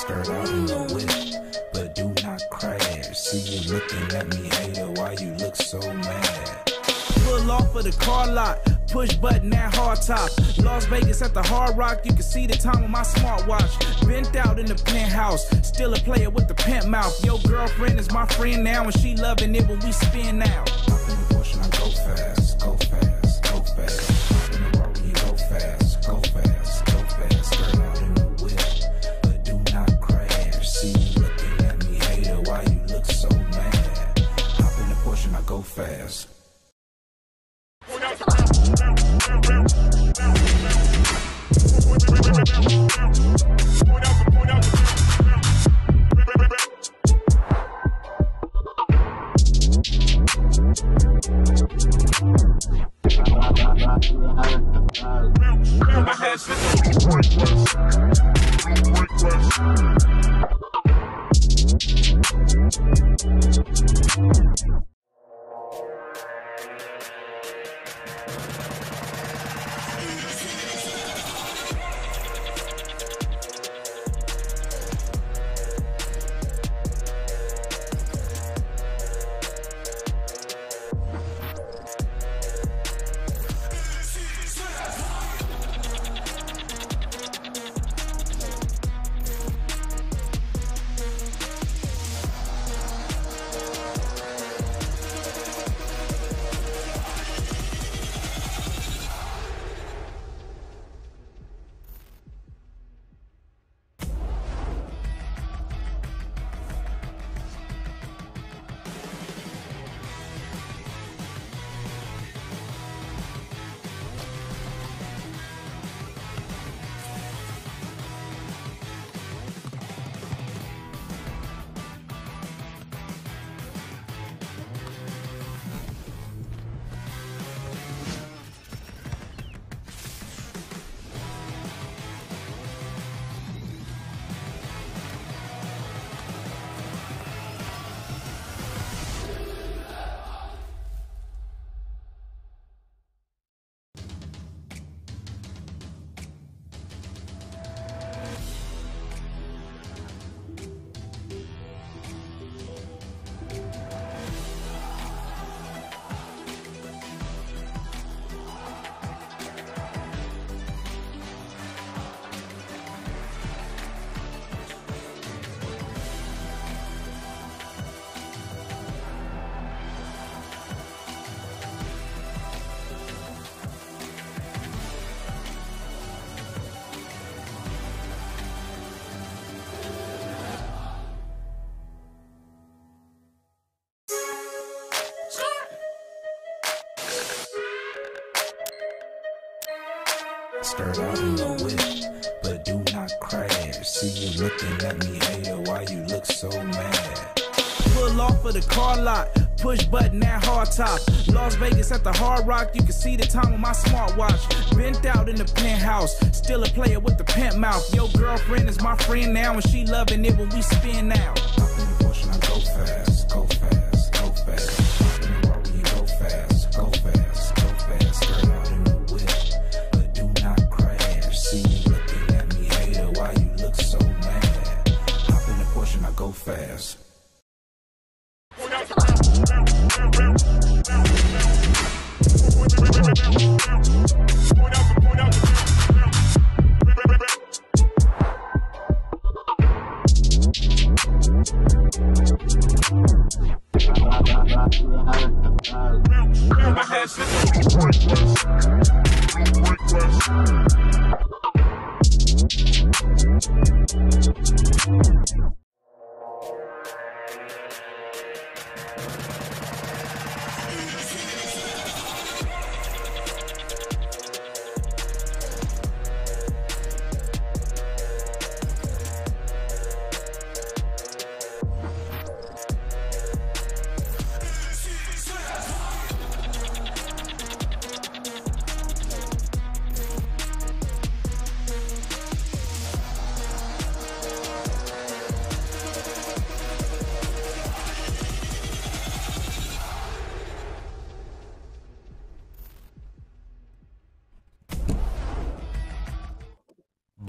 Skirt out in the whip, but do not crash. See you looking at me, hater, why you look so mad? Pull off of the car lot, push button that hard top. Las Vegas at the Hard Rock, you can see the time on my smartwatch. Bent out in the penthouse, still a player with the pimp mouth. Your girlfriend is my friend now, and she loving it when we spin out. Hop in the Porsche and I go fast, go fast, go fast. Hop in the Rari and go fast, go fast, go fast. Skirt out in the whip, but do not crash. See you looking at me, hater, why you look so mad? Hop in the Porsche and I go fast. Skirt out in the whip, but do not crash. See you looking at me, hater, why you look so mad? Pull off of the car lot, push button that hard top. Las Vegas at the Hard Rock, you can see the time on my smartwatch. Bent out in the penthouse, still a player with the pimp mouth. Your girlfriend is my friend now, and she loving it when we spin out. Hop in the Porsche and I go fast, go fast, go fast. Hop in the Rari and go fast, go fast, go fast. Skirt out in the whip, but do not crash. See you looking at me, hater, why you look so mad? Hop in the Porsche and I go fast.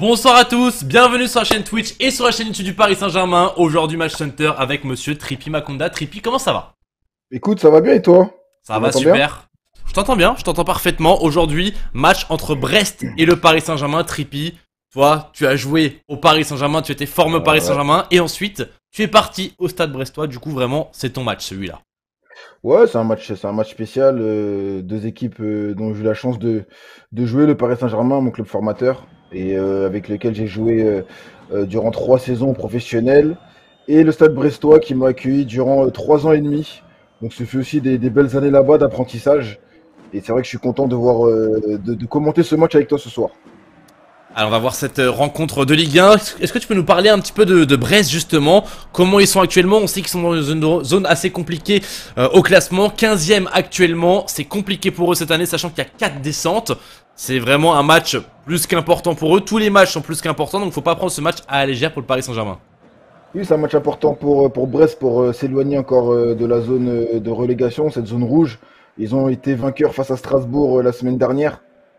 Bonsoir à tous, bienvenue sur la chaîne Twitch et sur la chaîne YouTube du Paris Saint-Germain. Aujourd'hui Match Center avec monsieur Trippy Makonda. Trippy, comment ça va? Écoute, ça va bien et toi? Ça va super. Je t'entends bien, je t'entends parfaitement. Aujourd'hui, match entre Brest et le Paris Saint-Germain. Trippy, toi, tu as joué au Paris Saint-Germain, tu étais formé au Paris Saint-Germain et ensuite, tu es parti au Stade Brestois. Du coup, vraiment, c'est ton match celui-là. Ouais, c'est un match spécial. Deux équipes dont j'ai eu la chance de jouer, le Paris Saint-Germain, mon club formateur, et avec lequel j'ai joué durant 3 saisons professionnelles, et le Stade Brestois qui m'a accueilli durant 3 ans et demi. Donc, ce fut aussi des belles années là-bas d'apprentissage. Et c'est vrai que je suis content de voir, de commenter ce match avec toi ce soir. Alors on va voir cette rencontre de Ligue 1. Est-ce que tu peux nous parler un petit peu de Brest justement? Comment ils sont actuellement? On sait qu'ils sont dans une zone assez compliquée au classement. 15e actuellement, c'est compliqué pour eux cette année sachant qu'il y a 4 descentes. C'est vraiment un match plus qu'important pour eux. Tous les matchs sont plus qu'importants, donc faut pas prendre ce match à la légère pour le Paris Saint-Germain. Oui, c'est un match important pour Brest pour s'éloigner encore de la zone de relégation, cette zone rouge. Ils ont été vainqueurs face à Strasbourg la semaine dernière,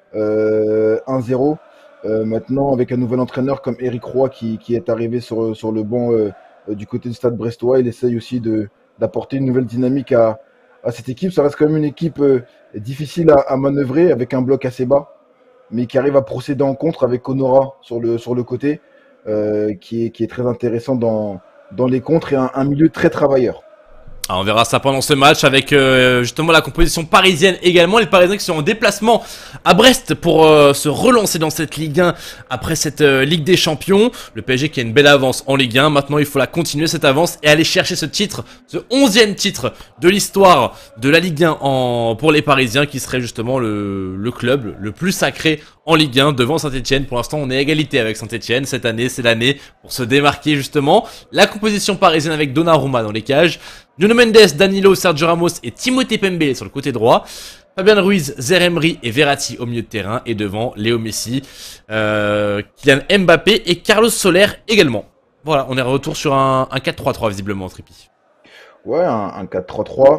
1-0. Maintenant, avec un nouvel entraîneur comme Eric Roy qui est arrivé sur le banc du côté du Stade Brestois, il essaye aussi d'apporter une nouvelle dynamique à cette équipe. Ça reste quand même une équipe difficile à manœuvrer avec un bloc assez bas, mais qui arrive à procéder en contre avec Honora sur le côté, qui est très intéressant dans les contres et un milieu très travailleur. Alors on verra ça pendant ce match avec justement la composition parisienne également. Les Parisiens qui sont en déplacement à Brest pour se relancer dans cette Ligue 1 après cette Ligue des Champions. Le PSG qui a une belle avance en Ligue 1. Maintenant il faut la continuer cette avance et aller chercher ce titre, ce 11e titre de l'histoire de la Ligue 1 pour les Parisiens qui serait justement le club le plus sacré en Ligue 1 devant Saint-Etienne. Pour l'instant on est à égalité avec Saint-Etienne. Cette année c'est l'année pour se démarquer justement. La composition parisienne avec Donnarumma dans les cages, Nuno Mendes, Danilo, Sergio Ramos et Timothée Pembele sur le côté droit. Fabian Ruiz, Zeremri et Verratti au milieu de terrain. Et devant, Léo Messi, Kylian Mbappé et Carlos Soler également. Voilà, on est de retour sur un 4-3-3 visiblement, Trippy. Ouais, un 4-3-3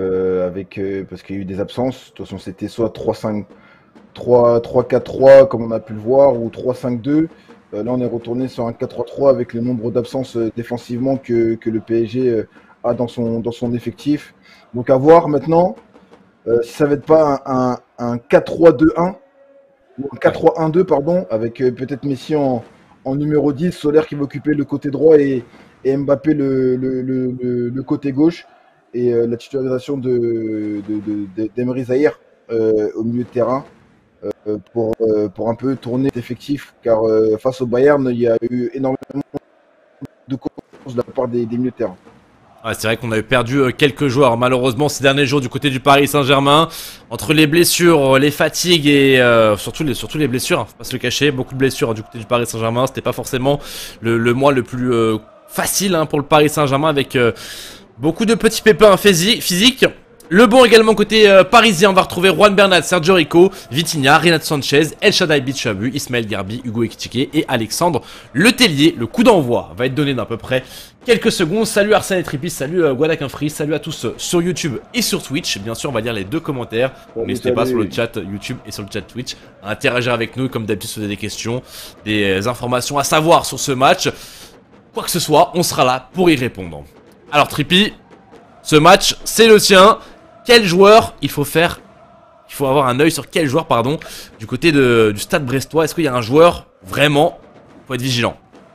parce qu'il y a eu des absences. De toute façon, c'était soit 3-4-3 comme on a pu le voir ou 3-5-2. Là, on est retourné sur un 4-3-3 avec le nombre d'absences défensivement que le PSG a dans son effectif. Donc à voir maintenant si ça va être pas un 4-3-2-1 ou un 4-3-1-2 pardon, avec peut-être Messi en numéro 10, Soler qui va occuper le côté droit et Mbappé le côté gauche, et la titularisation d'Emery Zahir au milieu de terrain pour un peu tourner l'effectif, car face au Bayern il y a eu énormément de courses de la part des milieux de terrain. Ouais, c'est vrai qu'on avait perdu quelques joueurs malheureusement ces derniers jours du côté du Paris Saint-Germain. Entre les blessures, les fatigues et surtout les blessures, hein, faut pas se le cacher, beaucoup de blessures du côté du Paris Saint-Germain. C'était pas forcément le mois le plus facile pour le Paris Saint-Germain avec beaucoup de petits pépins physiques. Le bon également côté parisien, on va retrouver Juan Bernat, Sergio Rico, Vitinha, Renato Sanchez, El Shaddai Bichabou, Ismaël Garbi, Hugo Ekitike et Alexandre Letellier. Le coup d'envoi va être donné dans à peu près quelques secondes. Salut Arsène et Trippy, salut Guadaquinfri, salut à tous sur YouTube et sur Twitch. Bien sûr, on va lire les deux commentaires. N'hésitez pas sur le chat YouTube et sur le chat Twitch à interagir avec nous. Comme d'habitude, si vous avez des questions, des informations à savoir sur ce match, quoi que ce soit, on sera là pour y répondre. Alors Trippy, ce match, c'est le tien. Quel joueur il faut faire? Il faut avoir un œil sur quel joueur, pardon, du côté du Stade Brestois. Est-ce qu'il y a un joueur vraiment? Il faut être vigilant.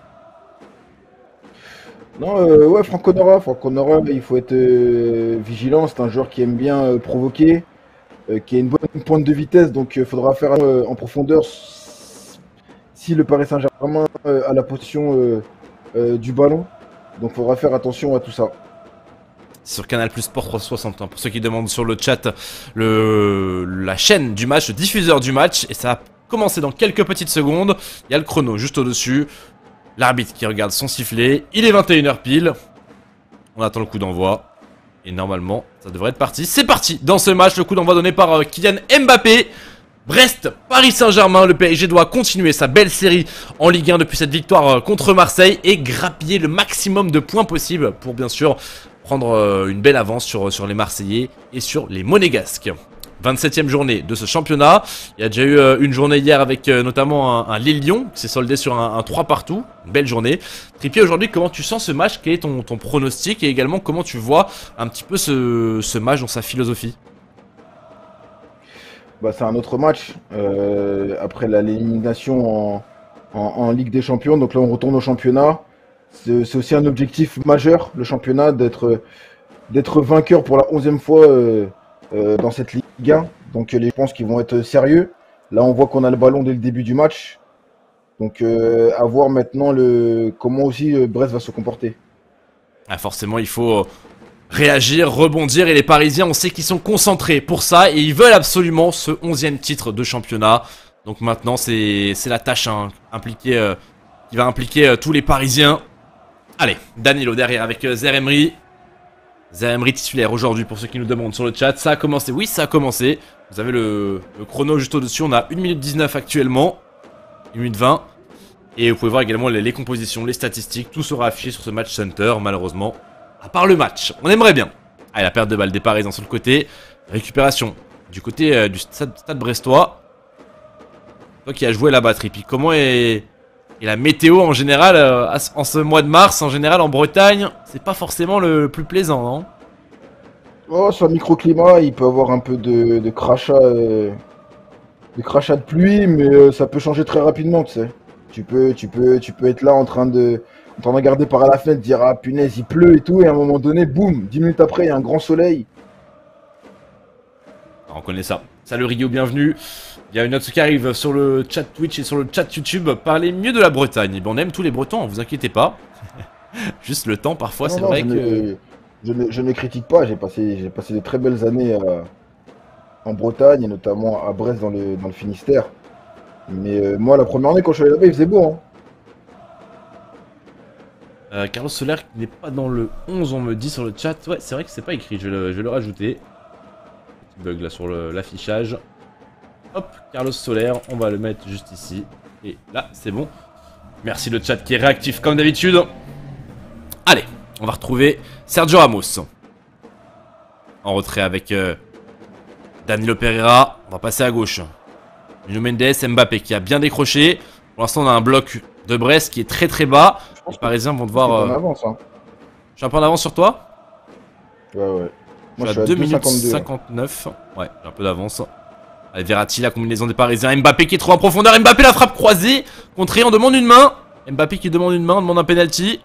Non, ouais, Franck Honora, il faut être vigilant. C'est un joueur qui aime bien provoquer, qui a une bonne pointe de vitesse, donc il faudra faire en profondeur si le Paris Saint-Germain a la possession du ballon. Donc il faudra faire attention à tout ça. Sur Canal Plus Sport 360, pour ceux qui demandent sur le chat, la chaîne du match, le diffuseur du match, et ça va commencer dans quelques petites secondes. Il y a le chrono juste au-dessus, l'arbitre qui regarde son sifflet, il est 21 h pile, on attend le coup d'envoi, et normalement ça devrait être parti. C'est parti dans ce match, le coup d'envoi donné par Kylian Mbappé. Brest, Paris Saint-Germain, le PSG doit continuer sa belle série en Ligue 1 depuis cette victoire contre Marseille et grappiller le maximum de points possible pour bien sûr prendre une belle avance sur les Marseillais et sur les Monégasques. 27e journée de ce championnat. Il y a déjà eu une journée hier avec notamment un Lille-Lyon qui s'est soldé sur un 3 partout. Une belle journée. Trippier, aujourd'hui, comment tu sens ce match? Quel est ton pronostic? Et également, comment tu vois un petit peu ce match dans sa philosophie? Bah, c'est un autre match après l'élimination en Ligue des Champions. Donc là, on retourne au championnat. C'est aussi un objectif majeur, le championnat, d'être vainqueur pour la 11e fois dans cette Ligue 1. Donc je pense qu'ils vont être sérieux. Là, on voit qu'on a le ballon dès le début du match. Donc à voir maintenant comment aussi Brest va se comporter. Ah, forcément, il faut réagir, rebondir. Et les Parisiens, on sait qu'ils sont concentrés pour ça. Et ils veulent absolument ce 11e titre de championnat. Donc maintenant, c'est la tâche qui va impliquer tous les Parisiens. Allez, Danilo derrière avec Zaïre Emery. Zaïre Emery titulaire aujourd'hui pour ceux qui nous demandent sur le chat. Ça a commencé, oui ça a commencé. Vous avez le chrono juste au-dessus, on a 1 minute 19 actuellement. 1 minute 20. Et vous pouvez voir également les compositions, les statistiques. Tout sera affiché sur ce match center malheureusement. À part le match, on aimerait bien. Allez, la perte de balle des Parisiens sur le côté. Récupération du côté du stade brestois. Toi qui as joué la batterie, puis comment est la météo en général en ce mois de mars, en général en Bretagne, c'est pas forcément le plus plaisant, non? Oh, sur le microclimat, il peut avoir un peu de crachat, de pluie, mais ça peut changer très rapidement, tu sais. Tu peux être là en train de regarder par la fenêtre, dire ah punaise, il pleut et tout, et à un moment donné, boum, 10 minutes après, il y a un grand soleil. On connaît ça. Salut Rio, bienvenue. Il y a une autre qui arrive sur le chat Twitch et sur le chat YouTube. Parlez mieux de la Bretagne. Et ben, on aime tous les Bretons, vous inquiétez pas. Juste le temps, parfois, c'est vrai que... Je ne critique pas, j'ai passé de très belles années en Bretagne, et notamment à Brest dans le Finistère. Mais moi, la première année, quand je suis allé là-bas, il faisait beau. Hein. Carlos Soler qui n'est pas dans le 11, on me dit sur le chat. Ouais, c'est vrai que c'est pas écrit, je vais le rajouter. Petit bug là sur l'affichage. Hop, Carlos Soler, on va le mettre juste ici. Et là, c'est bon. Merci le chat qui est réactif comme d'habitude. Allez, on va retrouver Sergio Ramos. En retrait avec Danilo Pereira. On va passer à gauche. Nuno Mendes, Mbappé qui a bien décroché. Pour l'instant, on a un bloc de Brest qui est très très bas. Les Parisiens vont devoir... En avance, hein. Je suis un peu en avance sur toi? Ouais. Moi, je suis à 2 minutes 59. Ouais, j'ai un peu d'avance. Allez, Verratti, la combinaison des Parisiens. Mbappé qui est trop en profondeur. Mbappé, la frappe croisée. Contré, on demande une main. Mbappé qui demande une main, on demande un penalty.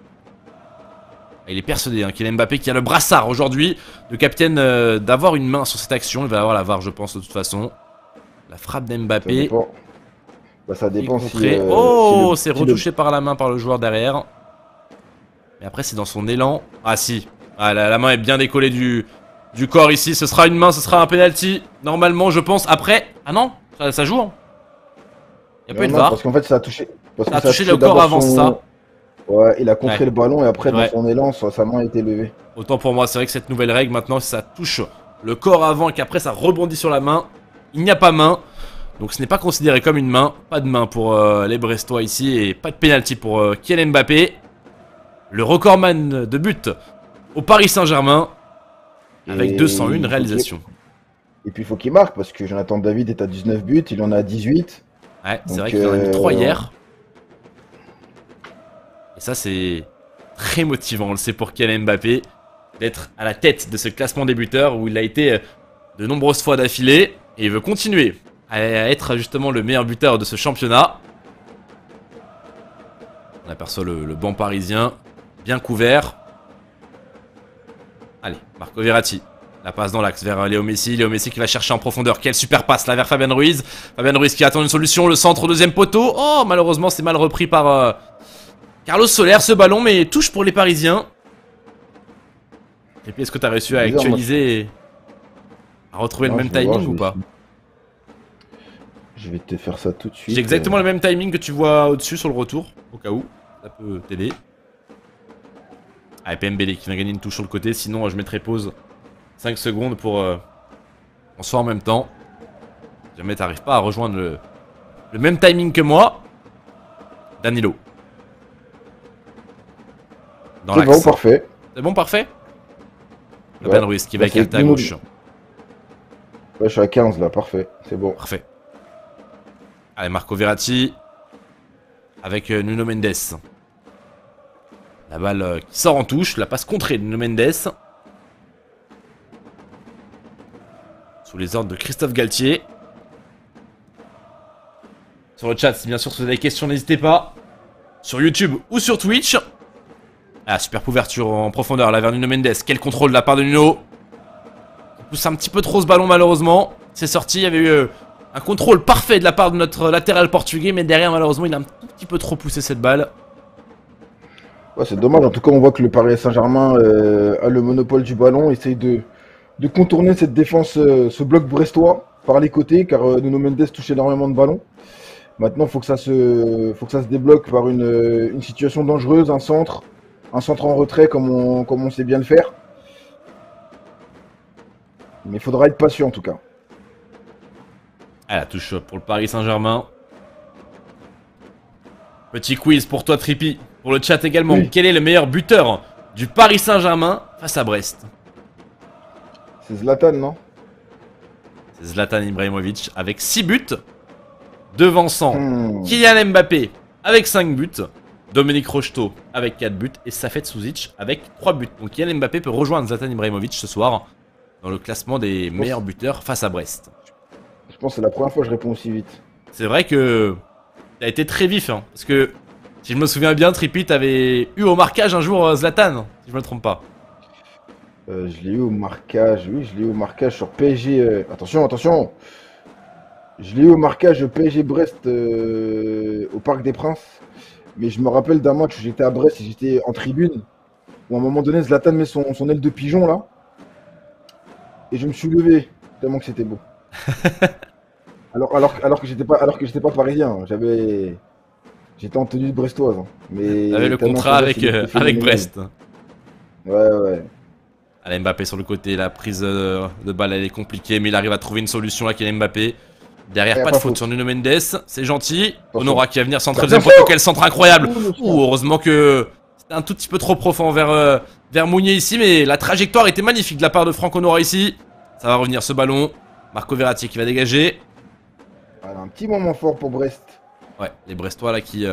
Il est persuadé, hein, qu'il est Mbappé qui a le brassard aujourd'hui. Le capitaine d'avoir une main sur cette action. Il va avoir la VAR, je pense, de toute façon. La frappe d'Mbappé. Ça dépend oh, c'est retouché par la main par le joueur derrière. Mais après, c'est dans son élan. Ah, si. Ah, la main est bien décollée du corps ici. Ce sera une main, ce sera un penalty. Normalement, je pense. Après. Ah non, ça joue. Hein. Il n'y a pas eu de VAR. Parce qu'en fait, ça a touché. Ça a touché le corps avant ça. Ouais, il a contré le ballon et après, dans son élan, sa main a été levée. Autant pour moi, c'est vrai que cette nouvelle règle, maintenant, si ça touche le corps avant et qu'après ça rebondit sur la main, il n'y a pas main. Donc ce n'est pas considéré comme une main. Pas de main pour les Brestois ici et pas de pénalty pour Kylian Mbappé. Le recordman de but au Paris Saint-Germain avec 201 réalisations. Et puis il faut qu'il marque parce que Jonathan David est à 19 buts, il en a 18. Ouais, c'est vrai qu'il en a mis 3 hier. Et ça c'est très motivant, on le sait pour Kylian Mbappé, d'être à la tête de ce classement des buteurs où il a été de nombreuses fois d'affilée. Et il veut continuer à être justement le meilleur buteur de ce championnat. On aperçoit le banc parisien bien couvert. Allez, Marco Verratti. La passe dans l'axe vers Léo Messi. Léo Messi qui va chercher en profondeur. Quelle super passe là vers Fabien Ruiz. Fabien Ruiz qui attend une solution. Le centre au deuxième poteau. Oh, malheureusement, c'est mal repris par Carlos Soler ce ballon. Mais touche pour les Parisiens. Et puis, est-ce que tu as réussi à actualiser et à retrouver le même timing ou pas? Je vais te faire ça tout de suite. J'ai exactement le même timing que tu vois au-dessus sur le retour. Au cas où. Ça peut t'aider. Allez, PMBD qui vient gagner une touche sur le côté. Sinon, je mettrai pause 5 secondes pour qu'on soit en même temps. Si jamais t'arrives pas à rejoindre le même timing que moi. Danilo. C'est bon, parfait. C'est bon, parfait. Fabien Ruiz qui va écarter à gauche. Ouais, je suis à 15 là, parfait. C'est bon. Parfait. Allez, Marco Verratti. Avec Nuno Mendes. La balle qui sort en touche. La passe contrée de Nuno Mendes. Sous les ordres de Christophe Galtier. Sur le chat, bien sûr, si vous avez des questions, n'hésitez pas. Sur YouTube ou sur Twitch. Ah, super couverture en profondeur là vers Nuno Mendes. Quel contrôle de la part de Nuno. Il pousse un petit peu trop ce ballon malheureusement. C'est sorti, il y avait eu un contrôle parfait de la part de notre latéral portugais. Mais derrière malheureusement il a un tout petit peu trop poussé cette balle. Ouais, c'est dommage. En tout cas, on voit que le Paris Saint-Germain a le monopole du ballon. Essaye de contourner cette défense, ce bloc brestois par les côtés. Car Nuno Mendes touche énormément de ballons. Maintenant, faut que ça se débloque par une situation dangereuse, un centre en retrait comme on sait bien le faire. Mais il faudra être patient en tout cas. Ah, la touche pour le Paris Saint-Germain. Petit quiz pour toi Trippy. Pour le chat également. Oui. Quel est le meilleur buteur du Paris Saint-Germain face à Brest? C'est Zlatan, non? C'est Zlatan Ibrahimovic avec 6 buts. Devançant Hmm. Kylian Mbappé avec 5 buts. Dominique Rocheteau avec 4 buts. Et Safet Souzic avec 3 buts. Donc Kylian Mbappé peut rejoindre Zlatan Ibrahimovic ce soir dans le classement des meilleurs buteurs face à Brest. Je pense que c'est la première fois que je réponds aussi vite. C'est vrai que t'as été très vif, hein, parce que si je me souviens bien, Trippy, t'avais eu au marquage un jour Zlatan, si je me trompe pas. Je l'ai eu au marquage, oui, je l'ai eu au marquage sur PSG. Attention, attention! Je l'ai eu au marquage PSG Brest au Parc des Princes. Mais je me rappelle d'un match où j'étais à Brest et j'étais en tribune. Où à un moment donné, Zlatan met son aile de pigeon là. Et je me suis levé, tellement que c'était beau. alors que j'étais pas parisien. J'étais en tenue brestoise. Hein. Mais T'avais le tellement contrat que avec, c'était avec phénoménal. Brest. Ouais, ouais. Allez, Mbappé sur le côté, la prise de balle elle est compliquée, mais il arrive à trouver une solution là, Kylian Mbappé. Derrière, Eh, pas de pas faute faute. sur Nuno Mendes, c'est gentil. Attention. Honora qui va venir centrer le Attention. deuxième poteau, quel centre incroyable. Ouh, Ouh, heureusement que c'était un tout petit peu trop profond vers Mounier ici, mais la trajectoire était magnifique de la part de Franck Honora ici. Ça va revenir ce ballon. Marco Verratti qui va dégager. Voilà, un petit moment fort pour Brest. Ouais, les Brestois là qui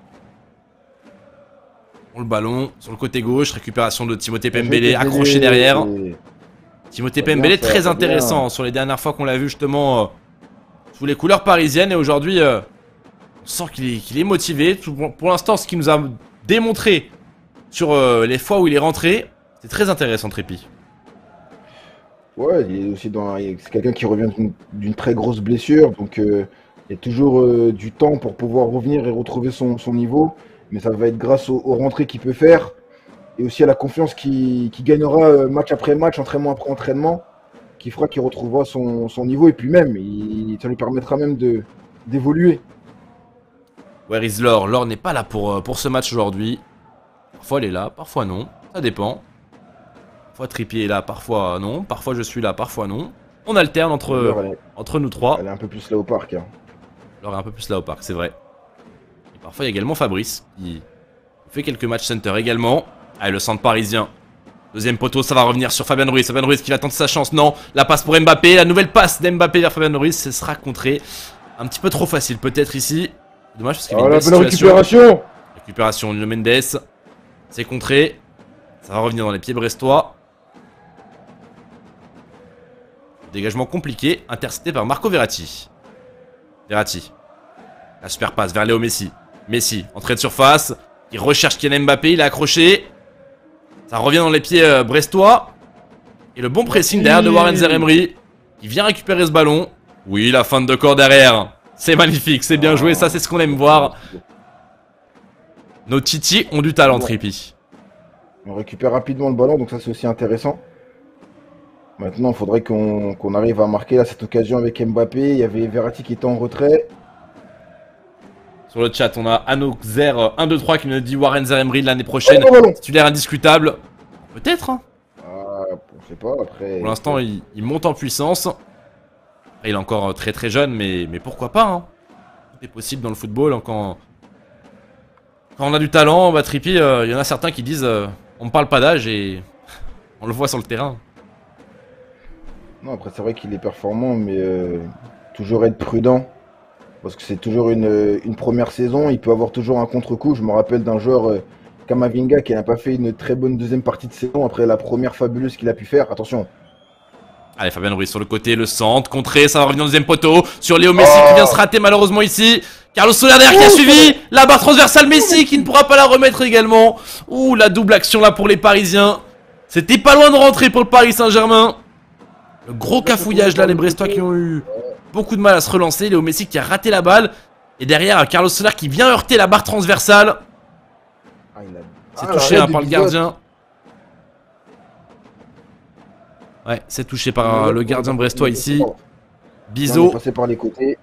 ont le ballon sur le côté gauche. Récupération de Timothée Pembele accroché derrière. Timothée Pas bien, Pembele ça, très pas intéressant sur les dernières fois qu'on l'a vu justement sous les couleurs parisiennes. Et aujourd'hui, on sent qu'il est motivé. Pour l'instant, ce qu'il nous a démontré sur les fois où il est rentré, c'est très intéressant, Trippy. Ouais, il est aussi c'est quelqu'un qui revient d'une très grosse blessure, donc il y a toujours du temps pour pouvoir revenir et retrouver son niveau. Mais ça va être grâce aux rentrées qu'il peut faire et aussi à la confiance qu'il gagnera match après match, entraînement après entraînement, qui fera qu'il retrouvera son niveau et puis même, ça lui permettra même d'évoluer. Where is Laure? Laure n'est pas là pour ce match aujourd'hui. Parfois elle est là, parfois non. Ça dépend. Parfois Trippy est là, parfois non. Parfois je suis là, parfois non. On alterne Laure, entre nous trois. elle est un peu plus là au parc. Hein. Laure est un peu plus là au parc, c'est vrai. Et parfois il y a également Fabrice qui fait quelques matchs center également. Allez, le centre parisien. Deuxième poteau, ça va revenir sur Fabien Ruiz. Fabien Ruiz qui va tenter sa chance. Non, la passe pour Mbappé. La nouvelle passe d'Mbappé vers Fabien Ruiz. Ce sera contré. Un petit peu trop facile peut-être ici. Dommage parce qu'il y Oh avait la une belle belle situation. récupération! Récupération de Mendes. C'est contré. Ça va revenir dans les pieds brestois. Dégagement compliqué. Intercepté par Marco Verratti. Verratti. La super passe vers Léo Messi. Messi, entrée de surface. Il recherche Kylian Mbappé. Il est accroché. Ça revient dans les pieds brestois. Et le bon pressing derrière de Warren Zaïre-Emery. Qui vient récupérer ce ballon. Oui, la fin de corps derrière. C'est magnifique, c'est bien joué. Ça, c'est ce qu'on aime voir. Nos Titi ont du talent, Trippy. On récupère rapidement le ballon, donc ça c'est aussi intéressant. Maintenant, il faudrait qu'on arrive à marquer là cette occasion avec Mbappé. Il y avait Verratti qui était en retrait. Sur le chat, on a Anoxer 1-2-3 qui nous dit Warren Zaïre-Emery de l'année prochaine. Oh, ballon. Titulaire indiscutable. Peut-être, hein. Ah, on sait pas, après... Pour l'instant, il monte en puissance. Après, il est encore très très jeune, mais pourquoi pas, hein. Tout est possible dans le football. Hein, quand on a du talent, bah, Trippy, il y en a certains qui disent on me parle pas d'âge et on le voit sur le terrain. Non, après, c'est vrai qu'il est performant, mais toujours être prudent. Parce que c'est toujours une première saison. Il peut avoir toujours un contre-coup. Je me rappelle d'un joueur Kamavinga qui n'a pas fait une très bonne deuxième partie de saison après la première fabuleuse qu'il a pu faire. Attention. Allez, Fabien Ruiz sur le côté, le centre, contré, ça va revenir au deuxième poteau. Sur Léo Messi qui vient se rater malheureusement ici. Carlos Soler derrière qui a suivi. La barre transversale, Messi qui ne pourra pas la remettre également. Ouh, la double action là pour les Parisiens. C'était pas loin de rentrer pour le Paris Saint-Germain. Le gros cafouillage là, les Brestois qui ont eu beaucoup de mal à se relancer. Léo Messi qui a raté la balle. Et derrière, Carlos Soler qui vient heurter la barre transversale. C'est touché par le gardien. Ouais, c'est touché par le gardien brestois ici. Bizot. Passé par les côtés.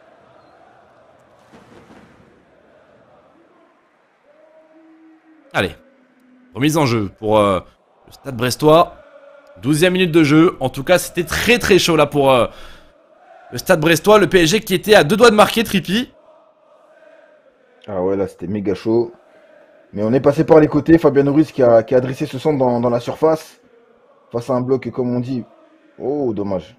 Allez. Remise en jeu pour le Stade Brestois. 12e minute de jeu. En tout cas, c'était très très chaud là pour le Stade Brestois. Le PSG qui était à 2 doigts de marquer Trippi. Ah ouais, là c'était méga chaud. Mais on est passé par les côtés. Fabien Ruiz qui a dressé ce centre dans la surface. Face à un bloc, comme on dit. Oh, dommage.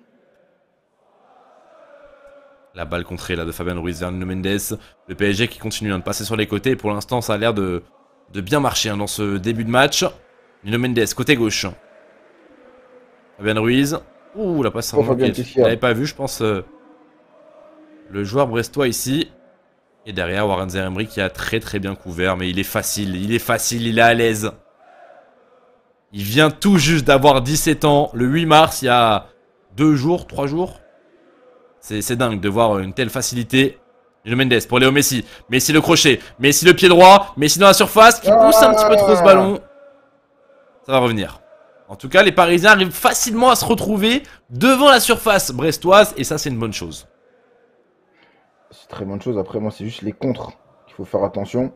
La balle contrée là de Fabien Ruiz vers Nuno Mendes. Le PSG qui continue de passer sur les côtés. Et pour l'instant, ça a l'air de bien marcher dans ce début de match. Nuno Mendes, côté gauche. Fabien Ruiz. Ouh, la passe en manqué. Je l'avais pas vu, je pense. Le joueur brestois ici. Et derrière, Warren Zaïre-Emery qui a très très bien couvert. Mais il est facile, il est à l'aise. Il vient tout juste d'avoir 17 ans. Le 8 mars, il y a 2 jours, 3 jours. C'est dingue de voir une telle facilité. Nuno Mendes pour Léo Messi. Messi le crochet. Messi le pied droit. Messi dans la surface qui pousse un petit peu trop ce ballon. Ça va revenir. En tout cas, les Parisiens arrivent facilement à se retrouver devant la surface brestoise. Et ça, c'est une bonne chose. C'est très bonne chose. Après, moi, c'est juste les contres qu'il faut faire attention.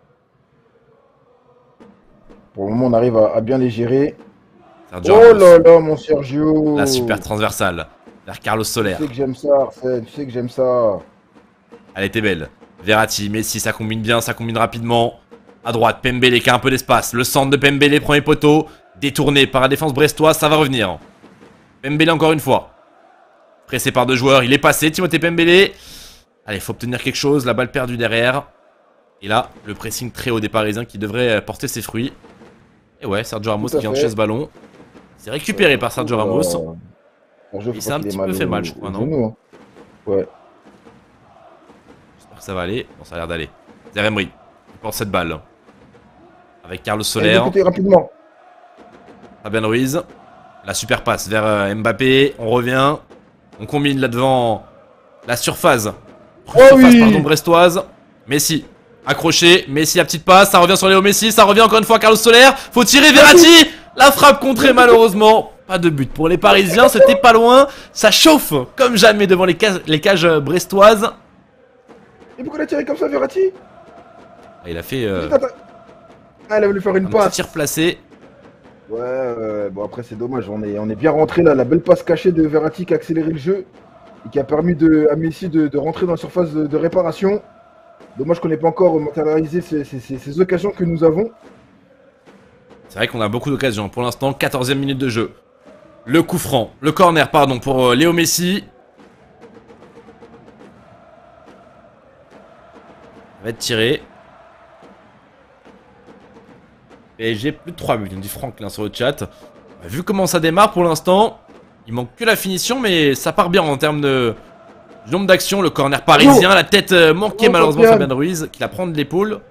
Pour le moment, on arrive à bien les gérer. Sergio oh Ramos. là là, mon Sergio. La super transversale vers Carlos Soler. Tu sais que j'aime ça, Arsène. Tu sais que j'aime ça. Elle était belle. Verratti, Messi, ça combine bien, ça combine rapidement. À droite, Pembele qui a un peu d'espace. Le centre de Pembele, premier poteau. Détourné par la défense brestoise, ça va revenir. Pembele encore une fois. Pressé par 2 joueurs, il est passé, Timothée Pembele. Allez, il faut obtenir quelque chose, la balle perdue derrière. Et là, le pressing très haut des Parisiens qui devrait porter ses fruits. Et ouais, Sergio Ramos qui vient de chez ce ballon. C'est récupéré par Sergio Ramos. Il s'est un petit peu fait mal, je crois, non? Ouais. J'espère que ça va aller. Bon, ça a l'air d'aller. Zaïre-Emery, il porte cette balle. Avec Carlos Soler. Rapidement. Fabien Ruiz. La super passe vers Mbappé. On revient. On combine là devant la surface. Pardon, brestoise. Messi. Accroché. Messi à petite passe. Ça revient sur Léo Messi. Ça revient encore une fois à Carlos Soler. Faut tirer Verratti. La frappe contrée malheureusement. Pas de but pour les Parisiens. C'était pas loin. Ça chauffe comme jamais devant les cages brestoises. Et pourquoi il a tiré comme ça Verratti? Il a fait Ah, il a voulu faire une passe. Tir placé. Ouais, bon après c'est dommage, on est bien rentré là, la belle passe cachée de Verratti qui a accéléré le jeu et qui a permis à Messi de rentrer dans la surface de réparation. Dommage qu'on n'ait pas encore matérialisé ces occasions que nous avons. C'est vrai qu'on a beaucoup d'occasions. Pour l'instant, 14e minute de jeu. Le coup franc, le corner pardon pour Léo Messi. Ça va être tiré. PSG plus de 3 buts, on dit Franklin sur le chat. Vu comment ça démarre pour l'instant, il manque que la finition, mais ça part bien en termes de nombre d'actions. Le corner parisien, la tête manquée malheureusement Fabien Ruiz, qui la prend de l'épaule.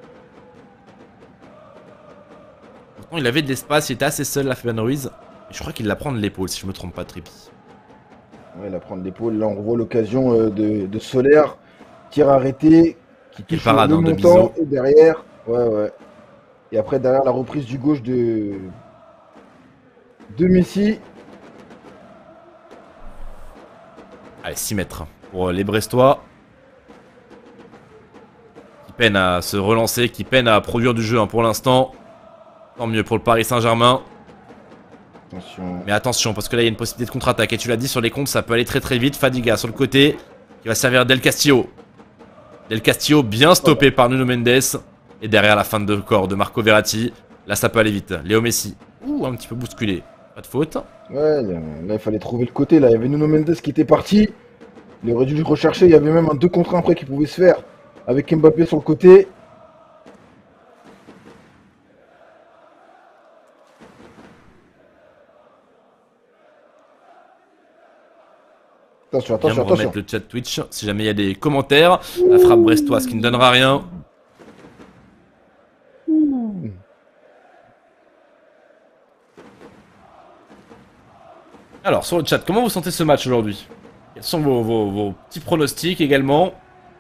Pourtant il avait de l'espace, il était assez seul là Fabien Ruiz. Et je crois qu'il la prend de l'épaule si je me trompe pas Trippi. Ouais, il la prend de l'épaule, là on revoit l'occasion de Soler, tir arrêté, qui touche le montant et derrière, ouais. Et après, derrière la reprise du gauche de Messi. Allez, 6 mètres pour les Brestois. Qui peinent à se relancer, qui peinent à produire du jeu pour l'instant. Tant mieux pour le Paris Saint-Germain. Attention. Mais attention, parce que là, il y a une possibilité de contre-attaque. Et tu l'as dit, sur les comptes, ça peut aller très très vite. Fadiga sur le côté, qui va servir Del Castillo. Del Castillo bien stoppé par Nuno Mendes. Et derrière la fin de corps de Marco Verratti. Là ça peut aller vite. Léo Messi. Ouh, un petit peu bousculé. Pas de faute. Ouais, là, il fallait trouver le côté. Là, il y avait Nuno Mendes qui était parti. Il aurait dû le rechercher. Il y avait même un 2 contre 1 après qui pouvait se faire avec Mbappé sur le côté. Attention, Viens attention, me attention. remettre le chat Twitch si jamais il y a des commentaires. La frappe brestoise qui ne donnera rien. Alors, sur le chat, comment vous sentez ce match aujourd'hui? Quels sont vos petits pronostics également?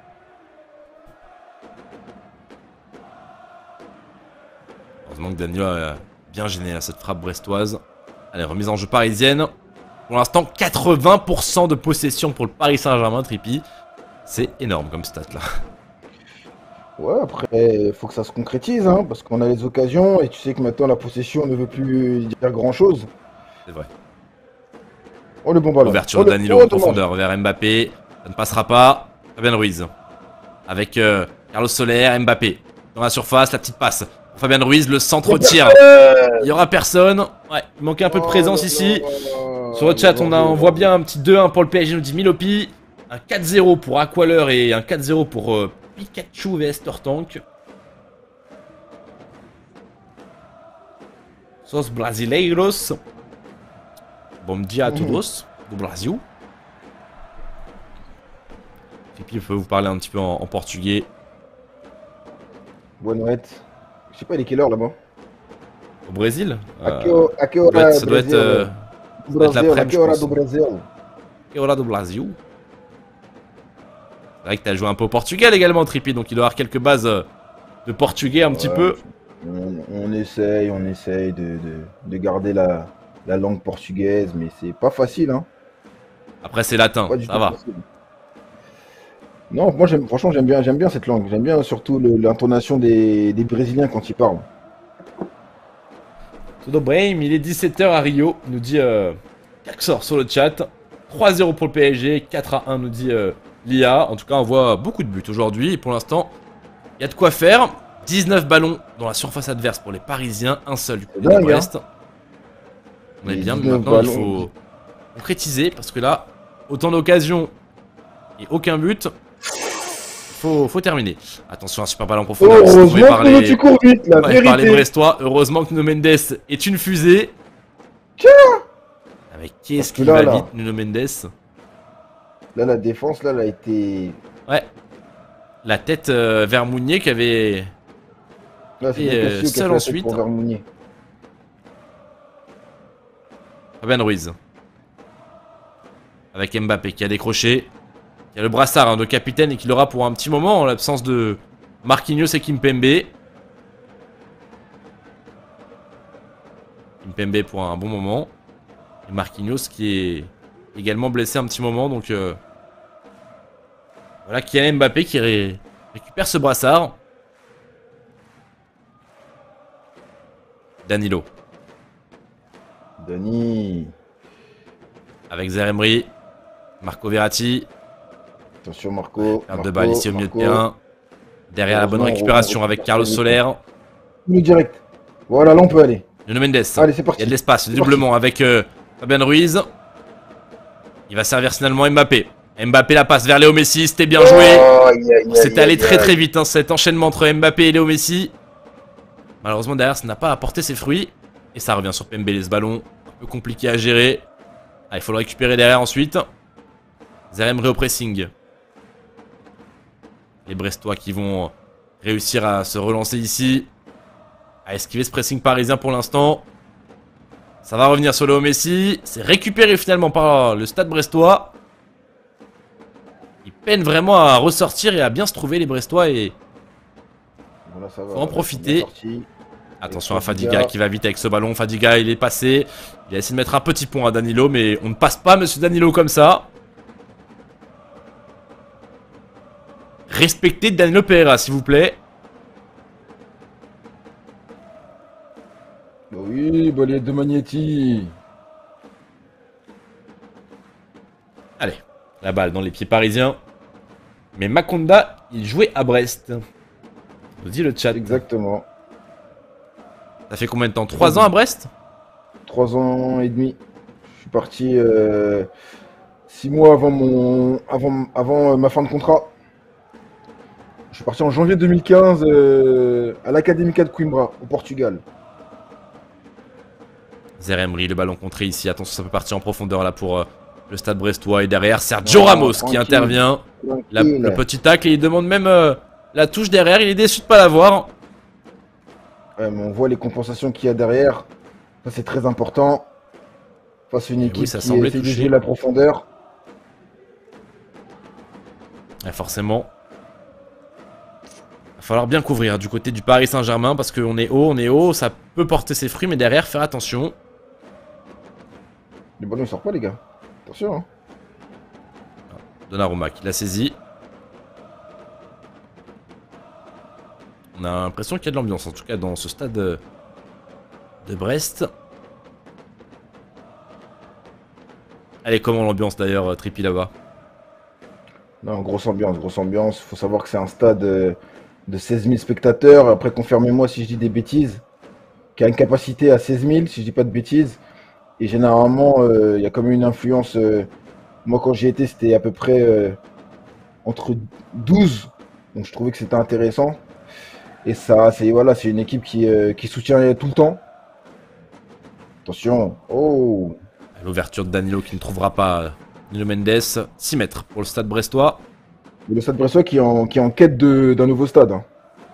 Heureusement que Daniel a bien gêné là, cette frappe brestoise. Allez, remise en jeu parisienne. Pour l'instant, 80% de possession pour le Paris Saint-Germain, Trippi. C'est énorme comme stat là. Ouais, après, il faut que ça se concrétise, hein, parce qu'on a les occasions et tu sais que maintenant la possession ne veut plus dire grand-chose. C'est vrai. Oh, le bon ballon. Ouverture Oh, de le- Danilo oh, en dommage. profondeur vers Mbappé. Ça ne passera pas. Fabien Ruiz. Avec Carlos Soler, Mbappé. Dans la surface, la petite passe. Pour Fabien Ruiz, le centre tir. Il n'y aura personne. Ouais, il manquait un peu de présence ici. Sur le chat, on voit bien un petit 2-1 pour le PSG, nous dit Milopi. Un 4-0 pour Aqualer et un 4-0 pour Pikachu vs Tortank. Sos brasileiros. Bom dia a todos do Brasil. Pipi peut vous parler un petit peu en portugais. Boa noite. Je sais pas, il est quelle heure là-bas? Au Brésil A que hora ça doit être, do doit être Brasil? A l'après-midi, que hora je do pense. Brasil? Et voilà do Brasil. C'est vrai que t'as joué un peu au Portugal également, Trippi, donc il doit avoir quelques bases de portugais un petit Ouais, peu. On essaye de garder la langue portugaise, mais c'est pas facile, hein. Après c'est latin, Pas du ça tout va. facile. Non, moi franchement j'aime bien cette langue. J'aime bien surtout l'intonation des Brésiliens quand ils parlent. Todo bem, il est 17h à Rio, nous dit Kaxor sur le chat. 3-0 pour le PSG, 4-1 nous dit Lia. En tout cas, on voit beaucoup de buts aujourd'hui. Et pour l'instant, il y a de quoi faire. 19 ballons dans la surface adverse pour les Parisiens, un seul du côté de dingue, Brest. On est Les bien, mais 19 maintenant il ballons. faut concrétiser parce que là, autant d'occasions et aucun but. Faut terminer. Attention, un super ballon en Oh, profondeur. heureusement Trouvé par que les- tu cours vite, la Ouais, par les vérité. Brestois. Heureusement que Nuno Mendes est une fusée. Avec qui est-ce Parce que qu'il là, va là. vite, Nuno Mendes? Là, la défense, là, elle a été. Ouais. La tête vers Mounier qui avait... Là, c'est Et, bien Cassio qui a seul fait la ensuite. tête pour Vermounier. Fabien Ruiz. Avec Mbappé qui a décroché. Il y a le brassard hein, de capitaine et qui l'aura pour un petit moment en l'absence de Marquinhos et Kimpembe. Kimpembe pour un bon moment. Et Marquinhos qui est également blessé un petit moment. Donc voilà Kylian Mbappé qui récupère ce brassard. Danilo. Dani. Avec Zeremri. Marco Verratti. Attention, Marco. Perte de balle ici au milieu de terrain. Derrière la bonne Heureusement, récupération on avec Carlos Soler. Nous direct. Voilà, là, on peut aller. Nuno Mendes. Allez, c'est Il parti. y a de l'espace, le C'est doublement avec Fabien Ruiz. Il va servir finalement Mbappé. Mbappé la passe vers Léo Messi, c'était bien joué. C'était allé très très vite hein, cet enchaînement entre Mbappé et Léo Messi. Malheureusement derrière ça n'a pas apporté ses fruits. Et ça revient sur Pembele ce ballon. Un peu compliqué à gérer. Ah, il faut le récupérer derrière ensuite. Zeremri au pressing. Les Brestois qui vont réussir à se relancer ici. À esquiver ce pressing parisien pour l'instant. Ça va revenir sur Léo Messi. C'est récupéré finalement par le stade brestois. Ils peinent vraiment à ressortir et à bien se trouver les Brestois. Et Voilà, ça va. Faut en profiter. On est sorti. attention à Fadiga qui va vite avec ce ballon. Fadiga il est passé. Il a essayé de mettre un petit pont à Danilo. Mais on ne passe pas monsieur Danilo comme ça. Respectez Danilo Pereira s'il vous plaît. Bah oui, bah les deux Magnetti. Allez, la balle dans les pieds parisiens. Mais Makonda, il jouait à Brest. Nous dit le chat. Exactement. Ça fait combien de temps? 3 ans à Brest? 3 ans et demi. Je suis parti 6 mois avant ma fin de contrat. Je suis parti en janvier 2015 à l'Académica de Coimbra, au Portugal. Zeremri, le ballon contré ici. Attention, ça peut partir en profondeur là pour le Stade Brestois. Et derrière, Sergio Ramos qui intervient. Le petit tacle et il demande même la touche derrière. Il est déçu de ne pas l'avoir. Ouais, mais on voit les compensations qu'il y a derrière. Ça, c'est très important. Face à une équipe qui essaie de jouer la profondeur. Ouais, forcément. Il va falloir bien couvrir du côté du Paris Saint-Germain parce qu'on est haut, ça peut porter ses fruits, mais derrière, faire attention. Le ballon ne sort pas, les gars. Attention. Hein. Donnarumma qui l'a saisi. On a l'impression qu'il y a de l'ambiance, en tout cas dans ce stade de Brest. Elle est comment l'ambiance d'ailleurs, Trippi là-bas? Non, grosse ambiance. Faut savoir que c'est un stade de 16 000 spectateurs. Après, confirmez-moi si je dis des bêtises. Qui a une capacité à 16 000, si je dis pas de bêtises. Et généralement, il y a comme une influence. Moi, quand j'y étais, c'était à peu près entre 12. Donc, je trouvais que c'était intéressant. Et ça, c'est une équipe qui soutient tout le temps. Attention. Oh. L'ouverture de Danilo qui ne trouvera pas Nuno Mendes. 6 mètres pour le stade brestois. Le stade brestois qui est en quête d'un nouveau stade. Hein.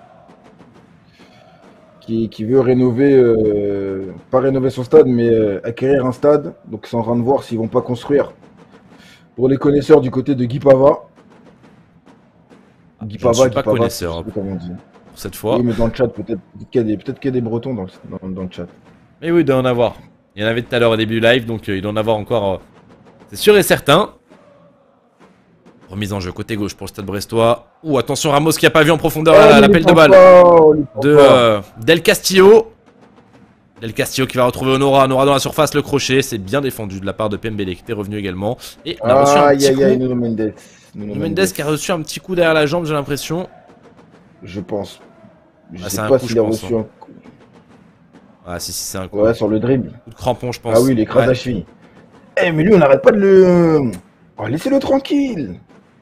Qui veut rénover, pas rénover son stade, mais acquérir un stade. Donc ils sont en train de voir s'ils vont pas construire. Pour les connaisseurs du côté de Guy Pava. Je ne suis pas connaisseur pour cette fois. Oui, mais dans le chat, peut-être qu'il y a des Bretons dans le chat. Mais oui, il doit en avoir. Il y en avait tout à l'heure au début du live, donc il doit en avoir encore. C'est sûr et certain. Remise en jeu côté gauche pour le stade brestois. Ouh, attention Ramos qui a pas vu en profondeur l'appel de balle de Del Castillo. Del Castillo qui va retrouver Honora dans la surface, le crochet. C'est bien défendu de la part de Pembele qui était revenu également. Et on a reçu un petit coup. Nuno Mendes. Nuno Mendes qui a reçu un petit coup derrière la jambe, j'ai l'impression. Je pense. Je sais c'est un pas coup, s'il a reçu un coup. Ah si, c'est un coup. Ouais, sur le dribble. Coup de crampon, je pense. Ah oui, l'écrase à cheville. Eh, mais lui, on n'arrête pas de le... Oh, laissez-le tranquille.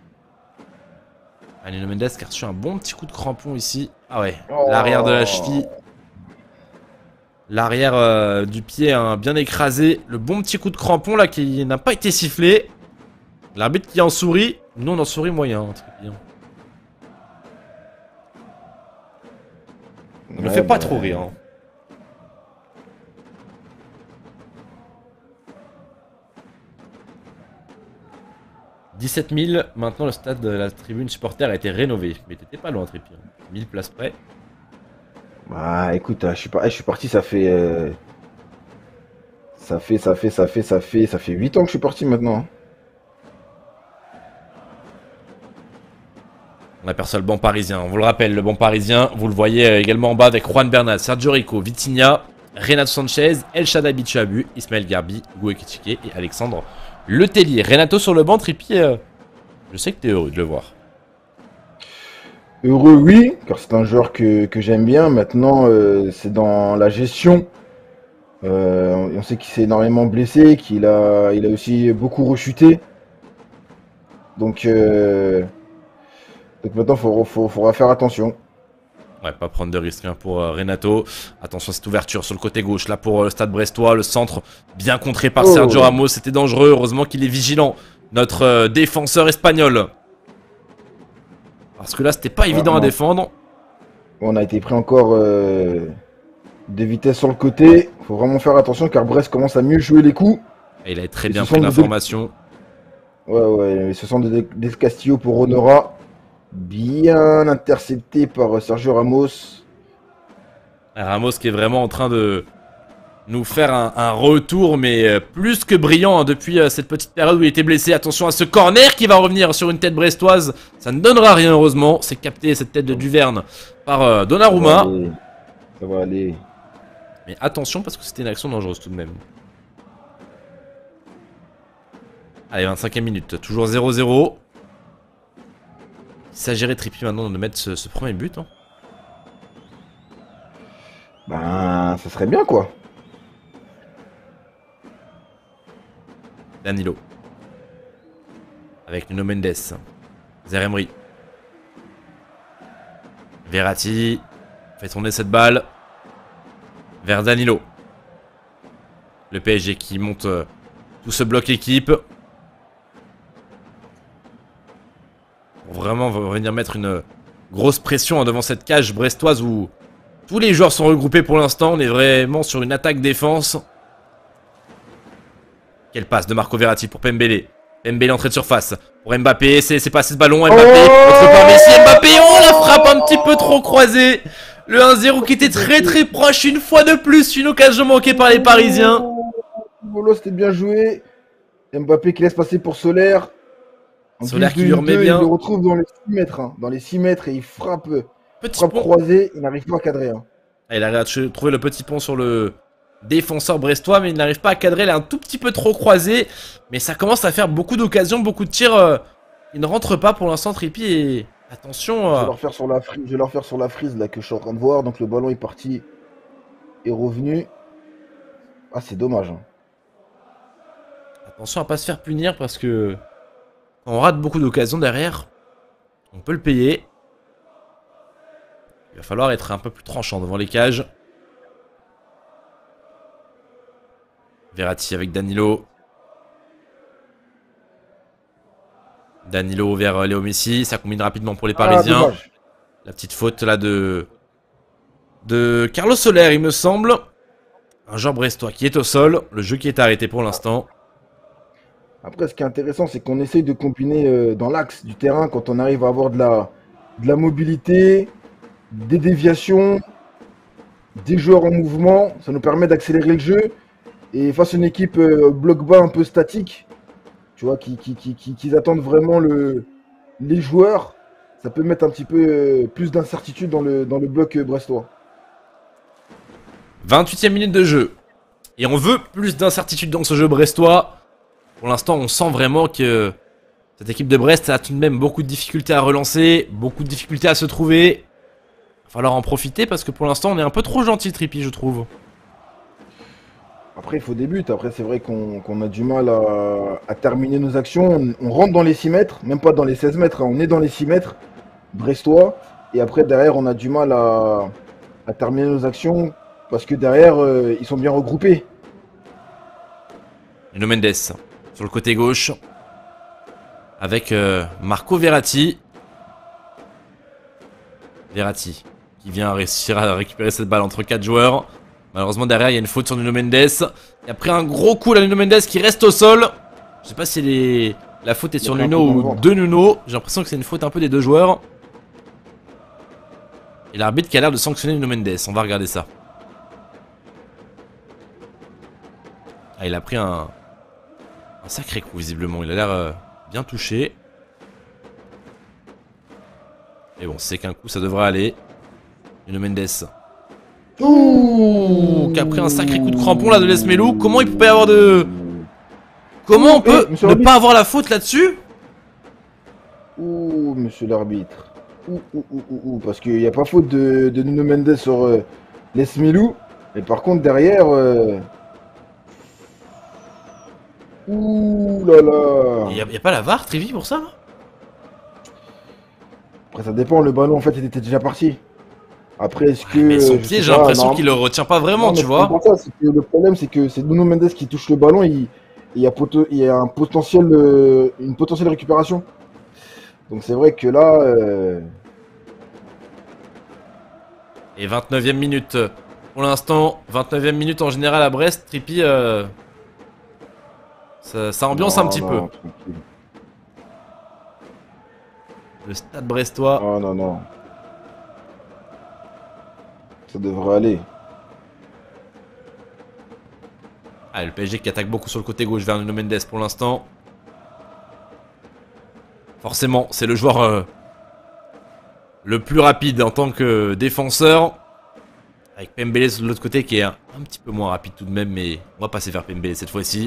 Nuno Mendes qui a reçu un bon petit coup de crampon ici. Ah ouais, l'arrière de la cheville. L'arrière du pied hein, bien écrasé. Le bon petit coup de crampon là qui n'a pas été sifflé. L'arbitre qui en sourit. Nous on en sourit moyen. Hein, très bien. On ne fait pas trop rire. Hein. « 17 000, maintenant le stade de la tribune supporter a été rénové. » Mais t'étais pas loin, Trippi. 1000 places près. Bah écoute, je suis parti, ça fait 8 ans que je suis parti maintenant. Hein. On aperçoit le banc parisien, on vous le rappelle, le banc parisien, vous le voyez également en bas avec Juan Bernat, Sergio Rico, Vitinha, Renato Sanchez, El Shaddai Bichabu, Ismaël Garbi, Goué Kitike et Alexandre Letellier. Renato sur le banc, Trippi, je sais que tu es heureux de le voir. Heureux, oui, car c'est un joueur que j'aime bien. Maintenant, c'est dans la gestion. On sait qu'il s'est énormément blessé, il a aussi beaucoup rechuté. Donc maintenant, il faudra faire attention. Ouais, pas prendre de risques hein, pour Renato. Attention à cette ouverture sur le côté gauche, là pour le stade brestois. Le centre bien contré par Sergio Ramos. C'était dangereux, heureusement qu'il est vigilant. Notre défenseur espagnol. Parce que là, c'était pas évident à défendre. On a été pris encore des vitesses sur le côté. Faut vraiment faire attention car Brest commence à mieux jouer les coups. Et il a très bien pris l'information. Ouais, ce sont des Castillo pour Honora. Bien intercepté par Sergio Ramos. Ramos qui est vraiment en train de nous faire un retour, mais plus que brillant hein, depuis cette petite période où il était blessé. Attention à ce corner qui va revenir sur une tête brestoise. Ça ne donnera rien heureusement. C'est capté cette tête de Duverne par Donnarumma. Ça va aller. Mais attention parce que c'était une action dangereuse tout de même. Allez, 25e minute. Toujours 0-0. Il s'agirait Trippi maintenant de mettre ce premier but. Hein. Ben, ça serait bien quoi. Danilo. Avec Nuno Mendes. Zeremri. Verratti. Fait tourner cette balle. Vers Danilo. Le PSG qui monte tout ce bloc équipe. Pour vraiment venir mettre une grosse pression devant cette cage brestoise où tous les joueurs sont regroupés pour l'instant. On est vraiment sur une attaque-défense. Quelle passe de Marco Verratti pour Pembele. Pembele entrée de surface. Pour Mbappé, c'est passé ce ballon. Mbappé, contre par Messi. Mbappé, oh la frappe un petit peu trop croisée. Le 1-0 qui était très proche une fois de plus. Une occasion manquée par les Parisiens. Volo, c'était bien joué. Mbappé qui laisse passer pour Solaire. Solaire qui lui remet bien. Il le retrouve dans les 6 mètres. Hein. Dans les 6 mètres et il frappe. Petit frappe pont. croisée. Il n'arrive pas à cadrer. Hein. Il a trouvé le petit pont sur le défenseur brestois, mais il n'arrive pas à cadrer. Il est un tout petit peu trop croisé. Mais ça commence à faire beaucoup d'occasions, beaucoup de tirs. Il ne rentre pas pour l'instant, Trippi. Et attention. Je vais leur faire sur la frise là, que je suis en train de voir. Donc le ballon est parti. Est revenu. Ah, c'est dommage. Hein. Attention à pas se faire punir parce que quand on rate beaucoup d'occasions derrière, on peut le payer. Il va falloir être un peu plus tranchant devant les cages. Verratti avec Danilo. Danilo vers Léo Messi. Ça combine rapidement pour les Parisiens. La petite faute là de Carlos Soler, il me semble. Un joueur brestois qui est au sol. Le jeu qui est arrêté pour l'instant. Après, ce qui est intéressant, c'est qu'on essaye de combiner dans l'axe du terrain quand on arrive à avoir de la mobilité, des déviations, des joueurs en mouvement. Ça nous permet d'accélérer le jeu. Et face à une équipe bloc bas un peu statique, tu vois, qui attendent vraiment les joueurs, ça peut mettre un petit peu plus d'incertitude dans le bloc brestois. 28e minute de jeu. Et on veut plus d'incertitude dans ce jeu brestois. Pour l'instant, on sent vraiment que cette équipe de Brest a tout de même beaucoup de difficultés à relancer, beaucoup de difficultés à se trouver. Il va falloir en profiter parce que pour l'instant, on est un peu trop gentil, Trippi, je trouve. Après, il faut des buts. Après, c'est vrai qu'on a du mal à terminer nos actions. On rentre dans les 6 mètres, même pas dans les 16 mètres. Hein. On est dans les 6 mètres brestois. Et après, derrière, on a du mal à terminer nos actions parce que derrière, ils sont bien regroupés. Nuno Mendes sur le côté gauche avec Marco Verratti. Verratti qui vient réussir à récupérer cette balle entre 4 joueurs. Malheureusement derrière il y a une faute sur Nuno Mendes. Il a pris un gros coup là Nuno Mendes qui reste au sol. Je sais pas si la faute est sur Nuno ou de Nuno. J'ai l'impression que c'est une faute un peu des deux joueurs. Et l'arbitre qui a l'air de sanctionner Nuno Mendes. On va regarder ça. Ah, il a pris un sacré coup visiblement. Il a l'air bien touché. Et bon, c'est qu'un coup, ça devrait aller. Nuno Mendes. Ouh, qui a pris un sacré coup de crampon là de Lesmelou. Comment il peut pas y avoir de... Comment on peut ne pas avoir la faute là-dessus? Ouh, monsieur l'arbitre. Ouh, parce qu'il n'y a pas faute de Nuno Mendes sur Lesmelou. Mais par contre, derrière... Ouh là là. Il n'y a pas la VAR, Trivi, pour ça là? Après, ça dépend. Le ballon, en fait, il était déjà parti. Après, est-ce que... Mais son pied, j'ai l'impression qu'il le retient pas vraiment, tu vois. Le problème, c'est que c'est Nuno Mendes qui touche le ballon. Il y a une potentielle récupération. Donc c'est vrai que là... Et 29e minute. Pour l'instant, 29e minute en général à Brest. Trippi, ça ambiance un petit peu. Tranquille. Le stade brestois. Oh non. Ça devrait aller. Ah, le PSG qui attaque beaucoup sur le côté gauche vers Nuno Mendes pour l'instant. Forcément, c'est le joueur le plus rapide en tant que défenseur. Avec Pembele de l'autre côté qui est un petit peu moins rapide tout de même. Mais on va passer vers Pembele cette fois-ci.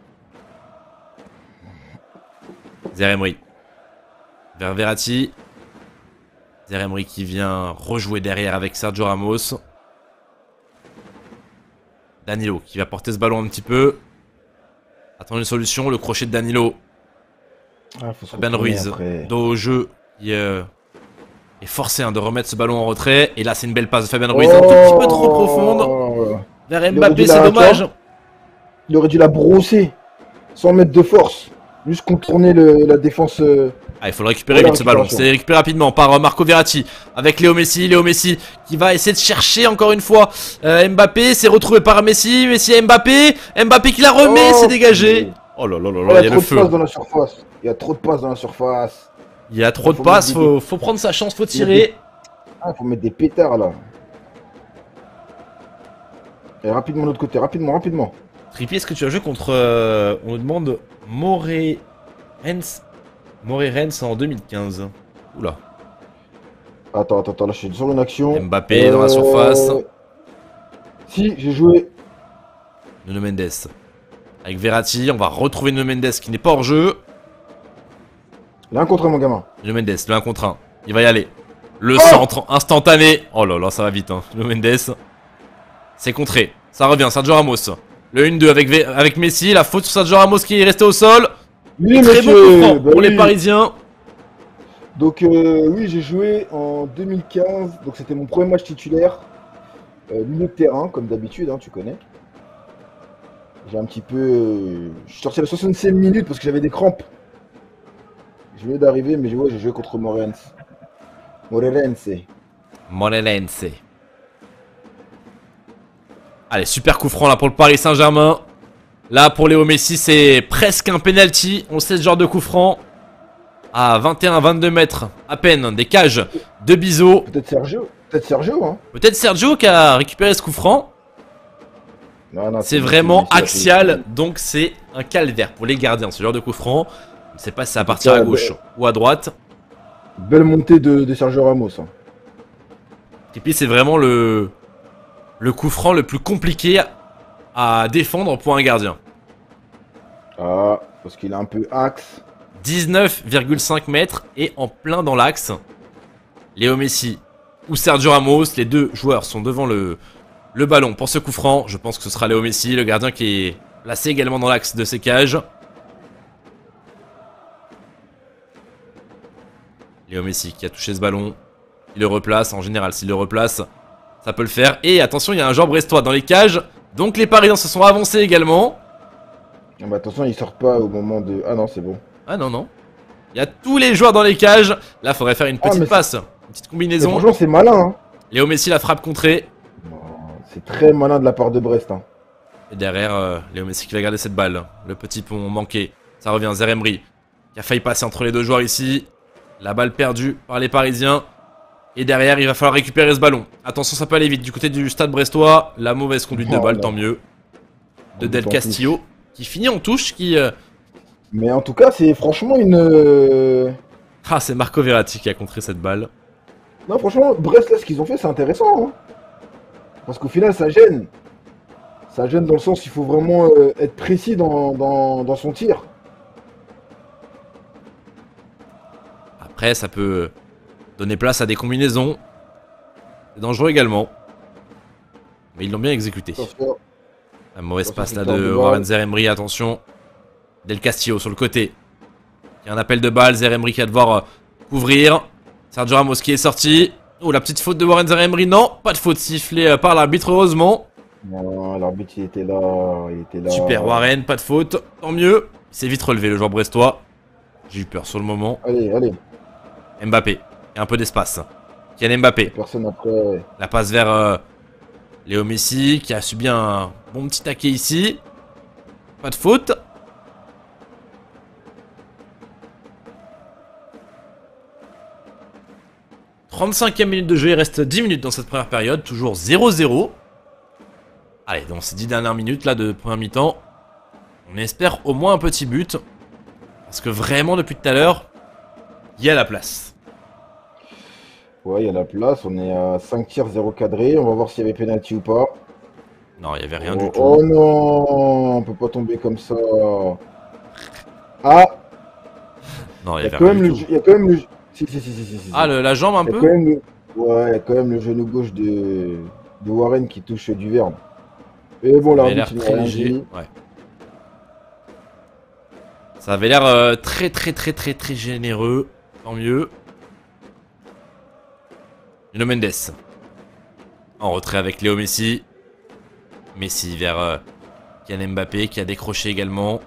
Zeremri. Vers Verratti. Zeremri qui vient rejouer derrière avec Sergio Ramos. Danilo qui va porter ce ballon un petit peu. Attends une solution, le crochet de Danilo. Ah, faut se Fabian retourner Ruiz, après. dos au jeu, qui est forcé de remettre ce ballon en retrait. Et là, c'est une belle passe de Fabian Ruiz, un tout petit peu trop profonde. Vers aurait Mbappé, dû c'est la- dommage. Il aurait dû la brosser, sans mettre de force. Juste contourner la défense. Ah, il faut le récupérer Voilà, vite ce ballon. récupération. C'est récupéré rapidement par Marco Verratti avec Léo Messi. Léo Messi qui va essayer de chercher encore une fois Mbappé. C'est retrouvé par Messi. Messi à Mbappé. Mbappé qui la remet, Oh, c'est dégagé. putain. Oh là là là Oh, là, il il y y a a le trop de feu. passes dans la surface. Il y a trop de passes dans la surface. Il y a trop de Faut passes, mettre faut prendre sa chance, faut tirer. Ah, faut mettre des pétards là. Et rapidement de l'autre côté, rapidement. Trippier, est-ce que tu as joué contre. On nous demande Moré Rennes en 2015. Oula. Attends, là je suis sur une action. Mbappé dans la surface. Si, j'ai joué. Nuno Mendes. Avec Verratti, on va retrouver Nuno Mendes qui n'est pas hors jeu. L'un contre mon gamin. Nuno Mendes, le 1 contre 1. Il va y aller. Le centre instantané. Oh là là, ça va vite. Hein. Nuno Mendes. C'est contré. Ça revient. Sergio Ramos. Le 1-2 avec Messi. La faute sur Sergio Ramos qui est resté au sol. Oui, Très bon coup franc pour les oui. Parisiens. Donc oui, j'ai joué en 2015. Donc c'était mon premier match titulaire. Milieu de terrain, comme d'habitude, hein, tu connais. J'ai un petit peu. Je suis sorti à la 65e minute parce que j'avais des crampes. Je venais d'arriver, mais j'ai joué contre Moreirense. Morelense. Allez, super coup franc là pour le Paris Saint-Germain. Là pour Léo Messi, c'est presque un penalty. On sait ce genre de coup franc. À 21-22 mètres à peine des cages de Bizot. Peut-être Sergio, hein. Peut-être Sergio qui a récupéré ce coup franc. Non, C'est vraiment axial, donc c'est un calvaire pour les gardiens. Ce genre de coup franc, on ne sait pas si ça va partir à gauche ou à droite. Belle montée de Sergio Ramos. Hein. Et puis c'est vraiment le coup franc le plus compliqué à défendre pour un gardien. Ah, parce qu'il a un peu axe. 19,5 mètres et en plein dans l'axe. Léo Messi ou Sergio Ramos, les deux joueurs sont devant le ballon pour ce coup franc. Je pense que ce sera Léo Messi, le gardien qui est placé également dans l'axe de ces cages. Léo Messi qui a touché ce ballon. Il le replace, en général s'il le replace, ça peut le faire. Et attention, il y a un joueur brestois dans les cages. Donc les Parisiens se sont avancés également. Ah bah attention, il sort pas au moment de... Ah non, c'est bon. Ah non, non. Il y a tous les joueurs dans les cages. Là, faudrait faire une petite mais passe, une petite Mais combinaison. franchement, c'est malin. Hein. Léo Messi la frappe contrée. Non, c'est très malin de la part de Brest. Hein. Et derrière, Léo Messi qui va garder cette balle. Le petit pont manqué. Ça revient, Zeremri qui a failli passer entre les deux joueurs ici. La balle perdue par les Parisiens. Et derrière, il va falloir récupérer ce ballon. Attention, ça peut aller vite. Du côté du stade brestois, la mauvaise conduite de balle, là. tant mieux. De Del En Castillo, qui finit en touche, qui... Mais en tout cas, c'est franchement une... Ah, c'est Marco Verratti qui a contré cette balle. Non, franchement, Brest, là, ce qu'ils ont fait, c'est intéressant. Hein. Parce qu'au final, ça gêne. Ça gêne dans le sens il faut vraiment être précis dans son tir. Après, ça peut donner place à des combinaisons. C'est dangereux également. Mais ils l'ont bien exécuté. Attention. La mauvaise Attention, passe là victoire de de Warren balle. Zeremri, attention. Del Castillo sur le côté. Il y a un appel de balle, Zeremri qui va devoir couvrir. Sergio Ramos qui est sorti. Oh, la petite faute de Warren Zeremri, non, pas de faute sifflée par l'arbitre, heureusement. Non, l'arbitre, il était là. Super, Warren, pas de faute, tant mieux. Il s'est vite relevé, le joueur brestois. J'ai eu peur sur le moment. Allez, Mbappé, il y a un peu d'espace. Kylian Mbappé, personne après. la passe vers Léo Messi qui a subi un bon petit taquet ici. Pas de faute. « 35e minute de jeu, il reste 10 minutes dans cette première période, toujours 0-0. Allez, dans ces 10 dernières minutes là de première mi-temps, on espère au moins un petit but. Parce que vraiment, depuis tout à l'heure, il y a la place. Ouais, il y a la place. On est à 5 tirs, 0 cadré. On va voir s'il y avait pénalty ou pas. Non, il n'y avait rien du tout. Oh non, on peut pas tomber comme ça. Ah, Non, il il n'y y a avait quand rien même du le... tout. Il y a quand même le... Si. Ah, la jambe un Il y a peu quand même le... Ouais, il y a quand même le genou gauche de Warren qui touche du verbe. Et bon, Il a l'air l'arbitre, il n'a très rien léger. dit. Ouais. Ça avait l'air très généreux. Tant mieux. Nuno Mendes. En retrait avec Léo Messi. Messi vers Kylian Mbappé qui a décroché également.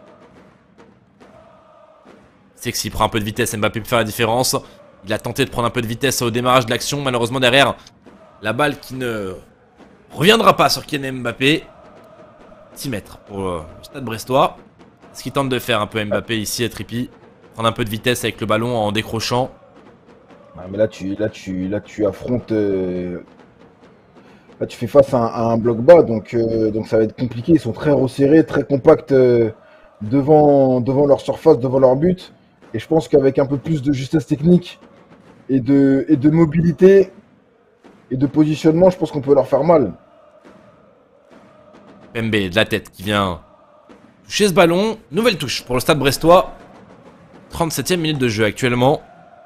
C'est que s'il prend un peu de vitesse, Mbappé peut faire la différence. Il a tenté de prendre un peu de vitesse au démarrage de l'action. Malheureusement derrière, la balle qui ne reviendra pas sur Kylian Mbappé. 6 mètres pour le stade brestois. Ce qu'il tente de faire un peu Mbappé ici à Trippi. Prendre un peu de vitesse avec le ballon en décrochant. Ah, mais là tu affrontes. Là tu fais face à un bloc bas, donc ça va être compliqué. Ils sont très resserrés, très compacts devant leur surface, devant leur but. Et je pense qu'avec un peu plus de justesse technique et de mobilité et de positionnement, je pense qu'on peut leur faire mal. Pembe de la tête qui vient toucher ce ballon. Nouvelle touche pour le stade brestois. 37e minute de jeu actuellement.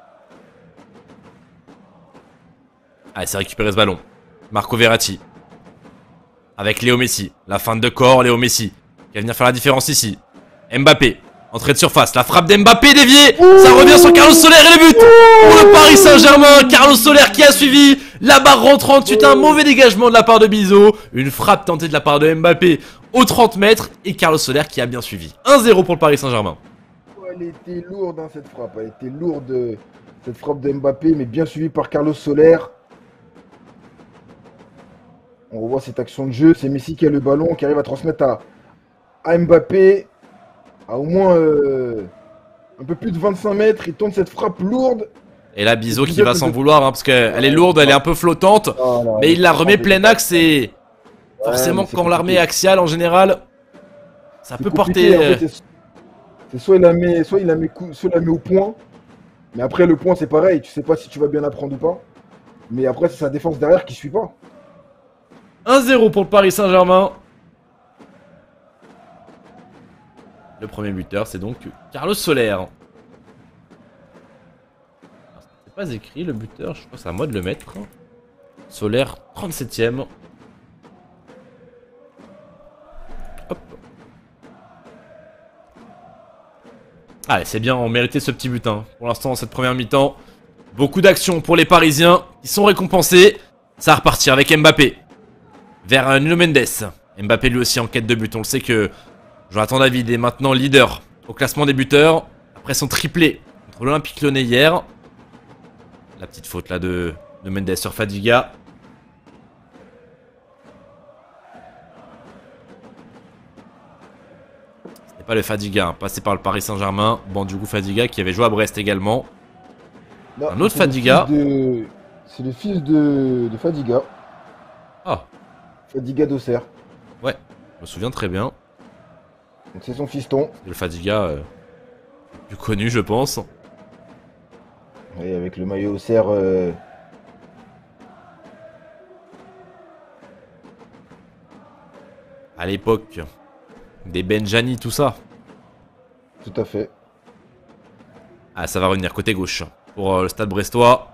Allez, c'est récupérer ce ballon. Marco Verratti. Avec Léo Messi. La feinte de corps, Léo Messi. Qui va venir faire la différence ici. Mbappé. Entrée de surface. La frappe d'Mbappé déviée. Ça revient sur Carlos Soler et le but pour le Paris Saint-Germain. Carlos Soler qui a suivi. La barre rentrante suite à un mauvais dégagement de la part de Bizot. Une frappe tentée de la part de Mbappé aux 30 mètres. Et Carlos Soler qui a bien suivi. 1-0 pour le Paris Saint-Germain. Elle était lourde, hein, cette frappe. Elle était lourde, cette frappe de Mbappé, mais bien suivie par Carlos Soler. On revoit cette action de jeu. C'est Messi qui a le ballon, qui arrive à transmettre à Mbappé. À au moins un peu plus de 25 mètres. Il tente cette frappe lourde. Et là, Bizot qui va s'en vouloir, hein, parce qu'elle est lourde, elle est un peu flottante. Mais il la remet plein axe et forcément, quand on la remet axiale en général, ça peut porter. En fait, c'est soit il la met au point. Mais après, le point, c'est pareil. Tu sais pas si tu vas bien la prendre ou pas. Mais après, c'est sa défense derrière qui suit pas. 1-0 pour le Paris Saint-Germain. Le premier buteur, c'est donc Carlos Soler. C'est pas écrit le buteur, je crois que c'est à moi de le mettre. Soler, 37ème. Hop. Allez, c'est bien, on méritait ce petit but. Hein. Pour l'instant, dans cette première mi-temps, beaucoup d'actions pour les Parisiens. Ils sont récompensés. Ça va repartir avec Mbappé. Vers Nuno Mendes. Mbappé lui aussi en quête de but. On le sait que Jonathan David est maintenant leader au classement des buteurs. Après son triplé contre l'Olympique Lyonnais hier. La petite faute là de Mendes sur Fadiga. Ce n'est pas le Fadiga, hein, passé par le Paris Saint-Germain. Bon, du coup, Fadiga qui avait joué à Brest également. Non, un autre Fadiga. C'est le fils de Fadiga. Ah. Fadiga d'Auxerre. Ouais, je me souviens très bien. C'est son fiston. C'est le Fadiga plus connu, je pense. Et avec le maillot Auxerre. À l'époque, des Benjani, tout ça. Tout à fait. Ah, ça va revenir côté gauche pour le stade brestois.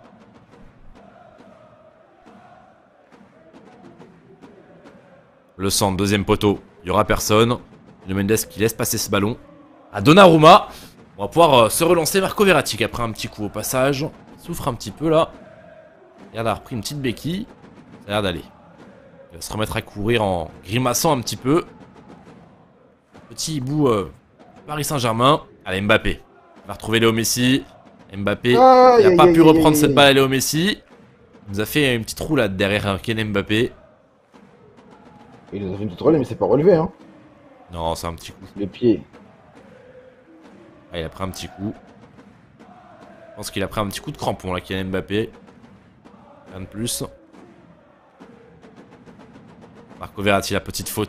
Le centre, deuxième poteau. Il n'y aura personne. Le Mendes qui laisse passer ce ballon à Donnarumma. On va pouvoir se relancer. Marco Verratti qui a pris un petit coup au passage. Il souffre un petit peu là. Il a repris une petite béquille. Ça a l'air d'aller. Il va se remettre à courir en grimaçant un petit peu. Petit hibou Paris Saint-Germain. Allez, Mbappé. Il va retrouver Léo Messi. Mbappé il n'a pas pu reprendre cette balle à Léo Messi. Il nous a fait une petite roulade derrière Kylian Mbappé. Il nous a fait une petite relais, mais c'est pas relevé, hein. Non, c'est un petit coup. Les pieds. Ah, il a pris un petit coup. Je pense qu'il a pris un petit coup de crampon là, Kylian Mbappé. Rien de plus. Marco Verratti, la petite faute.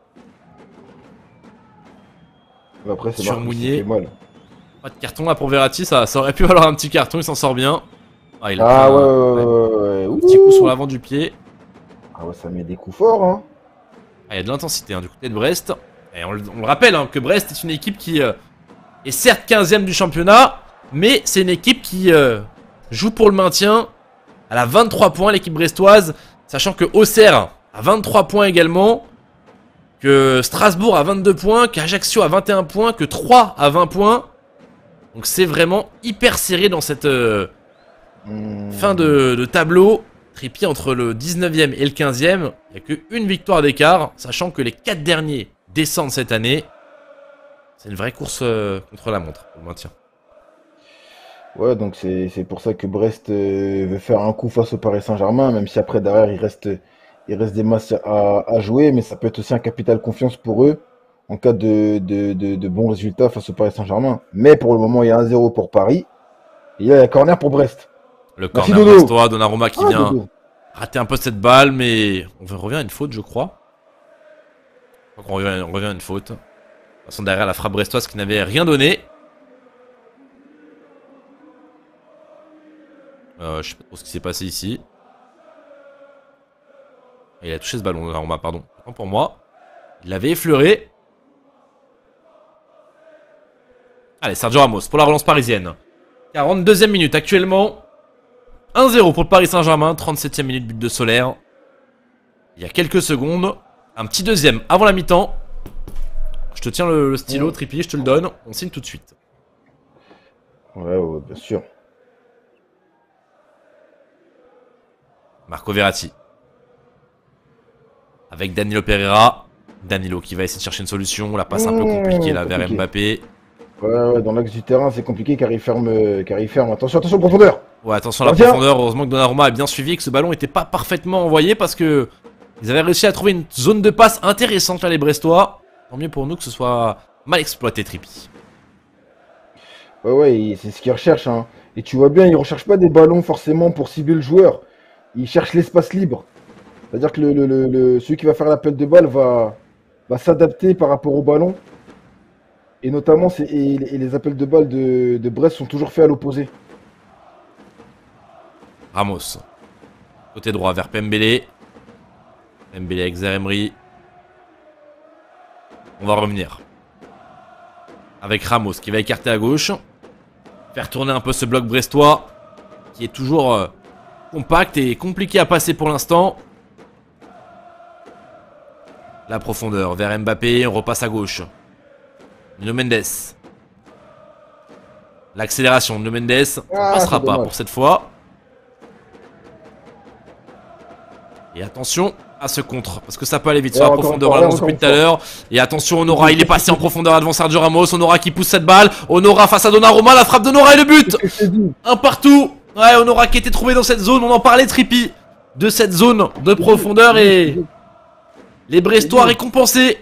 Après, c'est sur Mounier. mal. Pas de carton là pour Verratti, ça aurait pu valoir un petit carton, il s'en sort bien. Ah, il a pris un petit coup sur l'avant du pied. Ah ouais, ça met des coups forts, hein. Ah, il y a de l'intensité hein, du côté de Brest. Et on le rappelle hein, que Brest est une équipe qui est certes 15ème du championnat, mais c'est une équipe qui joue pour le maintien. Elle a 23 points l'équipe brestoise, sachant que Auxerre a 23 points également. que Strasbourg a 22 points, qu'Ajaccio a 21 points, que 3 a 20 points. Donc c'est vraiment hyper serré dans cette fin de tableau. Tripi entre le 19e et le 15e. Il n'y a qu'une victoire d'écart, sachant que les 4 derniers descendent cette année. C'est une vraie course contre la montre, pour le maintien. Ouais, donc c'est pour ça que Brest veut faire un coup face au Paris Saint-Germain, même si après derrière il reste des matchs à jouer, mais ça peut être aussi un capital confiance pour eux en cas de bons résultats face au Paris Saint-Germain. Mais pour le moment, il y a 1-0 pour Paris. Et il y a un corner pour Brest. Le Merci, corner Dodo. brestois, Donnarumma qui vient Dodo. rater un peu cette balle, mais on revient à une faute, je crois. Je crois qu'on revient à une faute. De toute façon, derrière la frappe brestoise qui n'avait rien donné. Je sais pas trop ce qui s'est passé ici. Il a touché ce ballon, Donnarumma, pardon. Autant pour moi. Il l'avait effleuré. Allez, Sergio Ramos pour la relance parisienne. 42e minute actuellement. 1-0 pour le Paris Saint-Germain. 37e minute, but de Solaire. Il y a quelques secondes. Un petit deuxième avant la mi-temps. Je te tiens le stylo, Tripi, je te le donne. On signe tout de suite. Ouais, bien sûr. Marco Verratti. Avec Danilo Pereira. Danilo qui va essayer de chercher une solution. La passe un peu compliquée là vers Mbappé. Ouais, dans l'axe du terrain, c'est compliqué car il ferme. Attention, attention, profondeur. Ouais, attention à la profondeur. Heureusement que Donnarumma a bien suivi et que ce ballon n'était pas parfaitement envoyé parce que ils avaient réussi à trouver une zone de passe intéressante là, les Brestois. Tant mieux pour nous que ce soit mal exploité, Tripi. Ouais, c'est ce qu'ils recherchent. Hein. Et tu vois bien, ils ne recherchent pas des ballons forcément pour cibler le joueur. Ils cherchent l'espace libre. C'est-à-dire que celui qui va faire l'appel de balle va s'adapter par rapport au ballon. Et notamment, les appels de balle de Brest sont toujours faits à l'opposé. Ramos. Côté droit vers Pembele. Pembele avec Zeremri. On va revenir. Avec Ramos qui va écarter à gauche. Faire tourner un peu ce bloc brestois. Qui est toujours compact et compliqué à passer pour l'instant. La profondeur vers Mbappé. On repasse à gauche. Nuno Mendes. L'accélération de Nuno Mendes. On ne passera pas pour cette fois. Et attention à ce contre, parce que ça peut aller vite sur la profondeur, on l'a depuis tout à l'heure. Et attention, Honora, il est passé en profondeur devant Sergio Ramos. Honora qui pousse cette balle. Honora face à Donnarumma, la frappe d'Honora et le but. Un partout. Ouais, Honora qui était trouvé dans cette zone, on en parlait, Tripi, de cette zone de profondeur et les Brestois récompensés.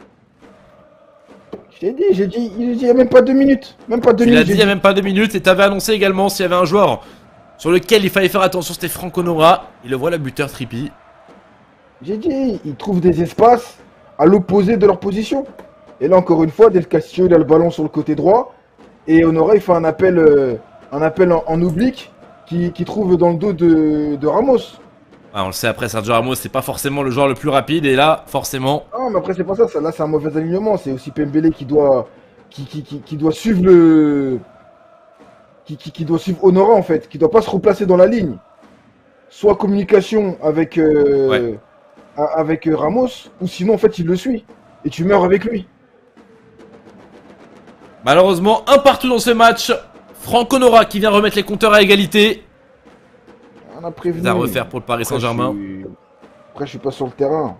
J'ai dit, il y a même pas 2 minutes. Même pas 2 minutes. Il a dit il y a même pas 2 minutes et t'avais annoncé également s'il y avait un joueur sur lequel il fallait faire attention, c'était Franck Honora. Il le voit, le buteur, Tripi. J'ai dit, ils trouvent des espaces à l'opposé de leur position. Et là, encore une fois, Del Castillo, il a le ballon sur le côté droit. Et Honora, il fait un appel en oblique qui trouve dans le dos de Ramos. Ah, on le sait, après, Sergio Ramos, c'est pas forcément le joueur le plus rapide. Et là, forcément... Non, mais après, c'est pas ça. Là, c'est un mauvais alignement. C'est aussi Pembele qui doit suivre le... Qui doit suivre Honora, en fait. Qui doit pas se replacer dans la ligne. Soit communication avec... avec Ramos, ou sinon en fait il le suit et tu meurs avec lui. Malheureusement, un partout dans ce match. Franck Honora qui vient remettre les compteurs à égalité. On a prévenu. À refaire pour le Paris Saint-Germain. Après je suis pas sur le terrain.